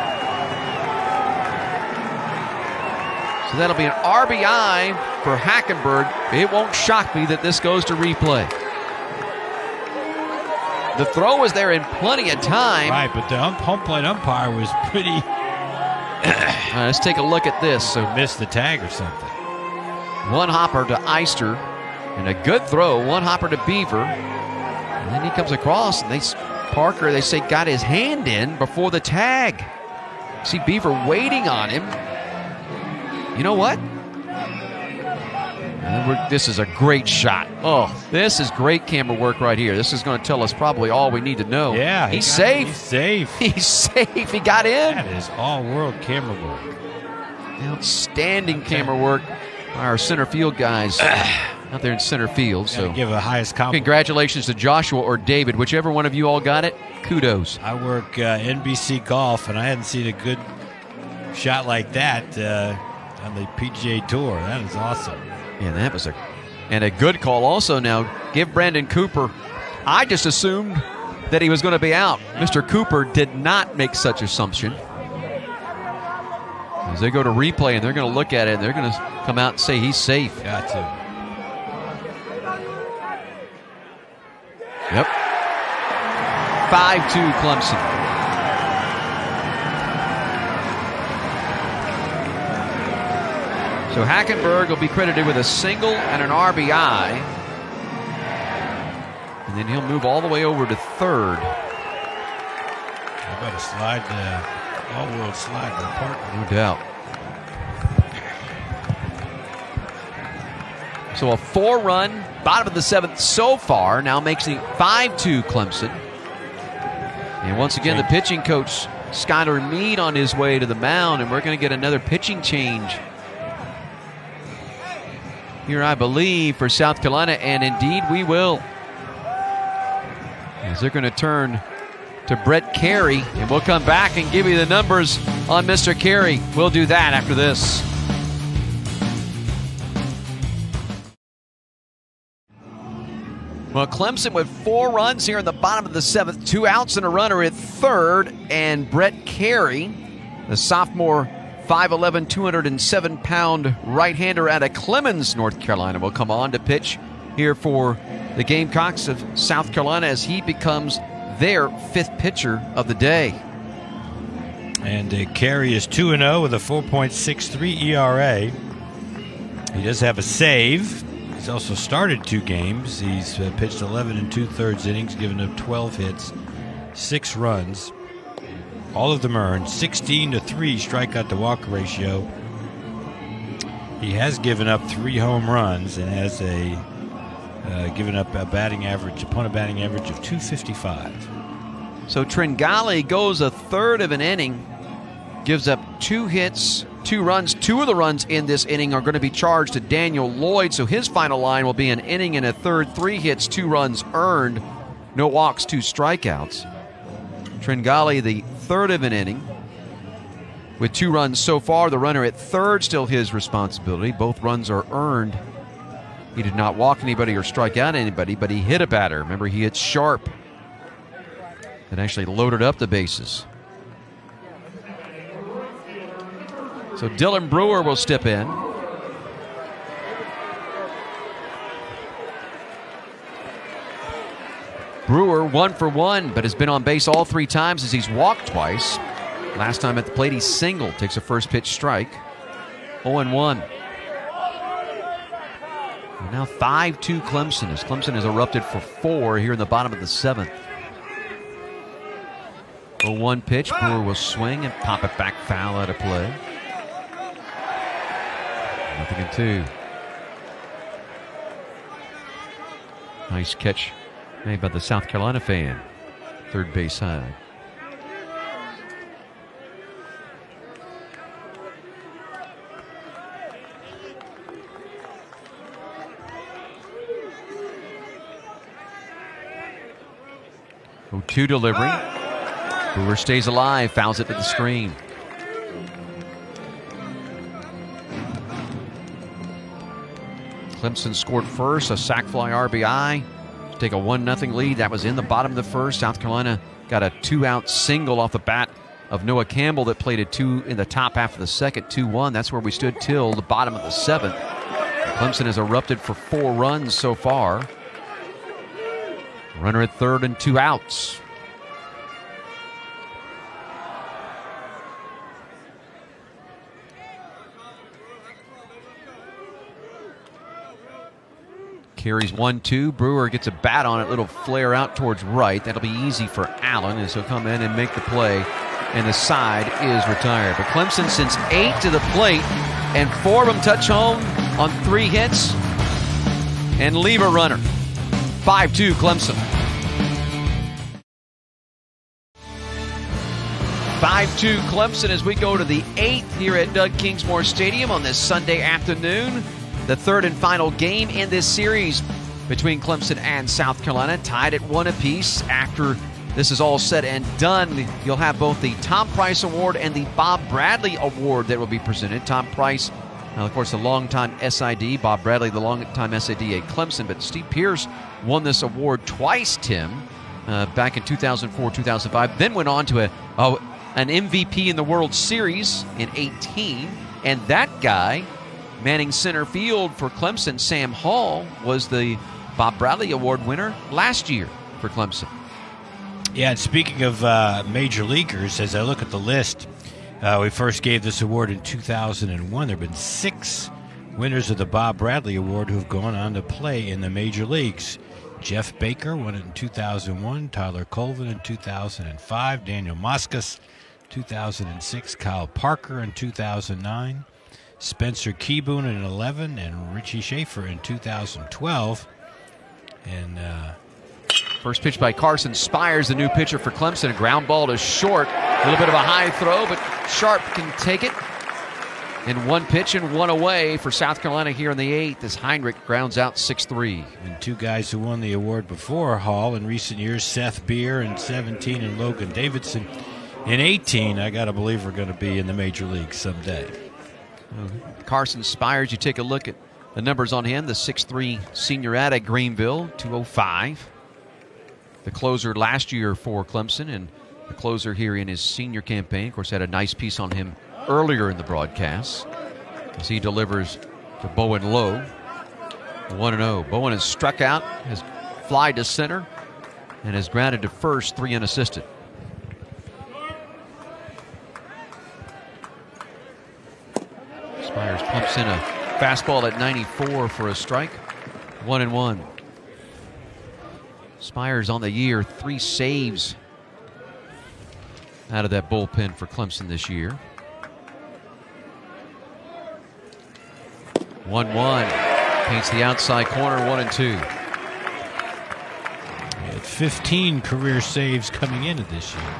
So that'll be an R B I for Hackenberg. It won't shock me that this goes to replay. The throw was there in plenty of time. Right, but the ump, home plate umpire was pretty... All right, let's take a look at this. So missed the tag or something. One hopper to Eister, and a good throw. One hopper to Beaver, and then he comes across, and they Parker, they say, got his hand in before the tag. See Beaver waiting on him. You know what? We're, this is a great shot. Oh, this is great camera work right here. This is going to tell us probably all we need to know. Yeah, he he's got, safe. He's safe. He's safe. He got in. That is all-world camera work. Outstanding camera work by our center field guys out there in center field. So So give a highest compliment. congratulations to Joshua or David, whichever one of you all got it. Kudos. I work uh, N B C Golf, and I hadn't seen a good shot like that uh, on the P G A Tour. That is awesome. Yeah, that was a and a good call also. Now give Brandon Cooper I just assumed that he was going to be out. Mister Cooper did not make such assumption. As they go to replay and they're going to look at it and they're going to come out and say he's safe. Got to. Yep. five two Clemson. So Hackenberg will be credited with a single and an R B I. And then he'll move all the way over to third. How about a slide, uh, all-world slide in the park? No doubt. So a four-run, bottom of the seventh so far, now makes it five two Clemson. And once again, the pitching coach, Skylar Meade, on his way to the mound, and we're going to get another pitching change here, I believe, for South Carolina, and indeed we will. As they're going to turn to Brett Carey, and we'll come back and give you the numbers on Mister Carey. We'll do that after this. Well, Clemson with four runs here in the bottom of the seventh, two outs and a runner at third, and Brett Carey, the sophomore, five eleven, two hundred seven pound right-hander out of Clemens, North Carolina, will come on to pitch here for the Gamecocks of South Carolina as he becomes their fifth pitcher of the day. And uh, Carey is two and oh with a four point six three E R A. He does have a save. He's also started two games. He's uh, pitched eleven and two-thirds innings, given up twelve hits, six runs. All of them earned, sixteen to three strikeout to walk ratio. He has given up three home runs and has a uh, given up a batting average, opponent batting average of two fifty-five. So Tringali goes a third of an inning, gives up two hits, two runs. Two of the runs in this inning are going to be charged to Daniel Lloyd, so his final line will be an inning and a third, three hits, two runs earned, no walks, two strikeouts. Tringali, the third of an inning, with two runs so far. The runner at third, still his responsibility. Both runs are earned. He did not walk anybody or strike out anybody, but he hit a batter. Remember, he hit sharp and actually loaded up the bases. So Dylan Brewer will step in. Brewer one for one, but has been on base all three times as he's walked twice. Last time at the plate, he singled, takes a first pitch strike. oh and one. And now five two Clemson, as Clemson has erupted for four here in the bottom of the seventh. oh one pitch, Brewer will swing and pop it back foul out of play. Nothing in two. Nice catch made by the South Carolina fan. Third base side. oh two delivery. Brewer stays alive, fouls it to the screen. Clemson scored first, a sac fly R B I. Take a one nothing lead. That was in the bottom of the first. South Carolina got a two-out single off the bat of Noah Campbell that played a two in the top half of the second, two one. That's where we stood till the bottom of the seventh. Clemson has erupted for four runs so far. Runner at third and two outs. Carries one two. Brewer gets a bat on it, little flare out towards right. That'll be easy for Allen as he'll come in and make the play. And the side is retired. But Clemson sends eight to the plate, and four of them touch home on three hits and leave a runner. five two Clemson. five two Clemson as we go to the eighth here at Doug Kingsmore Stadium on this Sunday afternoon. The third and final game in this series between Clemson and South Carolina, tied at one apiece. After this is all said and done, you'll have both the Tom Price Award and the Bob Bradley Award that will be presented. Tom Price Now, of course, the longtime S I D, Bob Bradley, the longtime S I D at Clemson, but Steve Pierce won this award twice, Tim, uh, back in two thousand four, two thousand five, then went on to a, a an M V P in the World Series in eighteen, and that guy, manning center field for Clemson, Sam Hall, was the Bob Bradley Award winner last year for Clemson. Yeah, and speaking of uh, major leaguers, as I look at the list, uh, we first gave this award in two thousand one. There have been six winners of the Bob Bradley Award who have gone on to play in the major leagues. Jeff Baker won it in two thousand one, Tyler Colvin in two thousand five, Daniel Moscas two thousand six, Kyle Parker in two thousand nine, Spencer Keyboon in eleven, and Richie Schaefer in two thousand twelve. And uh, first pitch by Carson Spires, the new pitcher for Clemson. A ground ball to short. A little bit of a high throw, but Sharp can take it. And one pitch and one away for South Carolina here in the eighth as Heinrich grounds out six three. And two guys who won the award before Hall in recent years, Seth Beer in seventeen and Logan Davidson in eighteen, I got to believe we're going to be in the major leagues someday. Carson Spires, you take a look at the numbers on him. The six three senior at Greenville, two oh five. The closer last year for Clemson, and the closer here in his senior campaign. Of course, had a nice piece on him earlier in the broadcast as he delivers to Bowen Lowe. one and oh. Bowen has struck out, has flied to center, and has grounded to first, three unassisted. Spires pumps in a fastball at ninety-four for a strike. One and one. Spires on the year, three saves out of that bullpen for Clemson this year. one one. Paints the outside corner, one and two. He had fifteen career saves coming into this year.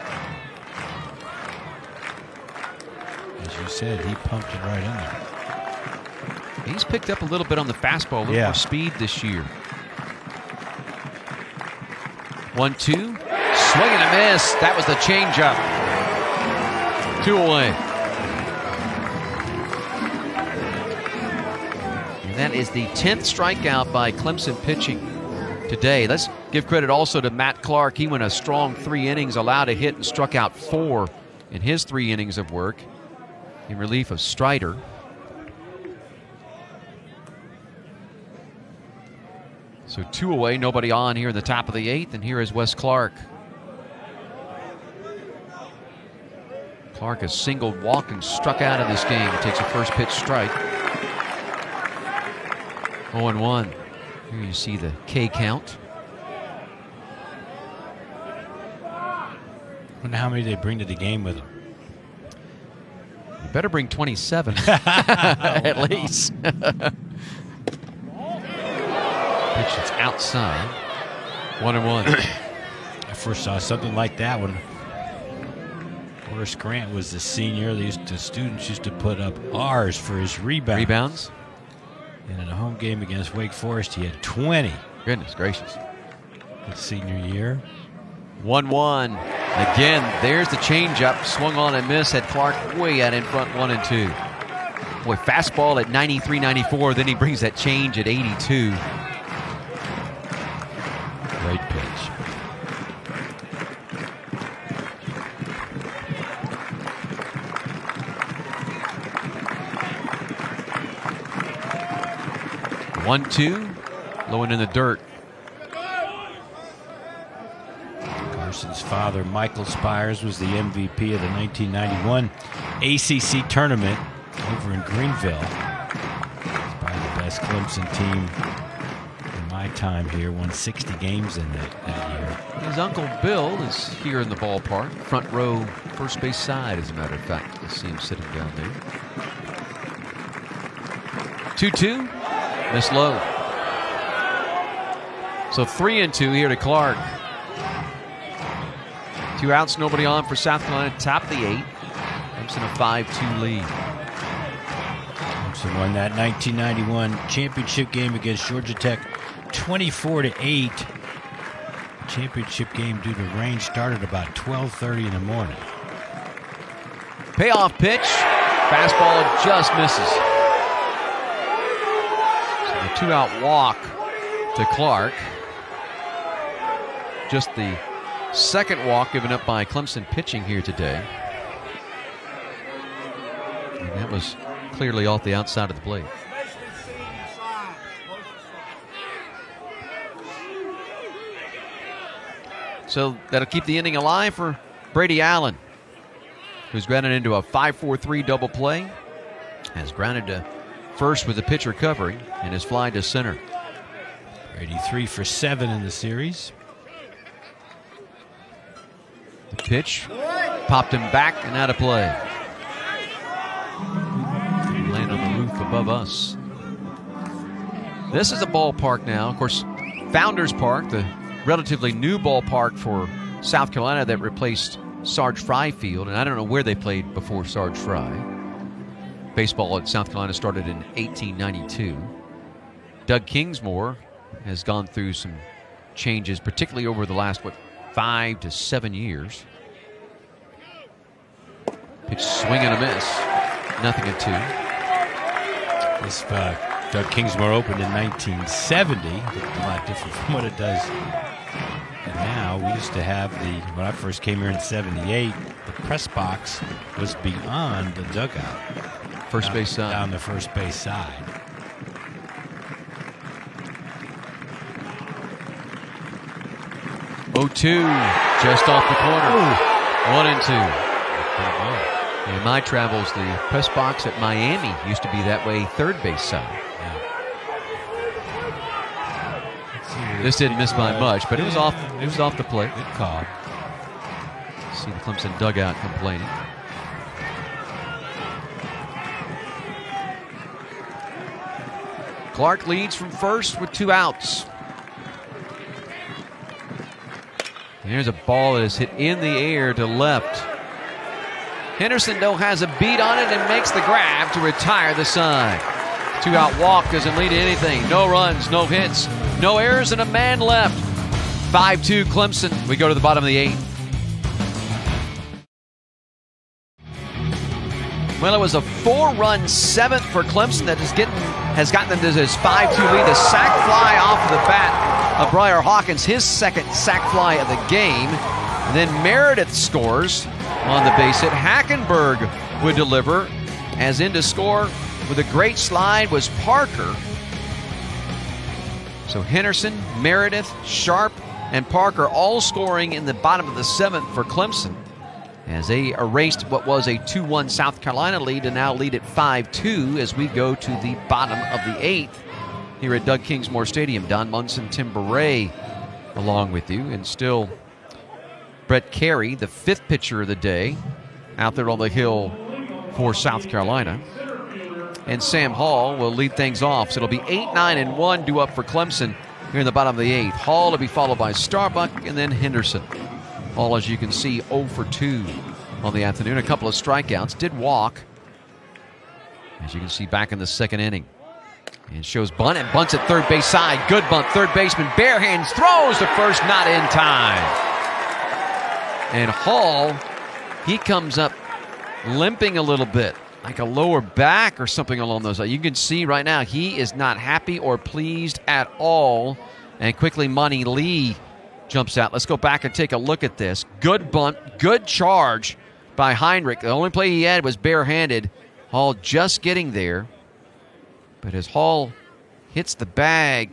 As you said, he pumped it right in there. He's picked up a little bit on the fastball, a little yeah. more speed this year. one two. Swing and a miss. That was the changeup. Two away. And that is the tenth strikeout by Clemson pitching today. Let's give credit also to Matt Clark. He went a strong three innings, allowed a hit, and struck out four in his three innings of work in relief of Strider. So two away, nobody on here in the top of the eighth, and here is Wes Clark. Clark has singled, walked, and struck out in this game. He takes a first pitch strike. oh and one. Here you see the K count. I wonder how many they bring to the game with them. You better bring twenty-seven at least. Pitch that's outside. One and one. I first saw something like that when Horace Grant was the senior. They used to, students used to put up R's for his rebounds. Rebounds? And in a home game against Wake Forest, he had twenty. Goodness gracious. His senior year. one one. Again, there's the changeup. Swung on and missed. Had Clark way out in front, one and two. Boy, fastball at ninety-three ninety-four. Then he brings that change at eighty-two. Great pitch. one two. Low and in the dirt. Carson's father, Michael Spires, was the M V P of the nineteen ninety-one A C C tournament over in Greenville. It's probably the best Clemson team in my time here. Won sixty games in that, that year. His uncle Bill is here in the ballpark. Front row, first base side, as a matter of fact. You'll see him sitting down there. two two. Miss low. So three and two here to Clark. Two outs, nobody on for South Carolina. Top of the eighth. Clemson a five two lead. Clemson won that nineteen ninety-one championship game against Georgia Tech twenty-four to eight. The championship game due to rain started about twelve thirty in the morning. Payoff pitch. Fastball just misses. two-out walk to Clark. Just the second walk given up by Clemson pitching here today. And that was clearly off the outside of the plate. So that'll keep the inning alive for Brady Allen, who's grounded into a five four three double play, has grounded to first with the pitch recovery, and is flying to center. Brady three for seven in the series. The pitch popped him back and out of play. Land on the roof above us. This is a ballpark now. Of course, Founders Park, the relatively new ballpark for South Carolina that replaced Sarge Fry Field, and I don't know where they played before Sarge Fry. Baseball at South Carolina started in eighteen ninety-two. Doug Kingsmore has gone through some changes, particularly over the last, what, five to seven years. Pitch swing and a miss. Nothing at two. This uh, Doug Kingsmore opened in nineteen seventy. A lot different from what it does. And now we used to have the, when I first came here in seventy-eight, the press box was beyond the dugout. First down, base side. Down the first base side. oh two, just off the corner. Ooh. One and two. In my travels, the press box at Miami used to be that way, third base side. Yeah. This didn't miss by much, but it was off. It was off the plate. Good call. See the Clemson dugout complaining. Clark leads from first with two outs. And here's a ball that is hit in the air to left. Henderson, though, has a beat on it and makes the grab to retire the side. Two-out walk doesn't lead to anything. No runs, no hits, no errors, and a man left. five two Clemson. We go to the bottom of the eighth. Well, it was a four-run seventh for Clemson that is getting, has gotten them to this five two lead. A sac fly off the bat of Briar Hawkins, his second sac fly of the game. And then Meredith scores on the base hit. Hackenberg would deliver, as in to score with a great slide was Parker. So Henderson, Meredith, Sharp, and Parker all scoring in the bottom of the seventh for Clemson, as they erased what was a two one South Carolina lead and now lead at five two as we go to the bottom of the eighth here at Doug Kingsmore Stadium. Don Munson, Tim Beret along with you, and still Brett Carey, the fifth pitcher of the day, out there on the hill for South Carolina. And Sam Hall will lead things off. So it'll be eight, nine, and one due up for Clemson here in the bottom of the eighth. Hall to be followed by Starbuck and then Henderson. Hall, as you can see, oh for two on the afternoon. A couple of strikeouts. Did walk, as you can see, back in the second inning. And shows bunt and bunts at third base side. Good bunt. Third baseman bare hands throws to first, not in time. And Hall, he comes up limping a little bit, like a lower back or something along those lines. You can see right now he is not happy or pleased at all. And quickly Monty Lee jumps out. Let's go back and take a look at this. Good bunt, good charge by Heinrich. The only play he had was barehanded. Hall just getting there. But as Hall hits the bag,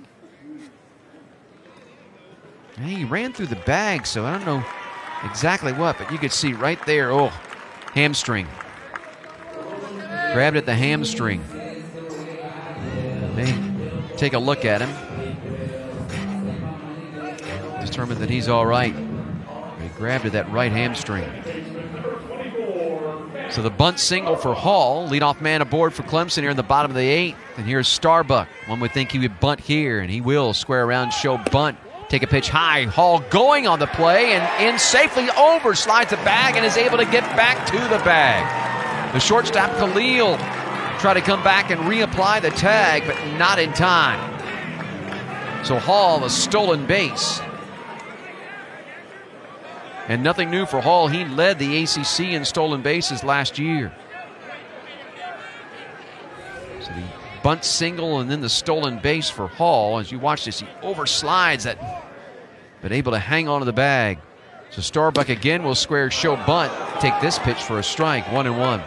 he ran through the bag, so I don't know exactly what, but you could see right there, oh, hamstring. Grabbed at the hamstring. They take a look at him. Determined that he's all right. He grabbed at that right hamstring. So the bunt single for Hall. Leadoff man aboard for Clemson here in the bottom of the eighth. And here's Starbuck. One would think he would bunt here, and he will square around, show bunt. Take a pitch high. Hall going on the play and in safely over, slides the bag and is able to get back to the bag. The shortstop Khalil try to come back and reapply the tag, but not in time. So Hall, a stolen base. And nothing new for Hall. He led the A C C in stolen bases last year. So the bunt single and then the stolen base for Hall. As you watch this, he overslides that, but able to hang on to the bag. So Starbuck again will square show bunt, take this pitch for a strike, one and one.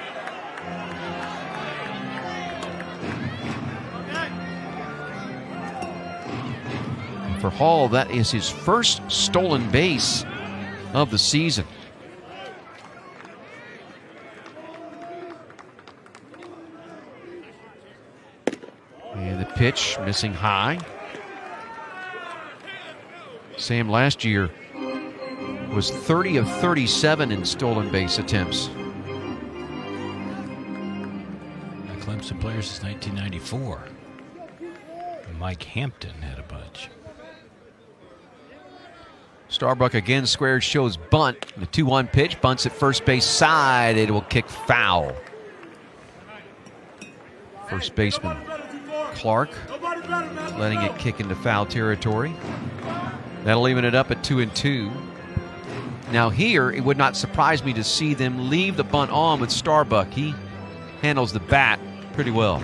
And for Hall, that is his first stolen base of the season. And the pitch missing high. Sam last year was thirty of thirty-seven in stolen base attempts. The Clemson player since nineteen ninety-four. Mike Hampton had a bunch. Starbuck again squares, shows bunt. The two one pitch, bunts at first base side. It will kick foul. First baseman Clark letting it kick into foul territory. That'll even it up at two and two. Now here, it would not surprise me to see them leave the bunt on with Starbuck. He handles the bat pretty well.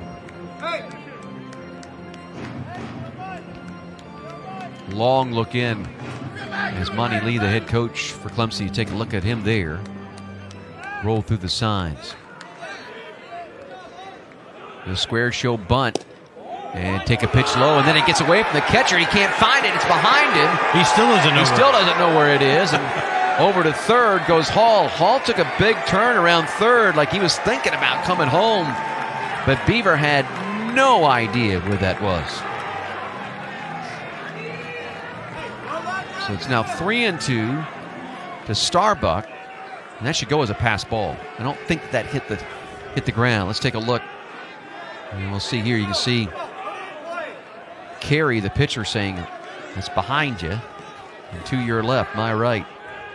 Long look in as Monty Lee, the head coach for Clemson, you take a look at him there. Roll through the signs. The square show bunt. And take a pitch low, and then it gets away from the catcher. He can't find it. It's behind him. He still doesn't know. He still doesn't know where it is. And over to third goes Hall. Hall took a big turn around third like he was thinking about coming home. But Beaver had no idea where that was. So it's now three and two to Starbuck. And that should go as a pass ball. I don't think that hit the hit the ground. Let's take a look. And we'll see here. You can see Carey, the pitcher, saying it's behind you and to your left, my right.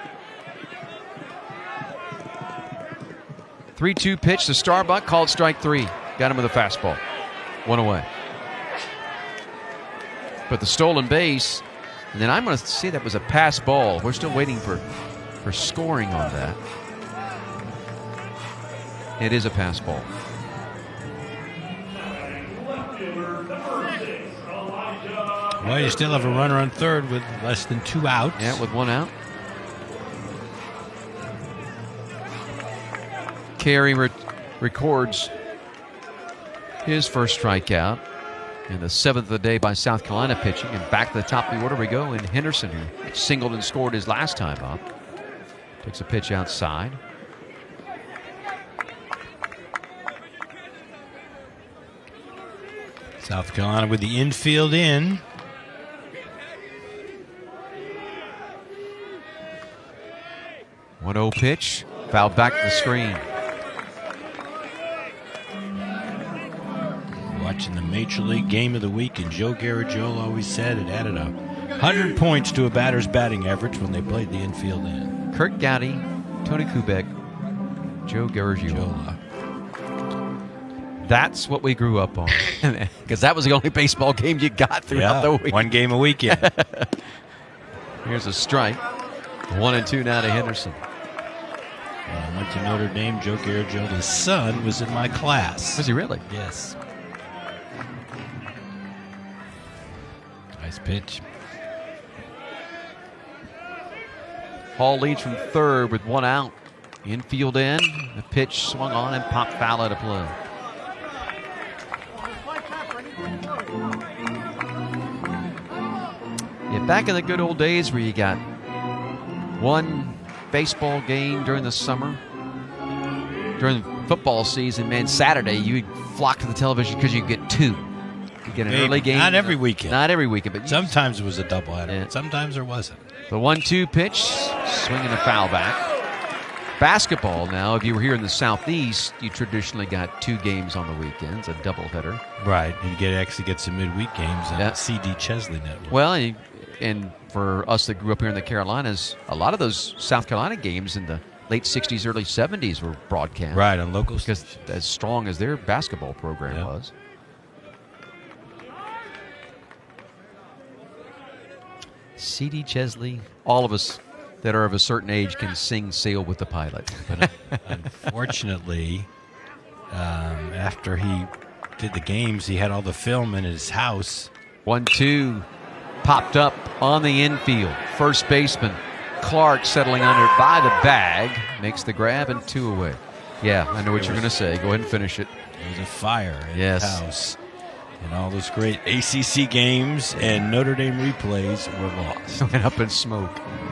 three two pitch to Starbuck, called strike three. Got him with a fastball. One away. But the stolen base, and then I'm going to say that was a pass ball. We're still waiting for, for scoring on that. It is a pass ball. Well, you still have a runner on third with less than two outs. Yeah, with one out. Carey re records his first strikeout and the seventh of the day by South Carolina pitching. And back to the top of the order we go. And Henderson, who singled and scored his last time up, takes a pitch outside. South Carolina with the infield in. one oh pitch, fouled back to the screen. Watching the Major League Game of the Week, and Joe Garagiola always said it added a hundred points to a batter's batting average when they played the infield in. Kurt Gowdy, Tony Kubek, Joe Garagiola. That's what we grew up on, because that was the only baseball game you got throughout yeah, the week. One game a weekend. Here's a strike. One and two now to Henderson. When I went to Notre Dame, Joe Garagiola's son was in my class. Was he really? Yes. Nice pitch. Hall leads from third with one out. Infield in. The pitch swung on and popped foul out of play. Yeah, back in the good old days where you got one baseball game during the summer, during football season, man, Saturday you'd flock to the television because you get two. You get an Maybe. early game. Not every weekend. Not every weekend, but sometimes it was a doubleheader. Yeah. Sometimes there wasn't. The one two pitch, swinging a foul back. Basketball now, if you were here in the Southeast, you traditionally got two games on the weekends, a doubleheader. Right. You get actually get some midweek games on Yeah. the C D Chesley network. Well, and, and for us that grew up here in the Carolinas, a lot of those South Carolina games in the late sixties, early seventies were broadcast. Right, on local Because stations. as strong as their basketball program Yeah. was. C D Chesley, all of us that are of a certain age can sing Sail with the Pilot. But unfortunately, um, after he did the games, he had all the film in his house. one two popped up on the infield. First baseman Clark settling under by the bag. Makes the grab and two away. Yeah, I know what you're going to say. Go ahead and finish it. There was a fire in yes. his house. And all those great A C C games and Notre Dame replays were lost. Went up in smoke.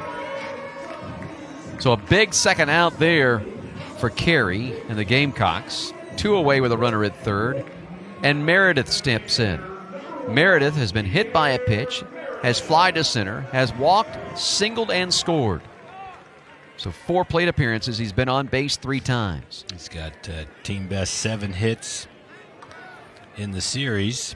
So a big second out there for Carey and the Gamecocks. Two away with a runner at third. And Meredith steps in. Meredith has been hit by a pitch, has fly to center, has walked, singled, and scored. So four plate appearances. He's been on base three times. He's got uh, team best seven hits in the series.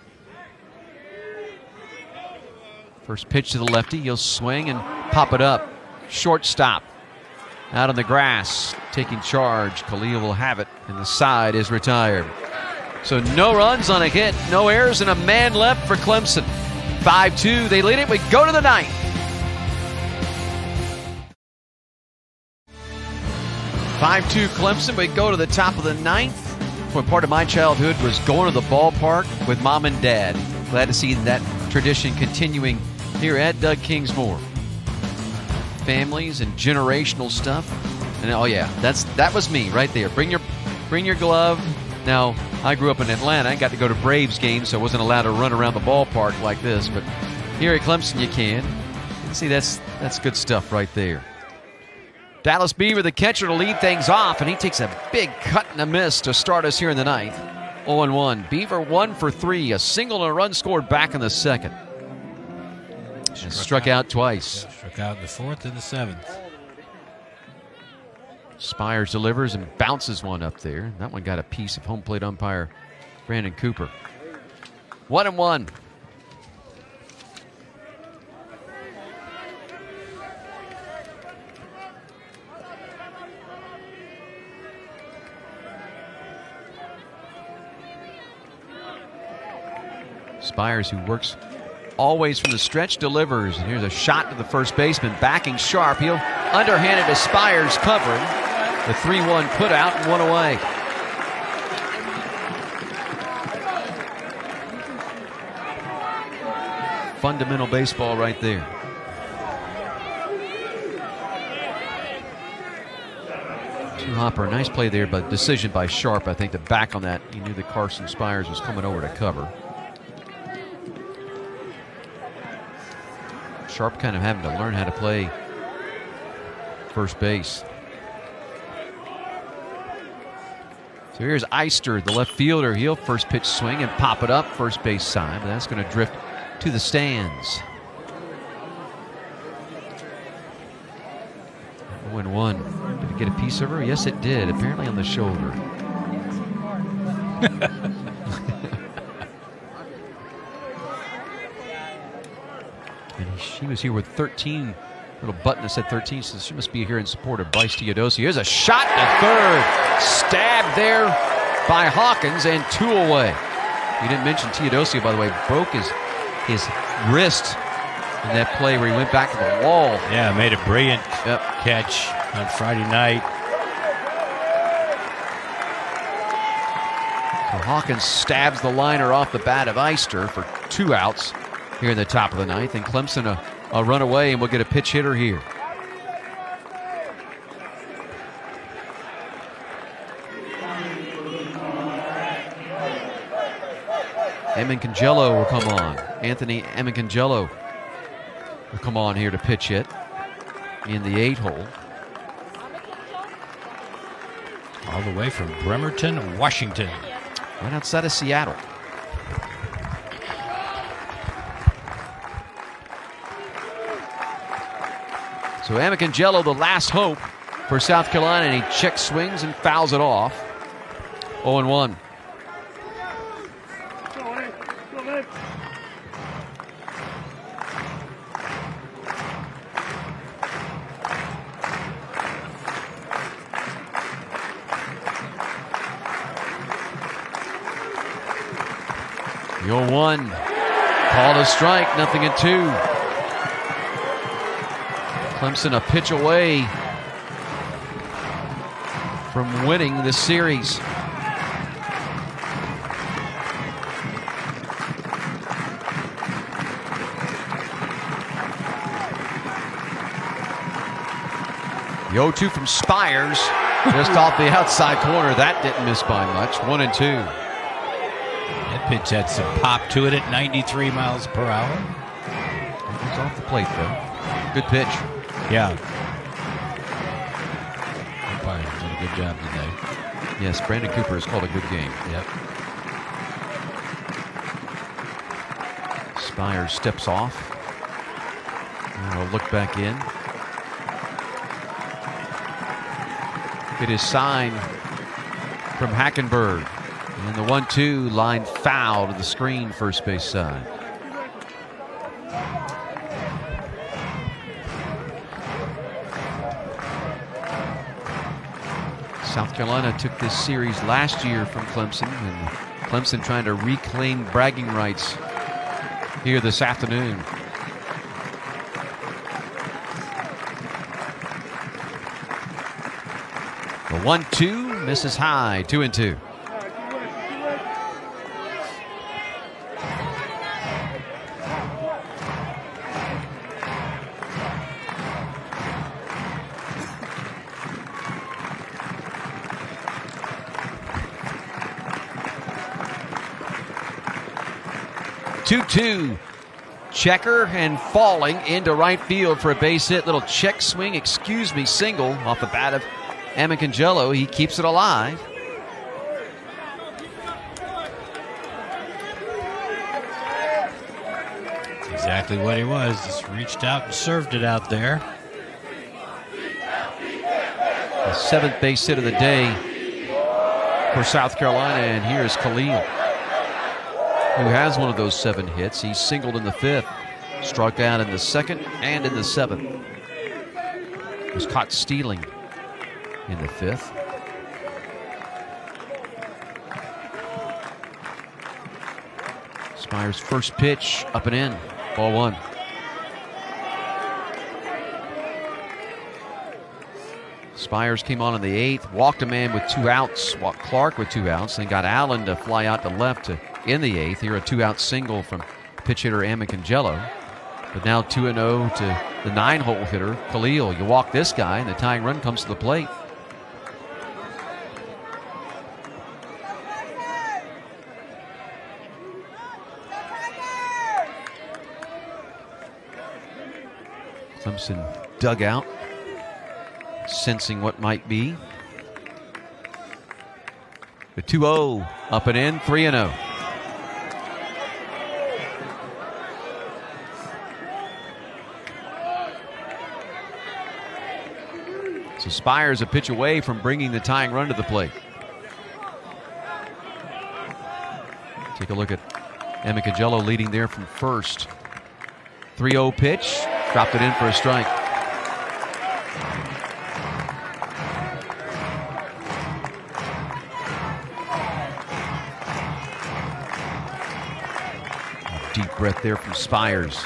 First pitch to the lefty. He'll swing and pop it up. Shortstop out on the grass, taking charge. Khalil will have it, and the side is retired. So no runs on a hit, no errors, and a man left for Clemson. five two, they lead it. We go to the ninth. five two Clemson. We go to the top of the ninth. Boy, part of my childhood was going to the ballpark with mom and dad. Glad to see that tradition continuing here at Doug Kingsmore. Families and generational stuff. And oh yeah, that's that was me right there. Bring your bring your glove. Now, I grew up in Atlanta. I got to go to Braves games, so I wasn't allowed to run around the ballpark like this. But here at Clemson, you can. You can see that's that's good stuff right there. Dallas Beaver, the catcher, to lead things off, and he takes a big cut and a miss to start us here in the ninth. oh and one. Beaver one for three. A single and a run scored back in the second. Struck, struck out, out twice. Yeah, struck out in the fourth and the seventh. Spires delivers and bounces one up there. That one got a piece of home plate umpire Brandon Cooper. One and one. Spires, who works always from the stretch, delivers. And here's a shot to the first baseman, backing sharp. He'll underhand it to Spires, covering. The three one put out and one away. Fundamental baseball right there. Two hopper, nice play there, but decision by Sharp. I think the back on that, he knew that Carson Spires was coming over to cover. Sharp kind of having to learn how to play first base. So here's Eister, the left fielder. He'll first pitch swing and pop it up first base side, but that's going to drift to the stands. oh and one. Did it get a piece of her? Yes, it did. Apparently on the shoulder. And she was here with thirteen. Little button that said thirteen, so she must be here in support of Bryce Teodosio. Here's a shot to third. Stabbed there by Hawkins, and two away. You didn't mention Teodosio, by the way, broke his his wrist in that play where he went back to the wall. Yeah, made a brilliant yep. catch on Friday night. So Hawkins stabs the liner off the bat of Eister for two outs here in the top of the ninth, and Clemson a A run away, and we'll get a pitch hitter here. Emencangello will come on. Anthony Emencangello will come on here to pitch it in the eight hole. All the way from Bremerton, Washington. Right outside of Seattle. So Emencangello, the last hope for South Carolina, and he check swings and fouls it off. oh and one. The oh one. Called a strike, nothing in two. Clemson a pitch away from winning this series. The oh two from Spires, just off the outside corner. That didn't miss by much. One and two. That pitch had some pop to it at ninety-three miles per hour. It's off the plate, though. Good pitch. Yeah. Umpire did a good job today. Yes, Brandon Cooper has called a good game. Yep. Spires steps off. And we'll look back in. It is signed from Hackenberg. And the one two line foul to the screen, first base side. South Carolina took this series last year from Clemson, and Clemson trying to reclaim bragging rights here this afternoon. The one two misses high, two and two. two two. Checker and falling into right field for a base hit. Little check swing, excuse me, single off the bat of Amicangello. He keeps it alive. That's exactly what he was. Just reached out and served it out there. The seventh base hit of the day for South Carolina, and here's Khalil, who has one of those seven hits. He singled in the fifth, struck out in the second and in the seventh. Was caught stealing in the fifth. Spires' first pitch up and in, ball one. Spires came on in the eighth, walked a man with two outs, walked Clark with two outs, then got Allen to fly out to left to in the eighth. Here a two-out single from pitch hitter Amicangello. But now two and oh to the nine-hole hitter, Khalil. You walk this guy, and the tying run comes to the plate. Clemson dugout, sensing what might be. The two oh up and in, three and oh. So Spires a pitch away from bringing the tying run to the plate. Take a look at Amicangello leading there from first. three oh pitch, dropped it in for a strike. A deep breath there from Spires.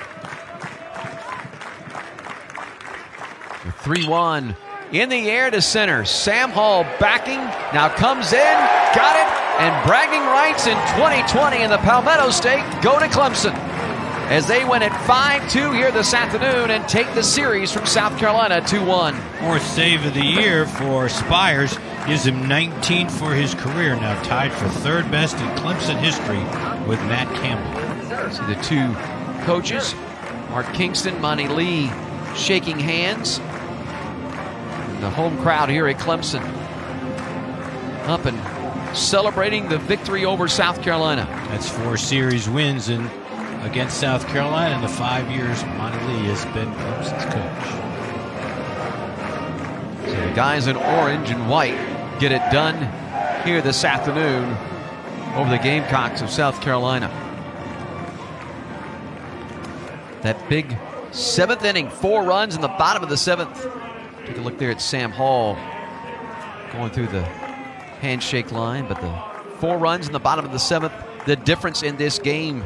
The three one in the air to center. Sam Hall backing, now comes in, got it, and bragging rights in twenty twenty in the Palmetto State go to Clemson as they win at five two here this afternoon and take the series from South Carolina two one. Fourth save of the year for Spires. Gives him nineteen for his career, now tied for third best in Clemson history with Matt Campbell. See the two coaches, Mark Kingston, Monty Lee, shaking hands. And the home crowd here at Clemson up and celebrating the victory over South Carolina. That's four series wins in against South Carolina in the five years Monty Lee has been Clemson's coach. So the guys in orange and white get it done here this afternoon over the Gamecocks of South Carolina. That big seventh inning, four runs in the bottom of the seventh. Take a look there at Sam Hall going through the handshake line, but the four runs in the bottom of the seventh, the difference in this game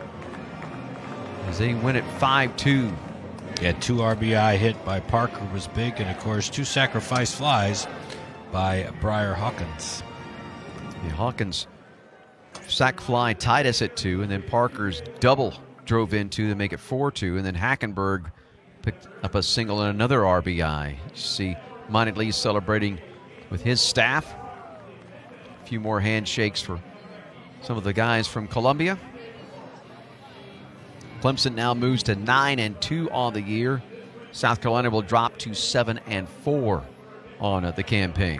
as they win it five two. Yeah, two R B I hit by Parker was big, and of course two sacrifice flies by Briar Hawkins. Yeah, Hawkins sac fly tied us at two, and then Parker's double drove in two to make it four two, and then Hackenberg picked up a single and another R B I. You see Monty Lee celebrating with his staff. A few more handshakes for some of the guys from Columbia. Clemson now moves to nine and two on the year. South Carolina will drop to seven and four on uh, the campaign.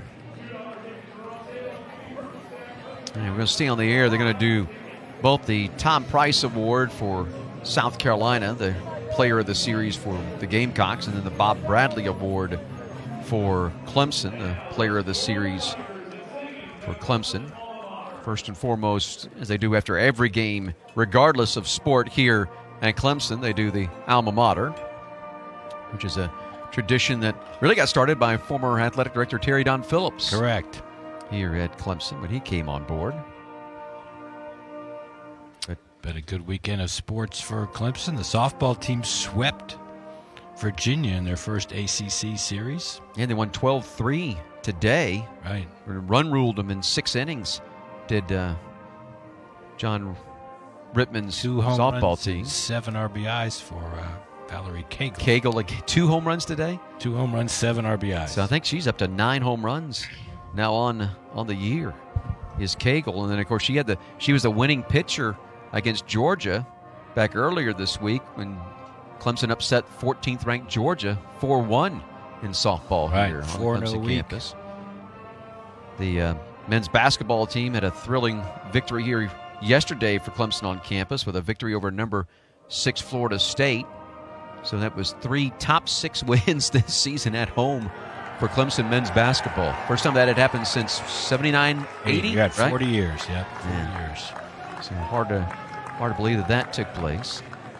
And we're going to stay on the air. They're going to do both the Tom Price Award for South Carolina, the player of the series for the Gamecocks, and then the Bob Bradley Award for Clemson, the player of the series for Clemson. First and foremost, as they do after every game, regardless of sport here at Clemson, they do the alma mater, which is a tradition that really got started by former athletic director Terry Don Phillips. Correct. Here at Clemson when he came on board. But, but a good weekend of sports for Clemson. The softball team swept Virginia in their first A C C series. And they won twelve three today. Right. Run ruled them in six innings. Did uh, John Rittman's Two home softball runs team. and seven R B Is for uh, Valerie Cagle. Cagle, like two home runs today? Two home runs, seven R B Is. So I think she's up to nine home runs now on on the year is Cagle. And then, of course, she had the she was the winning pitcher against Georgia back earlier this week when Clemson upset fourteenth ranked Georgia four one in softball right. here on the Clemson Clemson campus. The uh, men's basketball team had a thrilling victory here yesterday for Clemson on campus with a victory over number six Florida State. So that was three top six wins this season at home for Clemson men's basketball. First time that had happened since seventy-nine eighty, Yeah, right? forty years, yeah, forty Yeah. years. So hard to, hard to believe that that took place.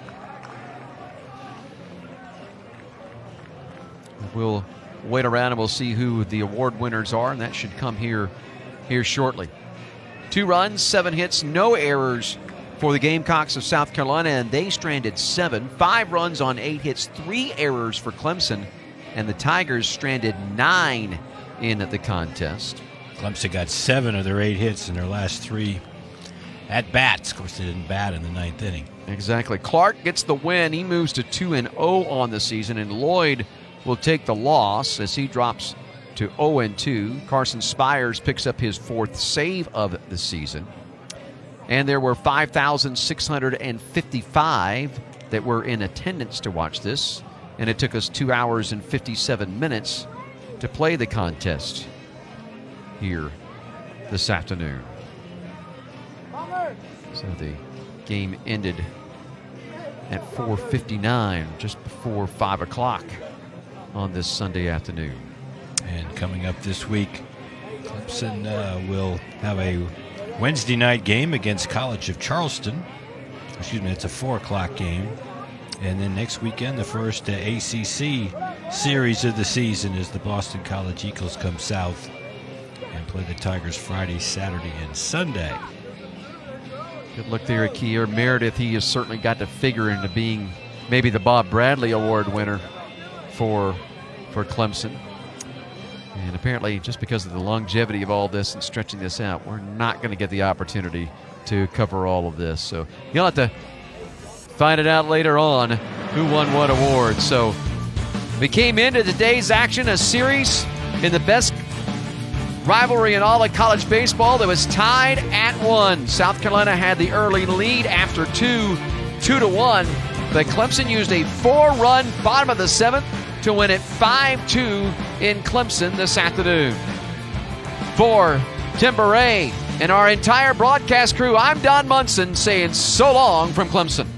We'll wait around and we'll see who the award winners are, and that should come here, here shortly. Two runs, seven hits, no errors for the Gamecocks of South Carolina, and they stranded seven. Five runs on eight hits, three errors for Clemson, and the Tigers stranded nine in the contest. Clemson got seven of their eight hits in their last three at-bats. Of course, they didn't bat in the ninth inning. Exactly. Clark gets the win. He moves to two and oh on the season, and Lloyd will take the loss as he drops to oh and two. Carson Spires picks up his fourth save of the season. And there were five thousand six hundred fifty-five that were in attendance to watch this. And it took us two hours and fifty-seven minutes to play the contest here this afternoon. So the game ended at four fifty-nine, just before five o'clock on this Sunday afternoon. And coming up this week, Clemson uh, will have a Wednesday night game against College of Charleston. Excuse me, it's a four o'clock game. And then next weekend, the first uh, A C C series of the season as the Boston College Eagles come south and play the Tigers Friday, Saturday, and Sunday. Good look there at Kier Meredith. He has certainly got to figure into being maybe the Bob Bradley Award winner for, for Clemson. And apparently, just because of the longevity of all this and stretching this out, we're not going to get the opportunity to cover all of this. So you'll have to find it out later on who won what award. So we came into today's action, a series in the best rivalry in all of college baseball that was tied at one. South Carolina had the early lead after two, two to one. But Clemson used a four-run bottom of the seventh to win it five two in Clemson this afternoon. For Tim Beret and our entire broadcast crew, I'm Don Munson saying so long from Clemson.